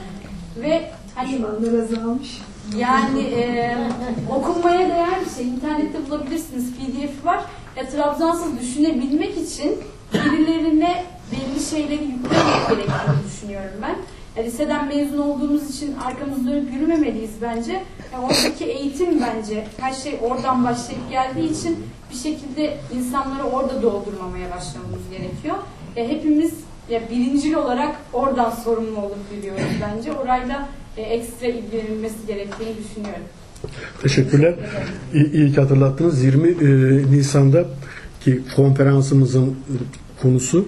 Ve hani azalmış. Yani e, okunmaya değer bir şey. İnternette bulabilirsiniz. P D F'i var. Ya, Trabzonsuz düşünebilmek için birilerine belli şeyleri yüklemek gerektiğini düşünüyorum ben. Ya, liseden mezun olduğumuz için arkamızda dönüp yürümemeliyiz bence. Ya, oradaki eğitim bence her şey oradan başlayıp geldiği için bir şekilde insanları orada doldurmamaya başlamamız gerekiyor. Ya, hepimiz ya, birincil olarak oradan sorumlu olup biliyoruz bence. Orayla ekstra ilgilenilmesi gerektiğini düşünüyorum. Teşekkürler. İyi, iyi ki hatırlattınız. yirmi Nisan'da ki konferansımızın konusu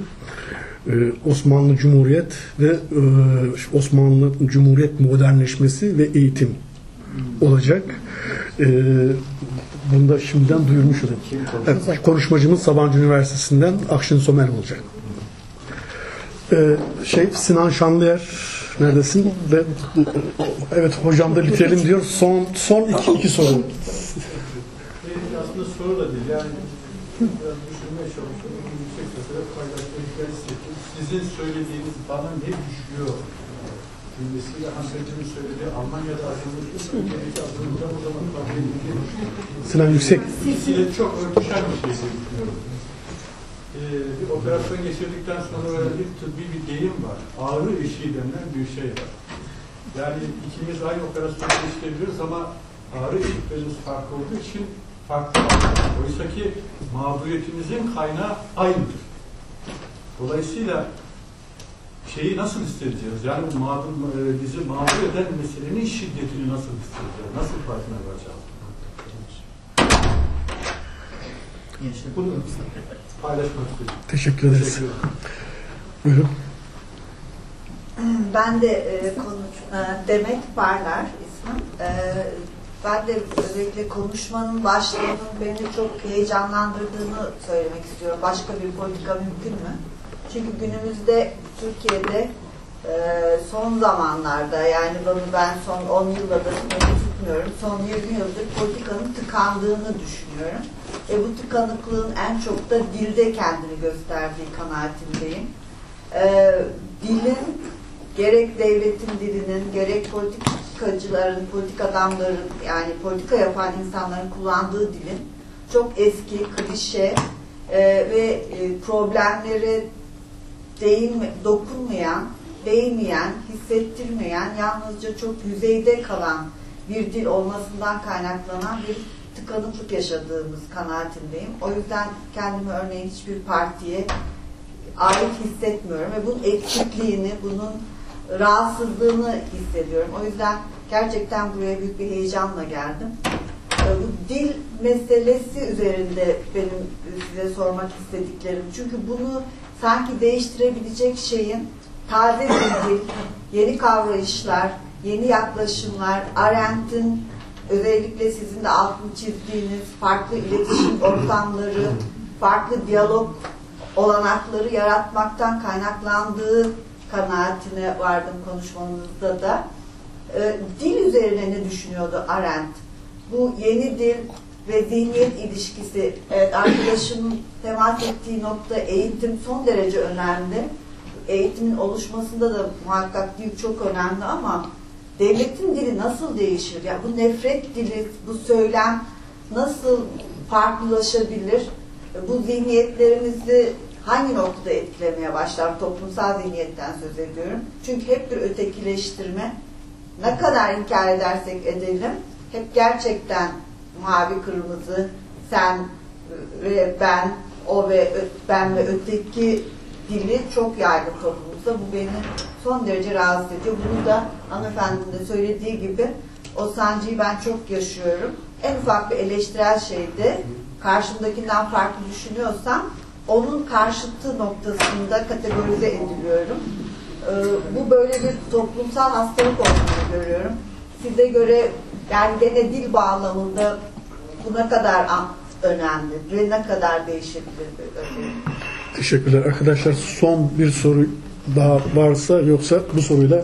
Osmanlı Cumhuriyet ve Osmanlı Cumhuriyet modernleşmesi ve eğitim olacak. Bunu da şimdiden duyurmuş olayım. Evet, konuşmacımız Sabancı Üniversitesi'nden Akşin Somer olacak. Şey Sinan Şanlıer neredesin? Ve evet hocam da bitirelim diyor. Son son iki, iki soru. Aslında soru da değil. Yani biraz düşünmeye çalışıyorum. Yüksek sesle paylaşmayı istedim. Sizin söylediğiniz bana ne düşüyor? Cümlesiyle Hanımefendinin söylediği Almanya'da azınlıklı Türkiye'deki azınlıkta o zaman kabul edildiği Sinan Yüksek. İkisiyle çok örtüşen bir şey düşünüyorum. Ee, bir operasyon geçirdikten sonra bir tıbbi bir deyim var. Ağrı eşiği denilen bir şey var. Yani ikimiz aynı operasyonu geçirebiliriz ama ağrı eşiklerimiz farklı olduğu için farklı. Oysa ki mağduriyetimizin kaynağı aynıdır. Dolayısıyla şeyi nasıl hissedeceğiz? Yani mağdur, bizi mağdur eden meselenin şiddetini nasıl hissedeceğiz? Nasıl farkına varacağız? Bunu paylaşmak istedim. Teşekkür ederiz. Teşekkür ederim. Buyurun. Ben de e, konuş, e, Demet Parlar ismim. E, ben de özellikle konuşmanın başlığının beni çok heyecanlandırdığını söylemek istiyorum. Başka bir politika mümkün mü? Çünkü günümüzde Türkiye'de e, son zamanlarda, yani bunu ben son on yıldır tutmuyorum, son yirmi yıldır politikanın tıkandığını düşünüyorum. Ve bu tıkanıklığın en çok da dilde kendini gösterdiği kanaatindeyim. E, dilin gerek devletin dilinin, gerek politikacıların, politik adamların, yani politika yapan insanların kullandığı dilin çok eski, klişe e, ve e, problemlere değinme, dokunmayan, değmeyen, hissettirmeyen, yalnızca çok yüzeyde kalan bir dil olmasından kaynaklanan bir tıkanıklık yaşadığımız kanaatindeyim. O yüzden kendimi örneğin hiçbir partiye ait hissetmiyorum ve bunun eksikliğini, bunun rahatsızlığını hissediyorum. O yüzden gerçekten buraya büyük bir heyecanla geldim. Bu dil meselesi üzerinde benim size sormak istediklerim. Çünkü bunu sanki değiştirebilecek şeyin taze bir dil, yeni kavrayışlar, yeni yaklaşımlar, Arendt'in özellikle sizin de altını çizdiğiniz farklı iletişim ortamları, farklı diyalog olanakları yaratmaktan kaynaklandığı kanaatine vardım konuşmamızda da. E, dil üzerine ne düşünüyordu Arendt? Bu yeni dil ve zihniyet ilişkisi, evet, arkadaşımın temas ettiği nokta eğitim son derece önemli. Eğitimin oluşmasında da muhakkak dil çok önemli ama devletin dili nasıl değişir? Yani bu nefret dili, bu söylem nasıl farklılaşabilir? Bu zihniyetlerimizi hangi noktada etkilemeye başlar? Toplumsal zihniyetten söz ediyorum. Çünkü hep bir ötekileştirme. Ne kadar inkar edersek edelim, hep gerçekten mavi, kırmızı, sen ve ben, o ve ben ve öteki dili çok yaygın toplumumuzda. Bu beni son derece rahatsız ediyor. Bunu da hanımefendinin de söylediği gibi o sancıyı ben çok yaşıyorum. En ufak bir eleştirel şeyde karşımdakinden farklı düşünüyorsam onun karşıtı noktasında kategorize ediliyorum. Ee, bu böyle bir toplumsal hastalık olduğunu görüyorum. Size göre yani gene dil bağlamında bu ne kadar önemli ve ne kadar değişebilir? Teşekkürler. Arkadaşlar son bir soru daha varsa, yoksa bu soruyla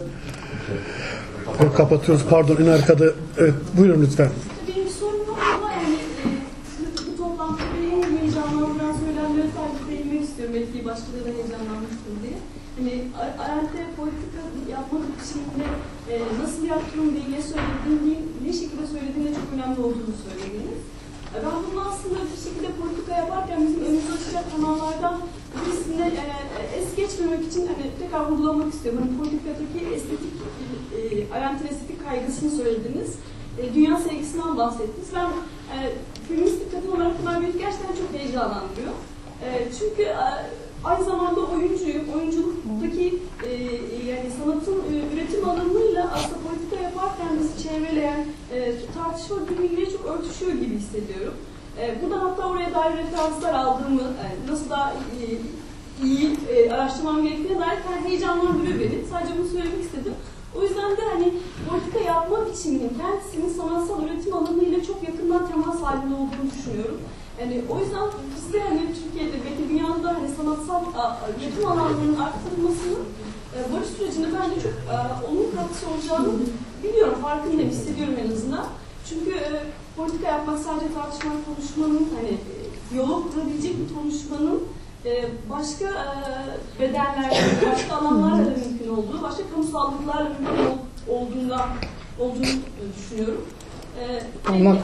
kapatıyoruz. Pardon, en arkada. Evet, buyurun lütfen. Benim sorum yok ama yani bu toplantıda beni heyecanlandıran söylemlere sadece değinmek istiyorum. Belki başkaları da heyecanlanmıştır diye. Hani Arendt'e politika yapmak biçiminde e, nasıl yaptığını değil, ne söylediğini, ne şekilde söylediğine çok önemli olduğunu söylediniz. E, ben bunu aslında bir şekilde politika yaparken bizim önümüze açacak kanallardan birisine e, es geçmemek için hani tekrar vurgulamak istiyorum. Hani politikadaki estetik, e, Arendt'in estetik kaygısını söylediniz. E, dünya sevgisinden bahsettiniz. Ben e, feministik kadın olarak bunlar beni gerçekten çok heyecanlandırıyor. E, çünkü e, aynı zamanda oyuncuyum. Oyunculuktaki e, yani sanatın e, üretim alanıyla aslında politika yaparken bizi çevreleyen e, tartışma birbiriyle çok örtüşüyor gibi hissediyorum. E, buradan hatta oraya dair referanslar aldığımı, yani nasıl daha e, iyi e, araştırmam gerektiğine dair heyecanlandırıyor beni. Sadece bunu söylemek istedim. O yüzden de hani politika yapma biçiminin kendisinin sanatsal üretim alanıyla çok yakından temas halinde olduğunu düşünüyorum. Yani o yüzden bizde hani Türkiye'de belki dünyada hani sanatsal üretim alanlarının arttırılmasının e, barış sürecinde bence çok e, olumlu katkısı olacağını biliyorum, farkındayım, hissediyorum en azından. Çünkü e, politika yapmak sadece tartışmak, konuşmanın, hani e, diyalog kurabilecek bir konuşmanın e, başka e, bedenlerde, başka alanlarla da mümkün olduğu, başka kamusallıklarla mümkün ol, olduğundan olduğunu e, düşünüyorum. Tamam.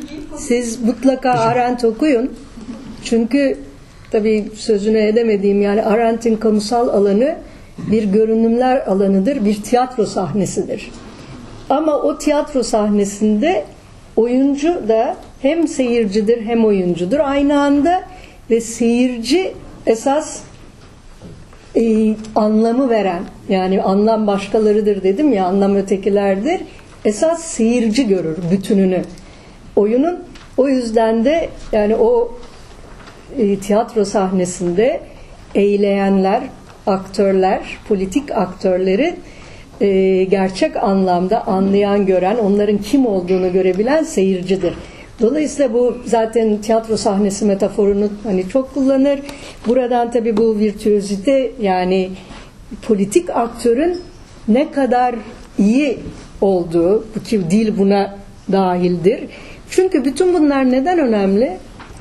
Siz mutlaka Arendt okuyun. Çünkü tabii sözünü edemediğim, yani Arendt'in kamusal alanı bir görünümler alanıdır, bir tiyatro sahnesidir. Ama o tiyatro sahnesinde oyuncu da hem seyircidir hem oyuncudur aynı anda ve seyirci esas e, anlamı veren, yani anlam başkalarıdır dedim ya, anlam ötekilerdir. Esas seyirci görür bütününü oyunun. O yüzden de yani o e, tiyatro sahnesinde eğleyenler, aktörler, politik aktörleri e, gerçek anlamda anlayan, gören, onların kim olduğunu görebilen seyircidir. Dolayısıyla bu zaten tiyatro sahnesi metaforunu hani çok kullanır. Buradan tabii bu virtüözite, yani politik aktörün ne kadar iyi olduğu, ki dil buna dahildir. Çünkü bütün bunlar neden önemli?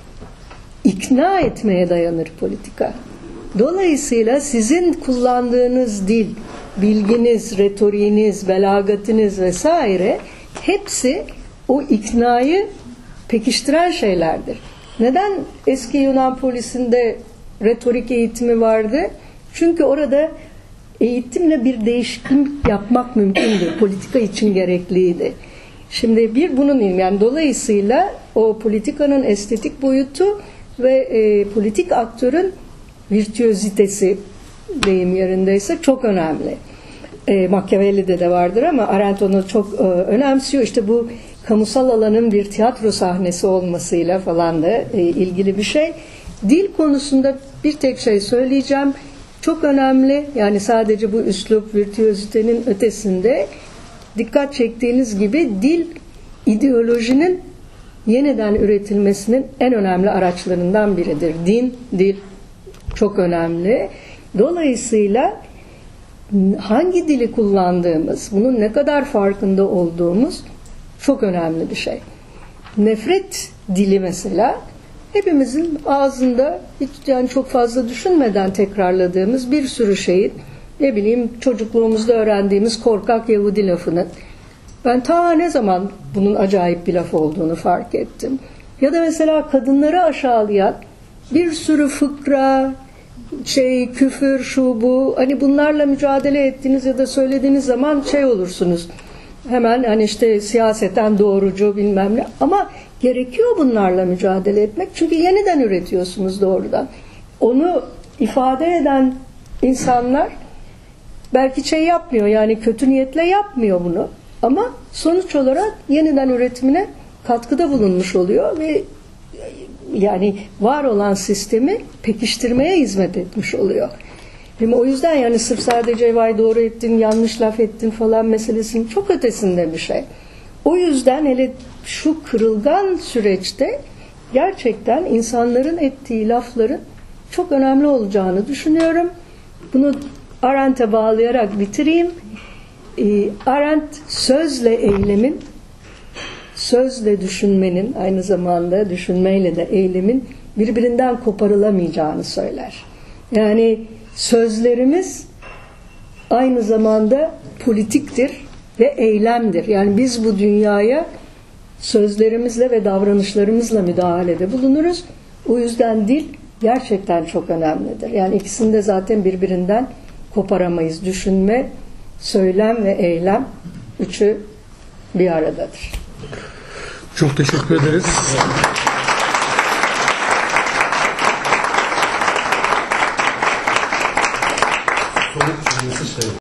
İkna etmeye dayanır politika. Dolayısıyla sizin kullandığınız dil, bilginiz, retoriğiniz, belagatiniz vesaire hepsi o iknayı pekiştiren şeylerdir. Neden eski Yunan polisinde retorik eğitimi vardı? Çünkü orada eğitimle bir değişim yapmak mümkündü. Politika için gerekliydi. Şimdi bir bunun yani dolayısıyla o politikanın estetik boyutu ve e, politik aktörün virtüözitesi deyim yerindeyse çok önemli. E, Machiavelli'de de vardır ama Arendt onu çok e, önemsiyor. İşte bu kamusal alanın bir tiyatro sahnesi olmasıyla falan da e, ilgili bir şey. Dil konusunda bir tek şey söyleyeceğim. Çok önemli. Yani sadece bu üslup, virtüözitenin ötesinde dikkat çektiğiniz gibi dil ideolojinin yeniden üretilmesinin en önemli araçlarından biridir. Din, dil çok önemli. Dolayısıyla hangi dili kullandığımız, bunun ne kadar farkında olduğumuz çok önemli bir şey. Nefret dili mesela hepimizin ağzında hiç yani çok fazla düşünmeden tekrarladığımız bir sürü şeyin, ne bileyim çocukluğumuzda öğrendiğimiz korkak Yahudi lafının ben ta ne zaman bunun acayip bir laf olduğunu fark ettim. Ya da mesela kadınları aşağılayan bir sürü fıkra, şey, küfür, şu bu, hani bunlarla mücadele ettiğiniz ya da söylediğiniz zaman şey olursunuz. Hemen hani işte siyaseten doğrucu bilmem ne, ama gerekiyor bunlarla mücadele etmek çünkü yeniden üretiyorsunuz doğrudan. Onu ifade eden insanlar belki şey yapmıyor, yani kötü niyetle yapmıyor bunu ama sonuç olarak yeniden üretimine katkıda bulunmuş oluyor ve yani var olan sistemi pekiştirmeye hizmet etmiş oluyor. Hem o yüzden yani sırf sadece vay doğru ettin, yanlış laf ettin falan meselesinin çok ötesinde bir şey. O yüzden hele şu kırılgan süreçte gerçekten insanların ettiği lafların çok önemli olacağını düşünüyorum. Bunu Arendt'e bağlayarak bitireyim. Ee, Arendt sözle eylemin, sözle düşünmenin, aynı zamanda düşünmeyle de eylemin birbirinden koparılamayacağını söyler. Yani sözlerimiz aynı zamanda politiktir ve eylemdir. Yani biz bu dünyaya sözlerimizle ve davranışlarımızla müdahalede bulunuruz. O yüzden dil gerçekten çok önemlidir. Yani ikisini de zaten birbirinden koparamayız. Düşünme, söylem ve eylem üçü bir aradadır. Çok teşekkür ederiz. Sonuç cümlesi şey.